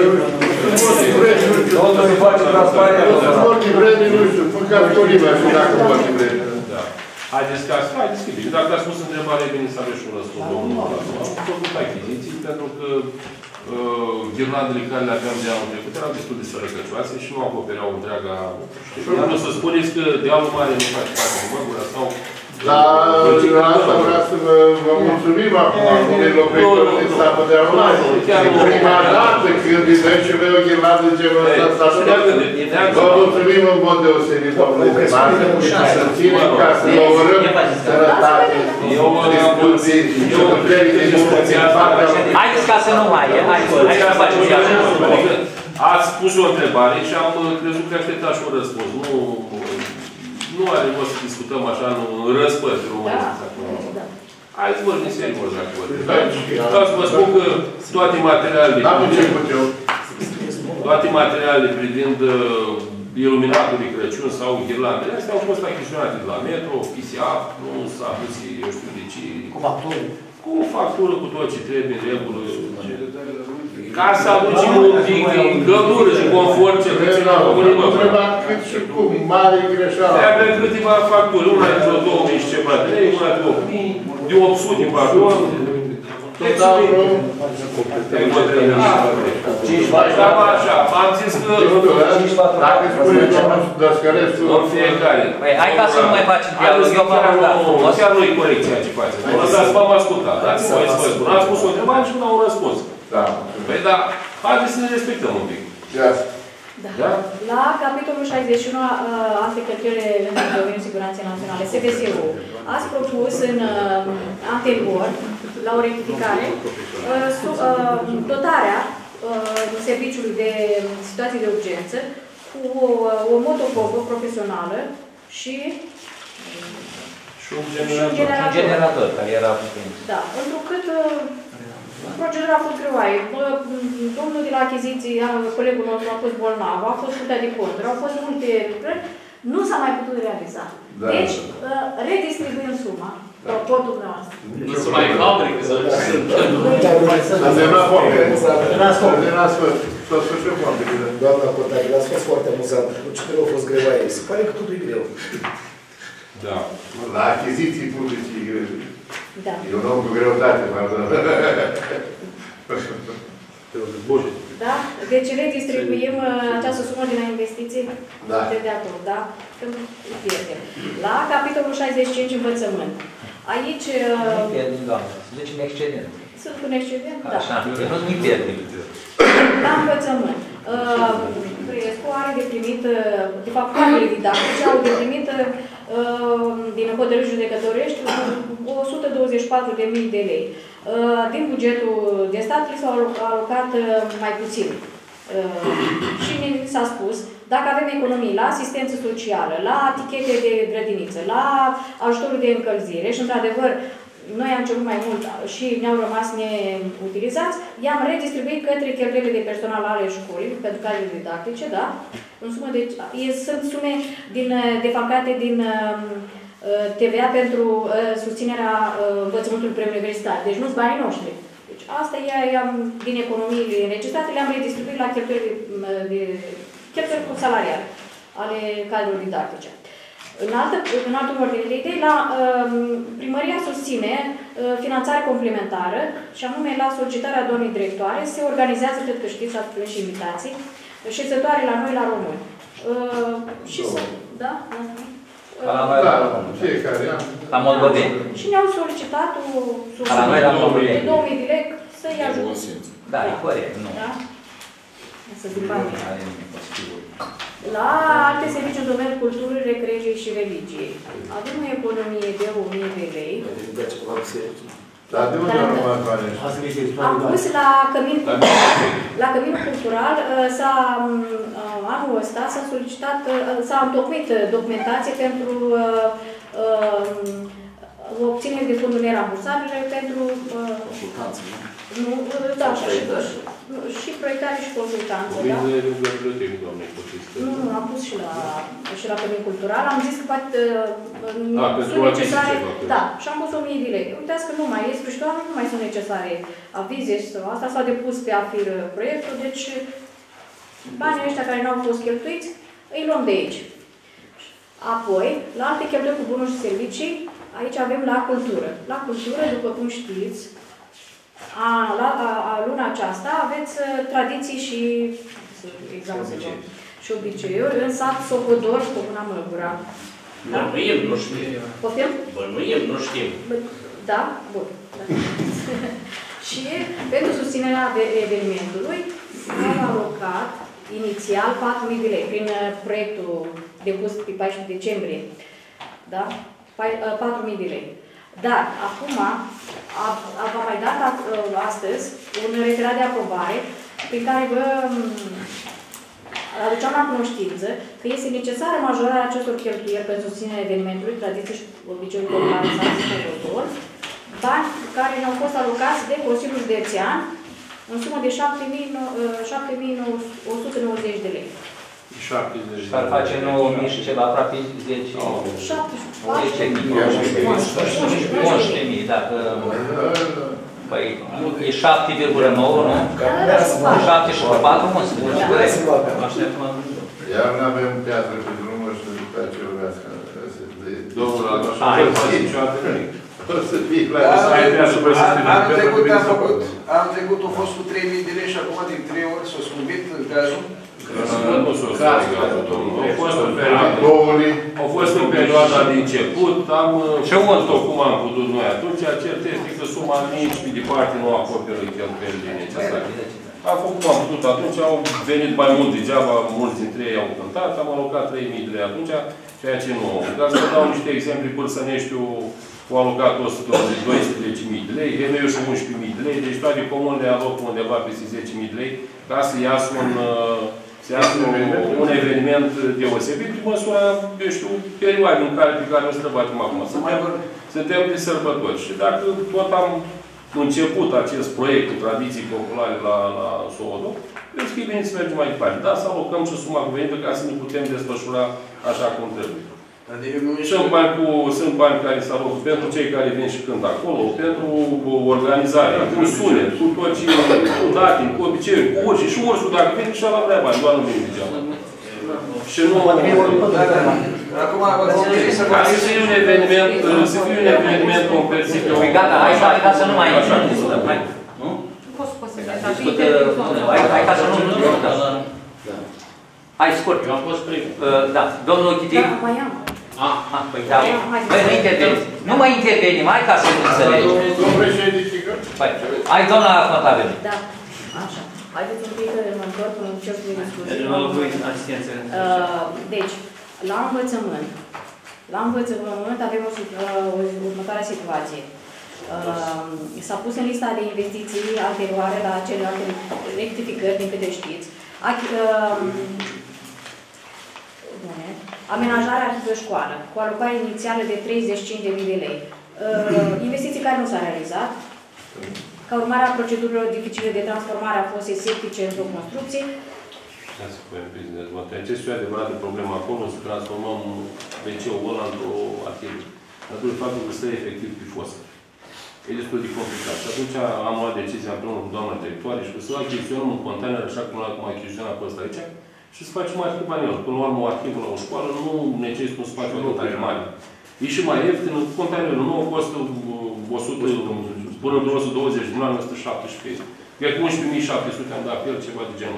Domnul se face transparent. Foarte vreme, nu știu, măcar Florina și dacă foarte vreme. Haideți că bine. Dacă ați pus întrebare, e bine să aveți și un răspuns, domnul. Am făcut achiziții pentru că ghirlandele care le aveam de anul trecut erau destul de sărăcăcioase și nu acopereau întreaga... Nu să spuneți că dealul mare nu face parte de Măgura sau... La asta vreau să vă mulțumim acum, unei locuitori din statul de Arunai. Prima dată când îi dăm și o ghirlandă de genul ăsta, vă mulțumim în mod deosebit, domnule primar, să ținem ca să vă urăm sănătate, discuții, și puterii de discuții. Haideți ca să nu mai e, hai să facem și așa. Ați pus o întrebare și am crezut că așteptați și un răspuns. Nu are rost să discutăm așa în răspăți românesc. Hai să vorbim serios dacă vorbim. Vreau să vă spun că toate materialele privind iluminatul de Crăciun sau ghirlandele, astea au fost achiziționate de la Metro, PCA, nu s-a pus, eu știu de ce. Cu factură. Cu factură, cu tot ce trebuie, în regulă. Ca să aducem un pic de căldură și confort cetățenilor români, mă vreau. Cât și cum, mare greșeală. Avem câteva facturi, una de vreo 2000 și ceva de lei, una de 8000, de 800, pardon. Deci, cam așa, am zis că... Dacă spune domnul Dăscărescu... În fiecare. Hai ca să nu mai facem dialog, eu v-am rugat frumos. Chiar nu-i corecția ce faceți. Lăsați, v-am ascultat. Dați-mi voie să vă spun. Ați pus o întrebare și nu au un răspuns. Da. Păi da, haideți să ne respectăm un pic. Da. La capitolul 61, alte cheltuieli în domeniul siguranței naționale, SVSU, ați propus în anterior, la o rectificare, dotarea serviciului de situații de urgență cu o motopompă profesională și un generator care era puternic. Da, întrucât procedura a fost greoaie. Domnul de la achiziții, colegul nostru a fost bolnav, a fost Curtea de Conturi, au fost multe lucruri, nu s-a mai putut realiza. Da. Deci, redistribuim suma, raportul noastră. Nu se mai fabrică, să S-a terminat foarte. S-a sfârșit foarte bine. Doamna Cotache, a fost foarte amuzant. Ce greu a fost greu aici. Se pare că totul e greu. Da. La achiziții publice e greu. Da. E un om cu greutate, pardon. Bun. Da? Deci redistribuim această sumă din investiții? Da. De acord, da? Când îi pierdem. La capitolul 65 învățământ. Aici... Nu pierdem, doamnă. Deci un excedent. Sunt un excedent? Da. Așa, nu pierdem. La învățământ. Crescu are de primit, de fapt, cadrele didactice au de primit din hotărâri judecătorești 124.000 de lei. Din bugetul de stat li s-au alocat mai puțin. Și s-a spus, dacă avem economii la asistență socială, la tichete de grădiniță, la ajutorul de încălzire și, într-adevăr, noi am cerut mai mult și ne-au rămas neutilizați, i-am redistribuit către cheltuielile de personal ale școlii, pentru cadrele didactice, da? În sumă de, sunt sume defalcate din TVA pentru susținerea învățământului preuniversitar. Deci nu-s banii noștri. Deci asta din economiile necesitate le-am redistribuit la cheltuieli salariale ale cadrelor didactice. În altă ordine de idei, primăria susține finanțare complementară și anume la solicitarea doamnei directoare se organizează, cred că știți, ați primit și invitații, șezătoare la noi la români. Și da? Da, fiecare an. La Moldoveni. Și ne-au solicitat o sumă de 2000 de lei să-i ajut. Da, e corect, nu. Da? Să zic banii. La alte servicii în domeniul culturii, recreării și religiei. Avem o economie de 1000 de lei. Dar de unde au rămas banii? Am pus la Căminul Cultural, anul ăsta s-a solicitat, s-a întocmit documentație pentru obținere de fonduri nerambursabile pentru și proiectare și consultanță. Nu, am pus și la Cămin Cultural. Am zis că poate sunt necesare. Da, și am pus 1000 de lei. Uitați că nu mai e, sfârșitul anului nu mai sunt necesare avize sau asta. S-a depus pe AFIR proiectul, deci banii ăștia care n-au fost cheltuiți, îi luăm de aici. Apoi, la alte cheltuieli cu bunuri și servicii, aici avem la cultură. La cultură, după cum știți, luna aceasta aveți tradiții și și obiceiuri în sat Sohodor, Comuna Mălgura. Bănuim, nu știm. Poftim? Bănuim, nu știm. Da? Bun. Da. Și pentru susținerea evenimentului s-au alocat inițial 4.000 de lei prin proiectul depus pe 14 decembrie. Da? 4.000 de lei. Dar, acum, v-am mai dat astăzi un referat de aprobare prin care vă aduceam la cunoștință că este necesară majorarea acestor cheltuieli pentru susținerea evenimentului, tradiții și obiceiuri populare în satul Sohodor, bani care ne-au fost alocați de Consiliul Județean în sumă de 7.190 de lei. 70 și ar face 9.000 și ceva, aproape 10.000. 11.000, dacă... Păi, e 7,9, nu? 7 și 4, mă spune. Iar nu avem piatră pe drumul și după aceea urmească. Domnul așa, niciodată nimic. Anul trecut a fost cu 3.000 de lei și acum din 3 ori s-a scumpit gazul. Au fost în perioada de început, am făcut-o cum am putut noi atunci, cert este că suma nici pe departe nu acoperă cheltuielile necesare. Am făcut cum am putut atunci, au venit mai mult degeaba, mulți dintre ei au cântat, am alocat 3.000 de lei atunci, ceea ce nu. Dar să dau niște exemple, Pârsăneștiu au alocat 12.000 de lei, Hemeiu și 11.000 de lei, deci toate comunele alocă undeva peste 10.000 de lei, ca să iasă un eveniment deosebit, pe măsura, eu știu, perioade în care pe care o străbatem acum. Suntem de sărbători. Și dacă tot am început acest proiect cu tradiții populare la Sohodor, eu zic că e bine să mergem mai departe. Da, să alocăm și suma cuvenită ca să ne putem desfășura așa cum trebuie. Sunt bani care s-au făcut pentru cei care vin și cânt acolo, pentru organizare, cu sunet, cu tot ce cu datin, cu obiceiuri, cu urși. Și ursul, dacă vine, și ăla vrea bani, doar nu vine degeaba. Și nu... Acum, ca să fie un eveniment, compensit. Gata, hai ca să nu mai discutăm. Nu? Hai ca să nu discutăm. Hai, scurt. Eu am fost primul. Da. Domnul Chitic? Da, mai am. Păi da. Păi nu interveni. Nu mai intervenim, hai ca să nu înțelegi. Domnul președinte, hai, doamna Fătaveni. Da, așa. Haideți un pic să mă întorc în cercul de discuție. Deci, la învățământ avem următoarea situație. S-a pus în lista de investiții anterioare la celelalte rectificări, din câte știți, amenajarea arhivă școală, cu alocare inițială de 35.000 de lei. Investiții care nu s-au realizat, ca urmare a procedurilor dificile de transformare a fosei septice într-o construcție. Ce este o adevărată problemă acolo, să transformăm WC-ul ăla într-o arhivă. Atunci faptul că stă efectiv pe fosă. E destul de complicat. Și atunci am luat decizia împreună cu doamna directoare și că să achiziționăm un container așa cum l-am achiziționat pe ăsta aici și să facem arhivă în el. Până la urmă, o arhivă la o școală nu necesită un spațiu atât mare. E și mai ieftin, containerul nou costă 100, până de 120 de ani, 117. Iar cu 11.700 am dat pe el ceva de genul.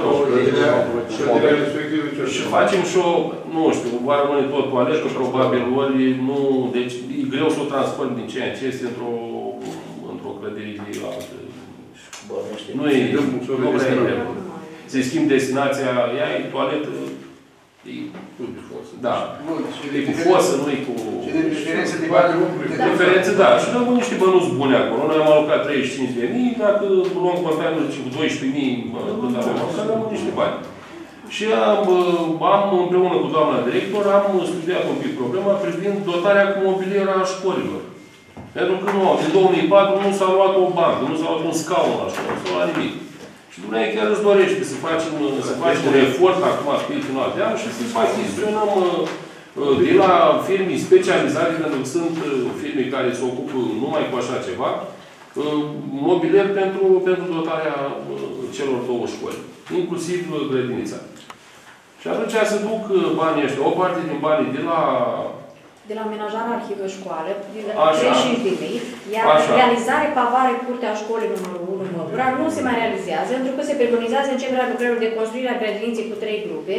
Și facem și o, nu știu, va rămâne tot toaletă, probabil, ori nu, deci e greu să o transform din ceea ce este într-o clădire de altă. Nu e, nu vrea să-i schimb destinația, ea e toaletă, e cu fosă. Da. E cu fosă, nu e cu... Diferențe de bani. Diferențe, da. Și rămân niște bănuți bune acolo. Noi am alocat 35.000, dacă luăm containerul cu 12.000, când avem alocat, rămân niște bani. Și am împreună cu doamna director, am studiat un pic problema privind dotarea cu mobilieră a școlilor. Pentru că nu, din 2004 nu s-a luat o bancă, nu s-a luat un scaun la școală, nu s-a luat nimic. Și dumneavoastră chiar își dorește să facem un efort acum pe final de an și să achiziționăm de la firme specializate, pentru că sunt firme care se ocupă numai cu așa ceva, mobilier pentru dotarea celor două școli, inclusiv grădinița. Și atunci se duc banii ăștia, o parte din banii de la amenajarea arhivă școală, de la 35.000, iar realizare pavare curtea școlii numărul 1 Măgura nu se mai realizează, pentru că se preconizează începerea lucrărilor de construire a grădiniței cu 3 grupe.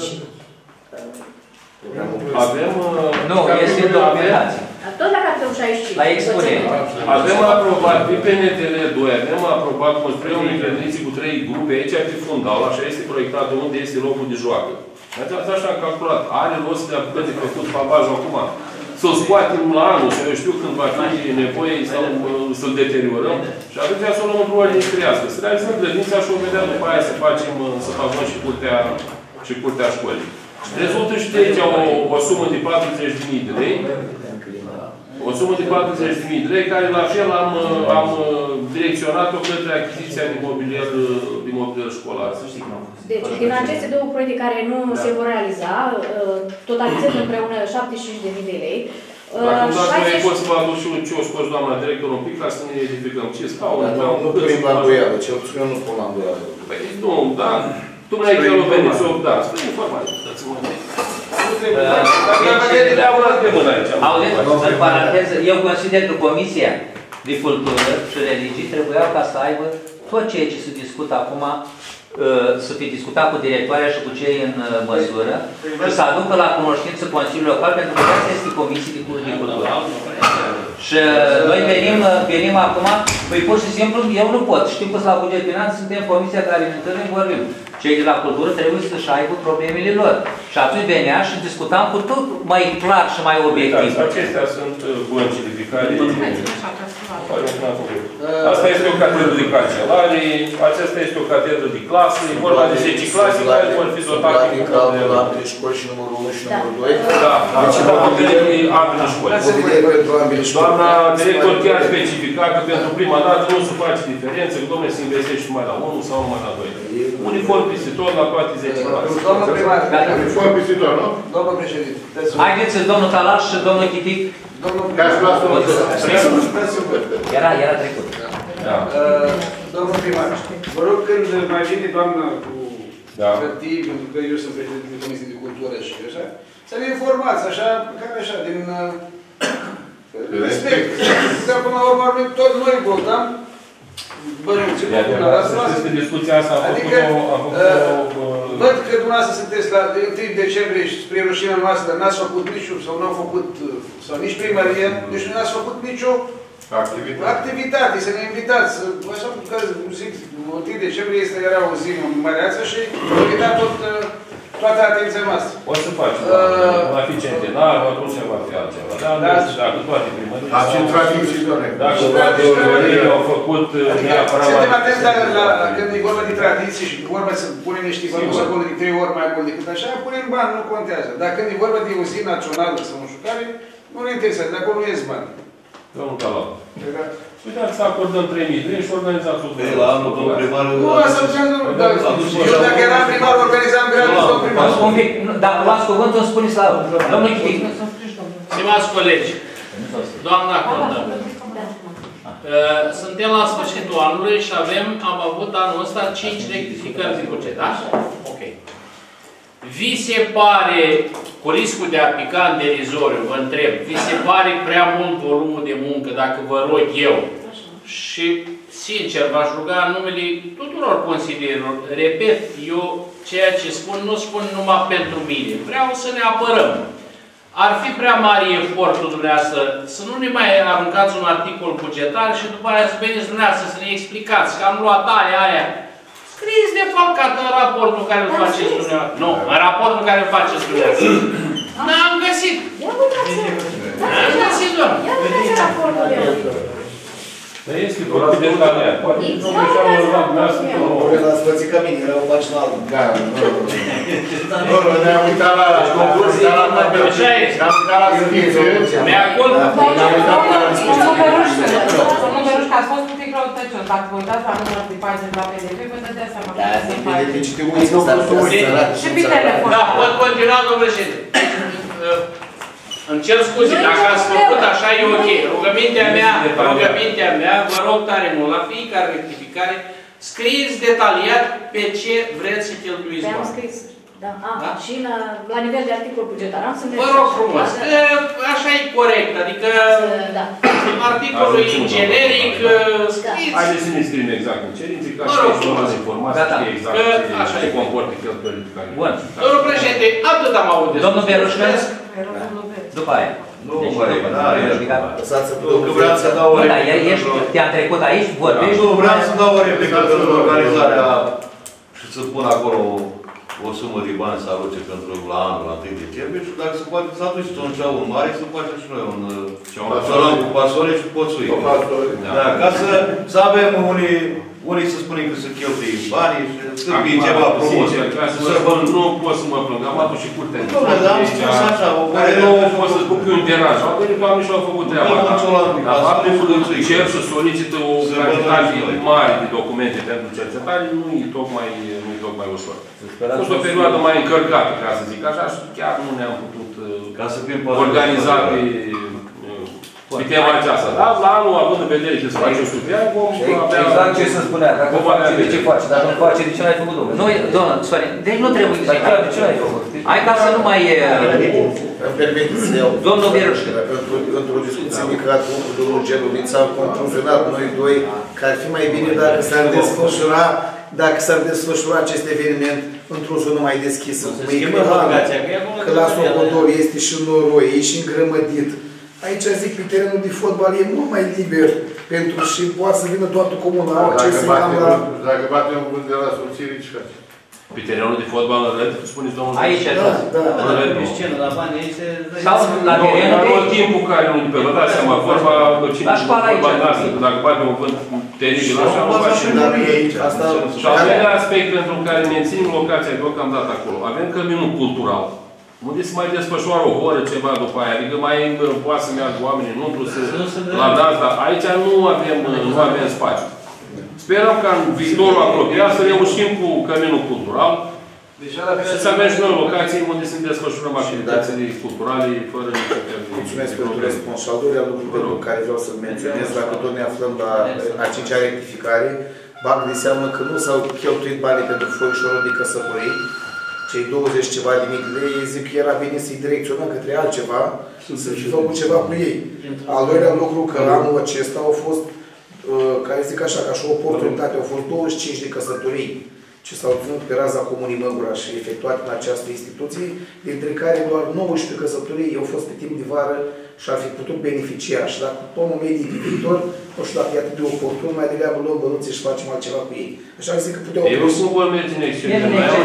Avem... Nu, este în documentație. Tot la capitolul 65. La expunere. Avem aprobat pe PNTL 2, avem aprobat construirea unei grădinițe cu 3 grupe, aici pe fundal, așa este proiectat unde este locul de joacă. Așa am calculat. Are rost de apucă de făcut pavajul acum. Să-l scoatem la anul, să eu știu când va fi nevoie sau să-l deteriorăm. Și atunci să o luăm într-o ordine crească. Să realizăm grădinița și o vedea după aia să pavăm și curtea școlii. Rezultă și de aici o sumă de 40.000 de lei. O sumă de 40.000 de lei, care la fel am direcționat-o către achiziția de mobilier școlar. Deci, din aceste două proiecte care nu se vor realiza, totalizând împreună 75.000 de lei, dacă nu dați noi pot să vă aduc și ce o scos doamna director un pic, ca să ne edificăm ce scaune. Nu primim la îndoială, cel puțin eu nu pun la îndoială. Păi nu, da. Dumnezeu chiar o veniți, da, spune informație. Auziți, în paranteză, eu consider că Comisia de Cultură și Religii trebuia ca să aibă tot ceea ce se discută acum, să fie discutat cu directoarea și cu cei în măsură și să aducă la cunoștință Consiliul Local, pentru că asta este Comisie de Cultură. Și noi venim acum, păi pur și simplu, eu nu pot. Știu că la buget finanțe suntem comisia care ne întâlnim, vorbim. Cei de la cultură trebuie să-și aibă problemele lor. Și atunci venea și discutam cu tot mai clar și mai obiectiv. Acestea sunt băncile de care... Asta este o catedră de cancelarii, aceasta este o catedră de clasă, e vorba de 10 clase care vor fi dotate cu la școli și numărul 1 și numărul 2. Da, deci ambele școli. Mobilier pentru ambele școli. Doamna director chiar specifica că pentru prima dată nu se face diferență, că domnule se investește numai la 1 sau numai la 2. Uniform pisitor la toate 10 clase. Domnul primar, Uniform pisitor, nu? domnul președinte. Haideți, domnul Talaș și domnul Chitic. Era trecut. Domnul primar, vă rog, când mai vine doamna cu hârtii, pentru că eu sunt președintele Comisiei de Cultură și așa, să ne informați, așa, care așa, din respect. Că până la urmă, tot noi votăm, bănuți, Este discuția asta a făcut văd că dumneavoastră sunteți la 1 decembrie și spre rușinea noastră, n-ați făcut niciun, sau n-au făcut, sau nici primărie, deci nu n-ați făcut nicio activitate, să ne invitați. Așa că zic, 1 decembrie era o zi măreață și a invitat toată atenția noastră. O să facem, va fi centenar, atunci va fi altceva. Dacă toate primările Ați intrat și doamne. Dacă toate primările au făcut neapărat... Suntem atenți când e vorba de tradiții și vorba să punem niște bani acolo de 3 ori mai mult decât așa, punem bani, nu contează. Dar când e vorba de o zi națională sau nu știu care, nu ne interesează, de acolo nu ies bani. Domnul Talau. Uitați să acordăm 3.000 lei și organizați o la anul, domnul primar... Nu, asta eu dacă eram primar, organizam gratis, domnul primar. Un pic, dar luați cuvântul, îmi spuneți la domnul Chitic. Stimați colegi, doamna Condă, suntem la sfârșitul anului și am avut anul ăsta 5 rectificări de buget, da? Ok. Vi se pare, cu riscul de a pica în derizoriu, vă întreb, vi se pare prea mult volumul de muncă, dacă vă rog eu, și sincer v-aș ruga în numele tuturor consilierilor, repet, eu ceea ce spun, nu spun numai pentru mine, vreau să ne apărăm. Ar fi prea mare efortul dumneavoastră să nu ne mai aruncați un articol bugetar și după aia să veniți dumneavoastră să ne explicați că am luat aia. Scrieți de fapt ca în raportul care îl faceți dumneavoastră. Nu, în raportul care îl faceți dumneavoastră. N-am găsit. N-am găsit, doamne. Ia uitați raportul de audit. Dar este foarte detaliat. Poate nu greșeam în urmă dumneavoastră. L-ați pățit ca mine, era o pagină albă. Da, nu, ne-am uitat la concluzii. Așa este. Ne-am uitat la scriere. Mi-a acord. Domnul Berușca, ați fost un pic răutăcios. Dacă vă uitați la numărul de pagini la PDF, vă dădeați seama că sunt pagini. Deci te uiți că s-ar putea Și pe telefon. Da, pot continua, domnul președinte. Îmi cer scuze, dacă ați făcut așa, e ok. Rugămintea mea, vă rog tare mult, la fiecare rectificare, scrieți detaliat pe ce vreți să cheltuiți bani. Am scris. Da. Și la nivel de articol bugetar. Vă rog frumos. Așa e corect. Adică articolul e generic, scrieți. Haideți să ne scriem exact în cerințe, ca și normal de informații, exact ce se comportă cheltuielile care... Bun. Domnul președinte, atât am auzit. Domnul Berușca? După aia. Nu, mă rog, că vreau să dau o replică. Te-am trecut aici, vorbești? Nu, vreau să dau o replică pentru organizarea și să pun acolo o sumă de bani să aloce pentru la anul, la 1 decembrie și dacă se poate să aduci un ceaul mare, să facem și noi un ceaul cu pasole și poțui. Da, ca să avem unii să spunem că se cheltuie banii și să fie ceva frumos. Nu pot să mă plâng, am adus și curtea. Dar am spus așa, nu pot să spun că e un deraj. Au venit oameni și au făcut treaba. Dar faptul că cer să solicită o cantitate mare de documente pentru cercetare nu e tocmai ușor. A fost o perioadă mai încărcată, ca să zic așa, și chiar nu ne-am putut organiza pe tema aceasta. Dar la anul, având în vedere ce se face studiat, vom avea... Exact ce se spunea, dacă face, de ce face, dacă nu face, de ce n-ai făcut, domnule? Nu, doamnă, Sorin, deci nu trebuie... De ce n-ai făcut? Hai ca să nu mai... Îmi permiteți să iau... Domnul Berușca. Într-o discuție mică cu domnul Gelubiț am concluzionat noi doi că ar fi mai bine dacă s-ar desfășura acest eveniment într-o zonă mai deschisă. Că la Socodor este și noroi, e și îngrămădit. Aici zic, pe terenul de fotbal e mult mai liber pentru și poate să vină toată comuna. Dacă bate un cuvânt de la subțire, ce faci? Pe terenul de fotbal în Răd, spuneți domnul? Aici, pe scenă, la bani, aici se... Sau la terenul... Nu, timpul care nu pe vă dați seama, vorba la școală aici. Dacă bate un vânt teribil, așa nu face aici. Și al doilea aspect pentru care menținem locația deocamdată acolo. Avem căminul cultural, unde se mai desfășoară o oră, ceva după aia, adică mai poate să meargă oamenii înăuntru, la dans, dar aici nu avem spațiu. Sperăm ca în viitorul apropiat să reușim cu căminul cultural și să avem și noi locații unde să desfășurăm activitățile culturale fără nicio pierdere. Mulțumesc pentru răspuns. Și al doilea lucru pentru care vreau să-l menționez, dacă tot ne aflăm la a 5-a rectificare, bag de seamă că nu s-au cheltuit banii pentru foișorul de căsătorii, cei 20 ceva de mii de lei, zic că era bine să-i direcționăm către altceva, să fi făcut ceva cu ei. Al doilea lucru, că anul acesta au fost, care zic așa, ca și o oportunitate, au fost 25 de căsătorii ce s-au ținut pe raza Comunii Măgura și efectuate în această instituție, dintre care doar 19 căsătorii au fost pe timp de vară și ar fi putut beneficia. Și dacă tonul medii de viitor, nu știu dacă e atât de oportun, mai degrabă luăm bănuții și facem altceva cu ei. Așa că zic că puteau... Eu nu vor merge în excepție.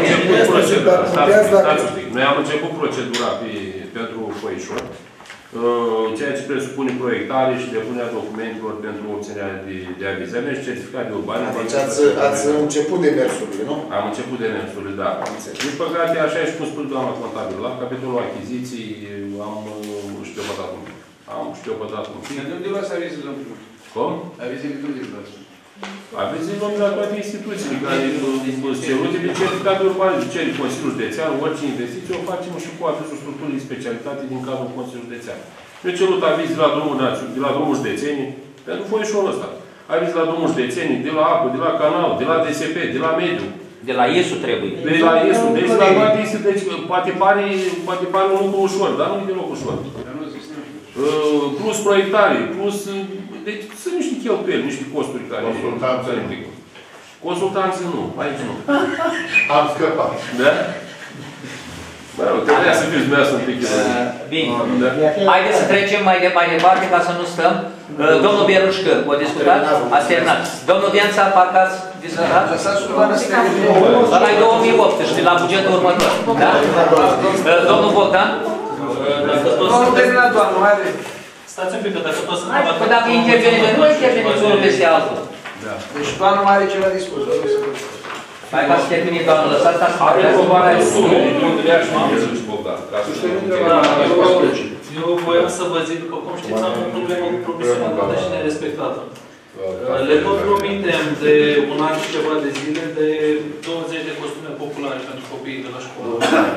Noi am început procedura pentru foișor, ceea ce presupune proiectare și depunerea documentelor pentru obținerea de avizare și certificat de urbană. Deci ați început demersurile, nu? Am început demersurile, da. Din păcate, așa și cum spune doamna contabil, la capitolul achiziții am știopătat un pic. De unde luați avizul, domnule? Cum? Avizile de unde luați? Avizile luăm de la toate instituțiile care sunt cerute de certificat de urbană, de ceri Consiliul Județean, orice investiție o facem și cu avizul structurii de specialitate din cadrul Consiliului Județean. Eu am cerut aviz de la drumul județenii, pentru foișorul ăsta. Aviz de la drumul județenii, de la apă, de la canal, de la DSP, de la mediu. De la IESU trebuie. De la IESU, deci la toate instituțiile. Deci poate pare un lucru ușor, dar nu e deloc ușor. Plus proiectare, plus... Deci sunt niște cheltuieli, niște costuri care... Consultanță nu, aici nu. Am scăpat. Da? Bă, trebuia să fiți dumneavoastră un pic. Bine. Haideți să trecem mai departe ca să nu stăm. Domnul Bierușcă, o discutat? Ați terminat. Domnul Dianța, parcă ați discutat? Ăla e 2018, la bugetul următor. Da? Domnul Bogdan? Nu terminat, doamnă, mai are. Stați un pic, că dacă tot să... Păi dacă interveni, noi nu interveniți unul peste altul. Deci doamnă mai are ceva discurs. Hai ca să termini, doamnă, lăsați ca să are probarea sume, de unde le-aș mai să-și Bogdan. Eu voiam să vă zic că, cum știți, am o problemă cu profesionalitatea și nerespectată. Le tot promitem de un an și ceva de zile de 20 de costume populare pentru copiii de la școală.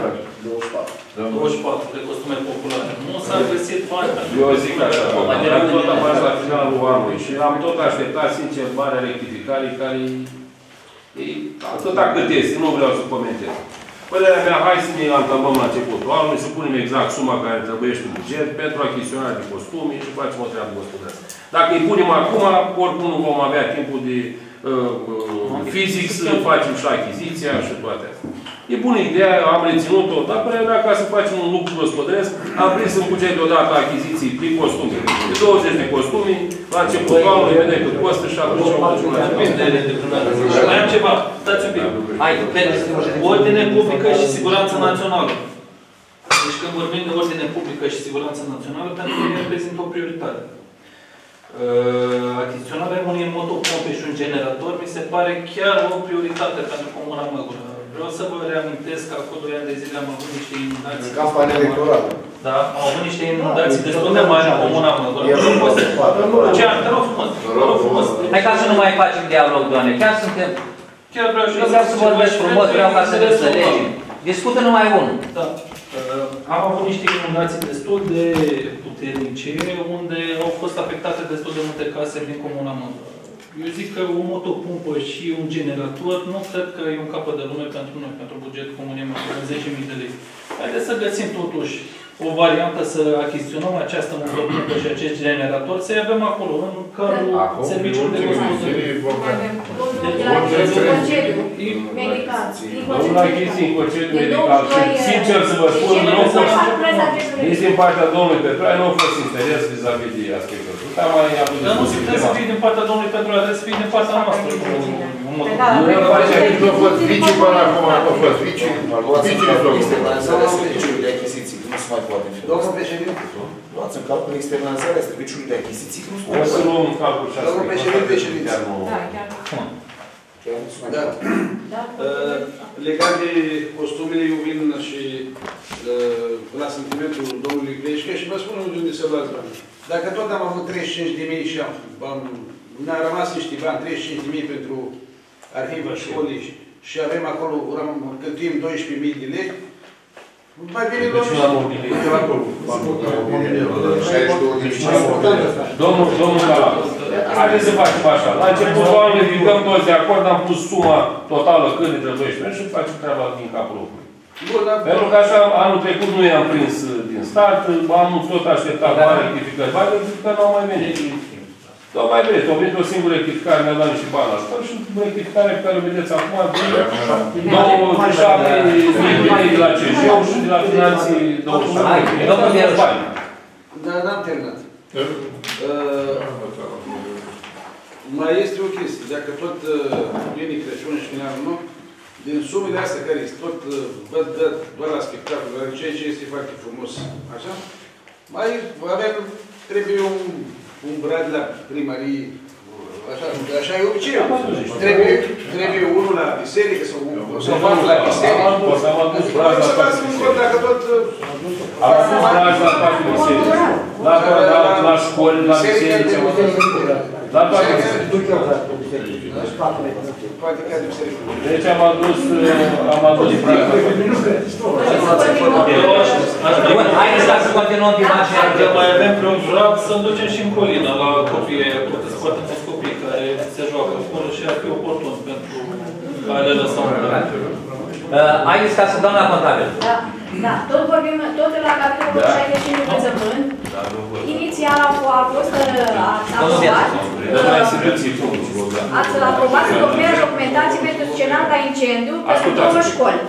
24 de costume populare. Nu s-a găsit bani pentru... Eu zic așa, am tot ajuns la finalul anului și am tot așteptat, sincer, banii rectificării care atâta cât este, nu vreau să comentez. Părerea mea, hai să ne antabăm la începutul anului, să punem exact suma care trebuie în buget pentru achiziționarea de costume și facem o treabă gospodărească. Dacă îi punem acum, oricum nu vom avea timpul de fizic să facem și achiziția și toate astea. E bună ideea, am reținut-o, dar părerea mea, ca să facem un lucru gospodăresc, am prins în buget deodată achiziții de costume. De 20 de costume, la începutul anului, vedem cât costă și atunci o facem la început. Mai am ceva, stați un pic. Ordine publică și siguranță națională. Deci când vorbim de ordine publică și siguranță națională, pentru că reprezintă o prioritate. Achiziționarea unei motopompe și un generator mi se pare chiar o prioritate pentru Comuna Măgura. Vreau să vă reamintesc că acum 2 ani de zile am avut niște inundații. Campanie electorală. Da, am avut niște inundații destul de mari în Comuna Măgura. Te rog frumos. Hai ca să nu mai facem dialog, doamne. Chiar suntem... Chiar vreau și eu să vorbesc frumos, vreau ca să ne înțelegem. Discută numai unul. Da. Am avut niște inundații destul de puternice, unde au fost afectate destul de multe case din Comuna Măgura. Eu zic că o motopompă și un generator nu cred că e un capăt de lume pentru noi, pentru bugetul Comunei Măgura, 10.000 de lei. Haideți să găsim totuși o variantă să achiziționăm această motopompă și acest generator, să-i avem acolo, în cadrul serviciului de gospodărie. Un achiziții în concediu medical. Sincer să vă spun, nu au fost... Nici din partea domnului Petraie nu au fost interes vis-a-vis de aspectul ăsta. Dar nu trebuie să fie din partea domnului Petraie, trebuie să fie din partea noastră. Nu a fost vicii până acum, nu a fost vicii. Externalizarea serviciului de achiziții, nu se mai poate. Domnul președinte. Luați în calcul externalizarea serviciului de achiziții, nu se mai poate. O să luăm în calcul și asta. Domnul președinte. Da. Legat de costumele, eu vin și la sentimentul domnului Pleșcă și vă spun de unde să luați bani. Dacă tot am avut 35.000 și ne-a rămas niște bani, 35.000 pentru arhiva școlii și avem acolo, cheltuim 12.000 de lei, mai bine Domnul Calac, haideți să facem așa. La începutul anului ridicăm toți de acord, am pus suma totală cât dintre 12 și facem treaba din capul locului. Pentru că așa, anul trecut nu i-am prins din start, am tot așteptat bani rectificări. Bani rectificări n-au mai venit. Dar mai vedeți, au venit o singură rectificare, mi-a dat niște bani la spăr și rectificare pe care o vedeți acum, 27 de la CJU și de la Finanții 27. Da, n-am terminat. Mai este o chestie, dacă tot vine Crăciun și vine anul nou, din sumele astea care tot văd doar la spectacol, ceea ce este foarte frumos, așa, mai avem, trebuie un brad la primărie, așa e obiceiul. Trebuie unul la biserică sau patru la biserică. Dacă tot... Am adus brad la toate biserici. La școli, la biserică. La toate biserici. Deci am adus brad la toate. Haideți să continuăm imaginea. Mai avem preocupat să-mi ducem și în Colina, la copiii aia, să scoatem toți copiii care se joacă acolo și ar fi oportun pentru a le lăsa un pic. Haideți ca să dăm la contabil. Da, tot vorbim, tot la capitolul 65 de învățământ. Inițial a fost ați aprobat întocmirea documentației pentru scenariul la incendiu pentru două școli.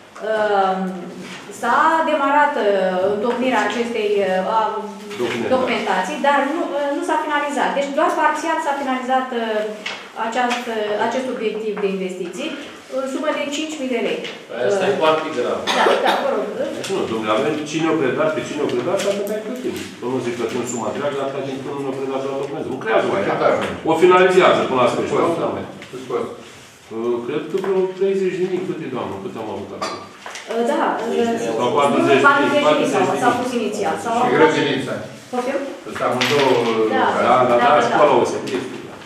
S-a demarat întocmirea acestei documentații, dar nu s-a finalizat. Deci doar parțial s-a finalizat acest obiectiv de investiții, în sumă de 5.000 de lei. Asta e foarte grav. Da, vă rog. Nu, domnule, avem cine o predat, pe cine o predat și atât mai plătim. Domnul zic că sunt suma întreagă, dar atât timp când nu o predat la document. Lucrează mai. O finalizează până la sfârșit. Cred că vreo 30.000, cât e, doamnă, cât am avut acum? Da, 40.000 s-au pus inițial. Și grădinița. Poftim? Sunt amândouă. Da, școala o să fie.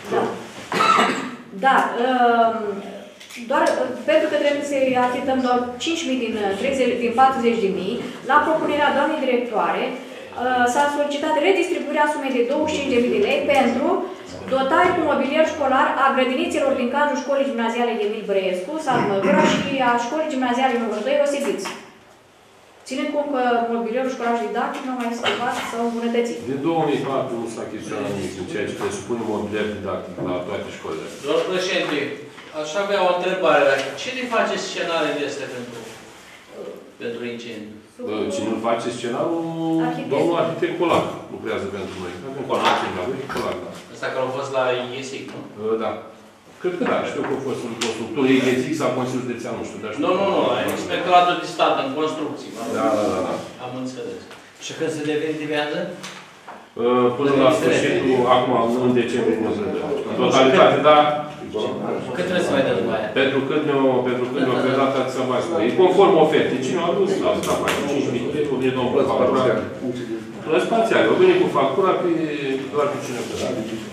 Da, doar pentru că trebuie să achităm doar 5.000 din 40.000, la propunerea doamnei directoare s-a solicitat redistribuirea sumei de 25.000 de lei pentru dotare cu mobilier școlar a grădinițelor din cadrul școlii gimnaziale Emil Băiescu, Sat Măgura și a școlii gimnaziale numărul 2, Osibiți. Ținând cont că mobilierul școlar și didactic nu mai schimbat sau îmbunătățit. Din 2004 nu s-a chestionat nimic în ceea ce presupune mobilier didactic la toate școlile. Doamnă președinte, aș avea o întrebare. Cine face scenariile astea pentru incendiu? Cine îl face scenariul? Domnul arhitect Colac lucrează pentru noi. Avem Colac, da. Asta care a fost la IESIC, nu? Da. Cred că da, știu că a fost un constructor IESIC sau Consiliul Județean, nu știu. Nu, inspectoratul de stat în construcții. Da. Am înțeles. Și când se deventivează? Până la sfârșitul, acum, în decembrie, nu se dă. În totalitate, da. Cât trebuie să mai dăm după aia? Pentru cât ne-o predat atâția bani. E conform oferte. Cine a adus? A stat mai 5.000 de lei, domnul factura. Plăți parțiale. O venit cu factura doar pe cine predat.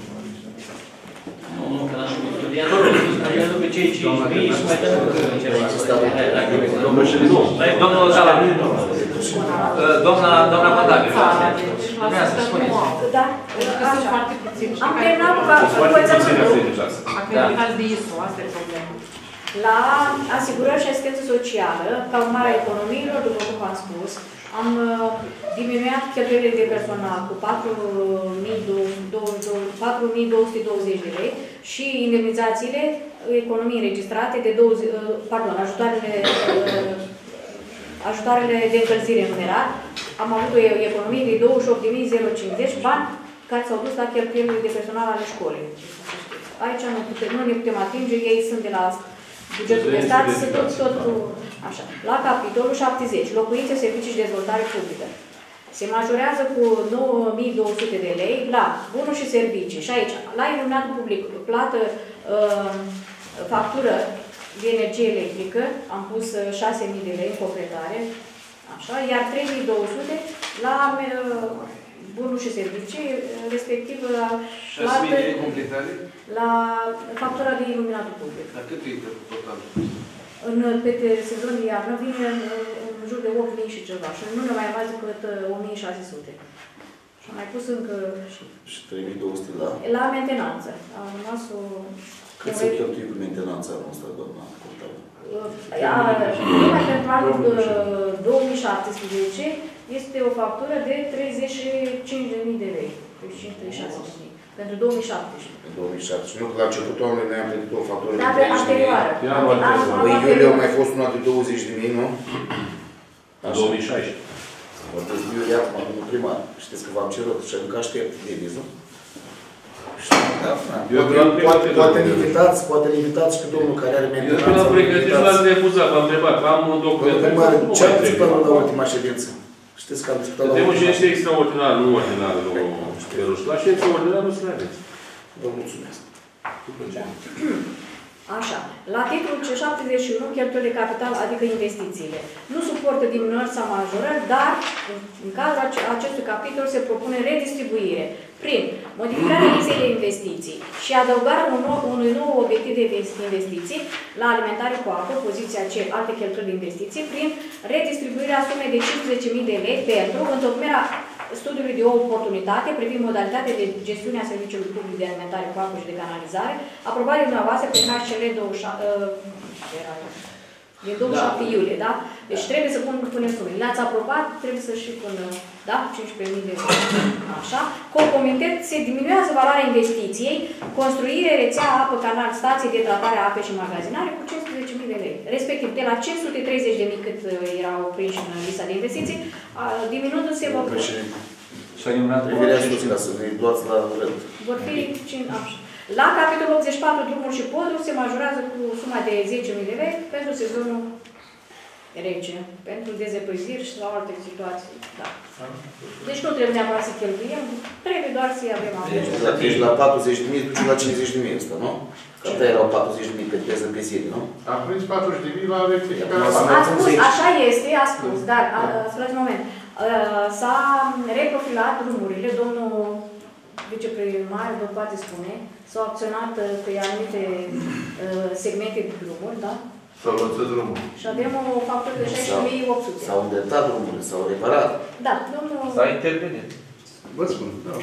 Nu, că n-am studiat. Studiat după cei 5.000 și mai dăm domnul Sala. Doamna Mădabe. Vreau să spuneți. Da, am terminat cu învățământul. Acreditați de ISO, asta e problema. La asigurări și asistență socială, ca urmare a economiilor, după cum v-am spus, am diminuat cheltuielile de personal cu 4.220 de lei și indemnizațiile, economii înregistrate de ajutoarele de încălzire numerat. Am avut o economie de 28.050 bani care s-au dus la cheltuielile de personal ale școlii. Aici nu ne putem atinge, ei sunt de la bugetul de stat, sunt tot așa. La capitolul 70, locuințe, servicii și dezvoltare publică. Se majorează cu 9.200 de lei la bunuri și servicii. Și aici, la iluminatul public, plată factură de energie electrică, am pus 6.000 de lei în completare, așa, iar 3.200 la bunuri și servicii, respectiv la 6.000 de lei completare? La factura de iluminatul public. Dar cât e total? Pe sezon de iarnă vine în jur de 8.000 și ceva și nu ne mai mai decât 1.600. Și am mai pus încă... Și 3.200 la... La mentenanță. Am rămas o... Cât se cheltuie cu mentenanța anul ăsta, doamna contabilă? Numai pentru anul 2017 este o factură de 35.000 de lei. 35.600. Pentru 2017. În 2017. Nu, că la începutul anului noi am plătit o factură de 30.000. Anterioară. Păi iulie au mai fost una de 20.000, nu? În 2016. Vorbesc de iulie acum, domnul primar. Știți că v-am cerut și încă aștept devizul. Poate invitați pe domnul care are mentenanță. Eu când am pregătit și l-ați refuzat, v-am întrebat, am un document. Ce am discutat la ultima ședință? Știți că am discutat la ultima ședință? Suntem în ședință extraordinară, nu ordinară, domnul Peruș. La ședință ordinară nu se le aveți. Vă mulțumesc. Așa. La titlul C71, cheltuieli de capital, adică investițiile. Nu suportă diminuări sau majorări, dar în cazul acestui capitol se propune redistribuire prin modificarea listei de investiții și adăugarea unui nou obiectiv de investiții la alimentare cu apă, poziția C, alte cheltuieli de investiții, prin redistribuirea sumei de 15.000 de lei pentru întocmirea studiului de oportunitate privind modalitatea de gestiune a serviciului public de alimentare cu apă și de canalizare, aprobarea dumneavoastră prin HCL 27 iulie, da? Deci trebuie să punem sumele. Le-ați aprobat, trebuie să și pună, da? 15.000 de lei. Așa. Concomitent se diminuează valoarea investiției, construire, rețea, apă, canal, stație de tratare a apei și magazinare cu 15.000 de lei. Respectiv, de la 530.000 cât erau prinși în lista de investiții, diminuându-se va fi. Și animat privirea sus ca să ne luați la rând. Vor fi 5, așa. La capitolul 84, drumuri și poduri, se majorează cu suma de 10.000 de lei pentru sezonul rece, pentru dezăpăziri și la alte situații. Da. Deci nu trebuie neapărat să cheltuiem, trebuie doar să-i avem acolo. Deci la 40.000 ducem la 50.000 ăsta, nu? Că asta erau 40.000 pe teză pe zi, nu? Am prins 40.000 la rectificare. A spus, așa este, a spus, dar, spre un moment, s-a reprofilat drumurile, domnul viceprimar, vă poate spune, s-au acționat pe anumite segmente de drumuri, da? S-au lăsat drumul. Și avem o factură de 6.800. S-au îndreptat drumurile, s-au reparat. Da, domnul... S-a intervenit. Vă spun, da.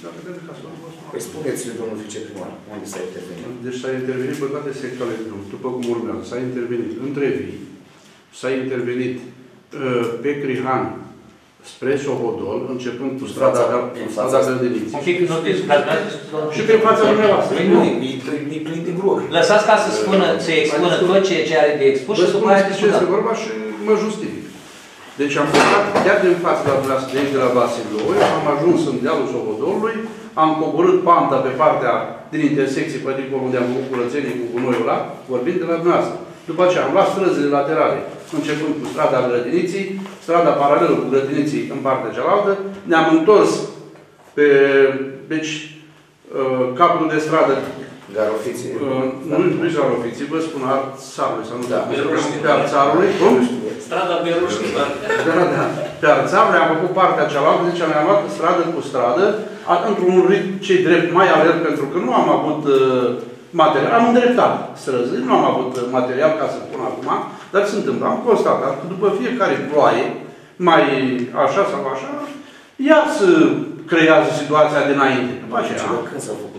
Păi spuneți-le, domnul viceprimar, unde s-a intervenit? Deci s-a intervenit pe toate sectoarele de drum, după cum urmează. S-a intervenit între vii, s-a intervenit pe Crihan, spre Sohodol, începând cu strada Grădiniții. Un pic nu și prin fața dumneavoastră. E plin de grup. Lăsați ca să expună tot ce are de expus și după aia ce este vorba și mă justific. Deci am plecat chiar din fața la dumneavoastră, de aici de la Vasiloi, am ajuns în dealul Sohodolului, am coborât panta pe partea din intersecție, pe dincolo unde am făcut curățenie cu gunoiul ăla, vorbind de la dumneavoastră. După aceea am luat străzile laterale, începând cu strada Grădiniții, strada paralelă cu Grădiniții în partea cealaltă, ne-am întors pe, deci, capul de stradă. Garofiții. Nu Garofiții, vă spun Arțarului, sau nu știu, pe Arțarului. Strada Berușni. Da. Pe Arțarului am făcut partea cealaltă, deci am luat stradă cu stradă, într-un ritm ce-i drept mai alert, pentru că nu am avut material. Am îndreptat străzi, nu am avut material ca să spun acum, dar se întâmplă. Am constatat că după fiecare ploaie, mai așa sau așa, ea se creează situația dinainte. După aceea. Când s-a făcut?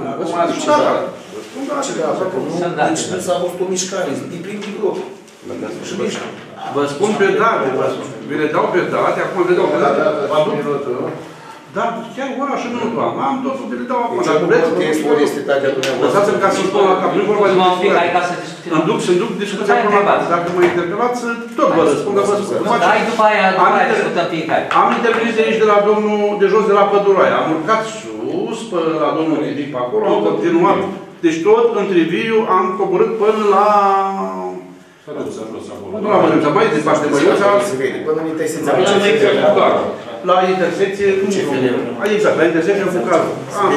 Deci nu s-a fost o mișcare, din plin de grup. Vă spun pe date, vi le dau pe date, acum le dau pe date. Dar chiar ora și minutul am. Am totul, vi le dau acum. Dacă vreți, lăsați-mi ca să spun la cap. Nu vorba de discuție. Îmi duc discuția până la cap. Dacă mă interpelați, tot vă răspund, dar vă spun. Dar după aia discutăm fiecare. Am intervenit de aici, de la domnul, de jos, de la Păduroaia. Am urcat sus, până la domnul Ridic pe acolo, am continuat. Deci tot între viu am coborât până la... Nu la Măriuța, mai departe Măriuța. Până în la intersecție cu exact, la intersecție cu carul.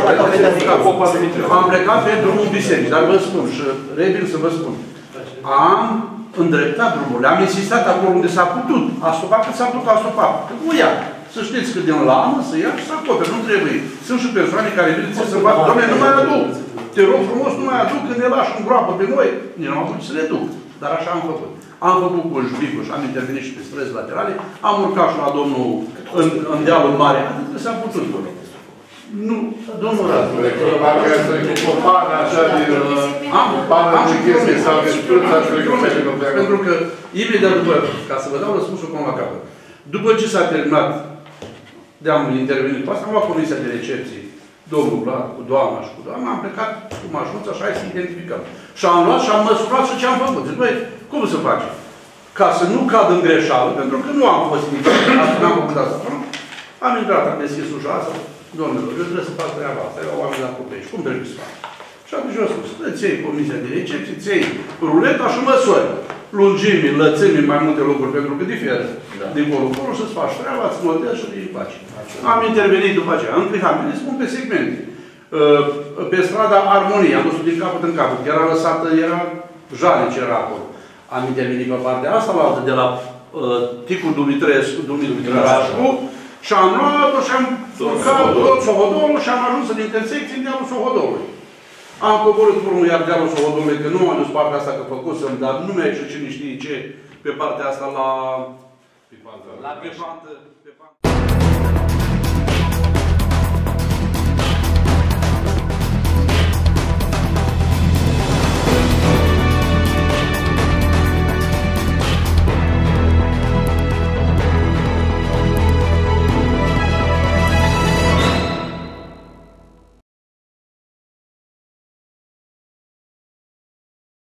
Am plecat pe drumul biserici, dar vă spun și revin să vă spun. Am îndreptat drumurile, am insistat acolo unde s-a putut. A stopat cât s-a putut, a stopat. Nu ia. Să știți că din lană să ia și să acopere, nu trebuie. Sunt și persoane care vin să facă, doamne, nu mai aduc. Te rog frumos, nu mai aduc, când ne lași în groapă pe noi, nici nu am putut să le duc. Dar așa am făcut. Am făcut cu Jbicuș, am intervenit și pe străzi laterale, am urcat și la domnul în dealul mare, atât că s-a putut. Nu, domnul Radu. Parcă asta e cu o pană așa din... Pană de chestii sau de sprânță, pentru că imediat după, ca să vă dau răspunsul cum la capăt, după ce s-a terminat de-am intervenit cu asta, am luat comisia de recepție, domnul Vlad, cu doamna și cu doamna, am plecat cu mașinuța și hai să identificăm. Și am luat și am măsurat și ce am făcut. Zic, băi, cum să facem? Ca să nu cad în greșeală, pentru că nu am fost niciodată, asta n-am făcut asta. Am intrat, am deschis ușa asta, domnilor, eu trebuie să fac treaba asta, erau oameni la copii, cum trebuie să fac? Și atunci eu am spus, îți iei comisia de recepție, îți iei ruleta și măsori. Lungimii, lățimii, mai multe locuri, pentru că diferă din colo să-ți faci treaba, îți notezi și îi faci. Am intervenit după aceea, în Crihamene, spun pe segmente. Pe strada Armonia, am dus din capăt în capăt, era lăsată, era jale ce era acolo. Am intervenit pe partea asta, la altă, de la Ticul Dumitrescu, și am luat-o și am urcat tot Sohodolul și am ajuns în intersecție în dealul Sohodolului. Am coborât drumul iar dealul Sohodolului, că nu am dus partea asta că făcusem, dar nu mi-a ieșit cine știe ce pe partea asta la... Pe pantă.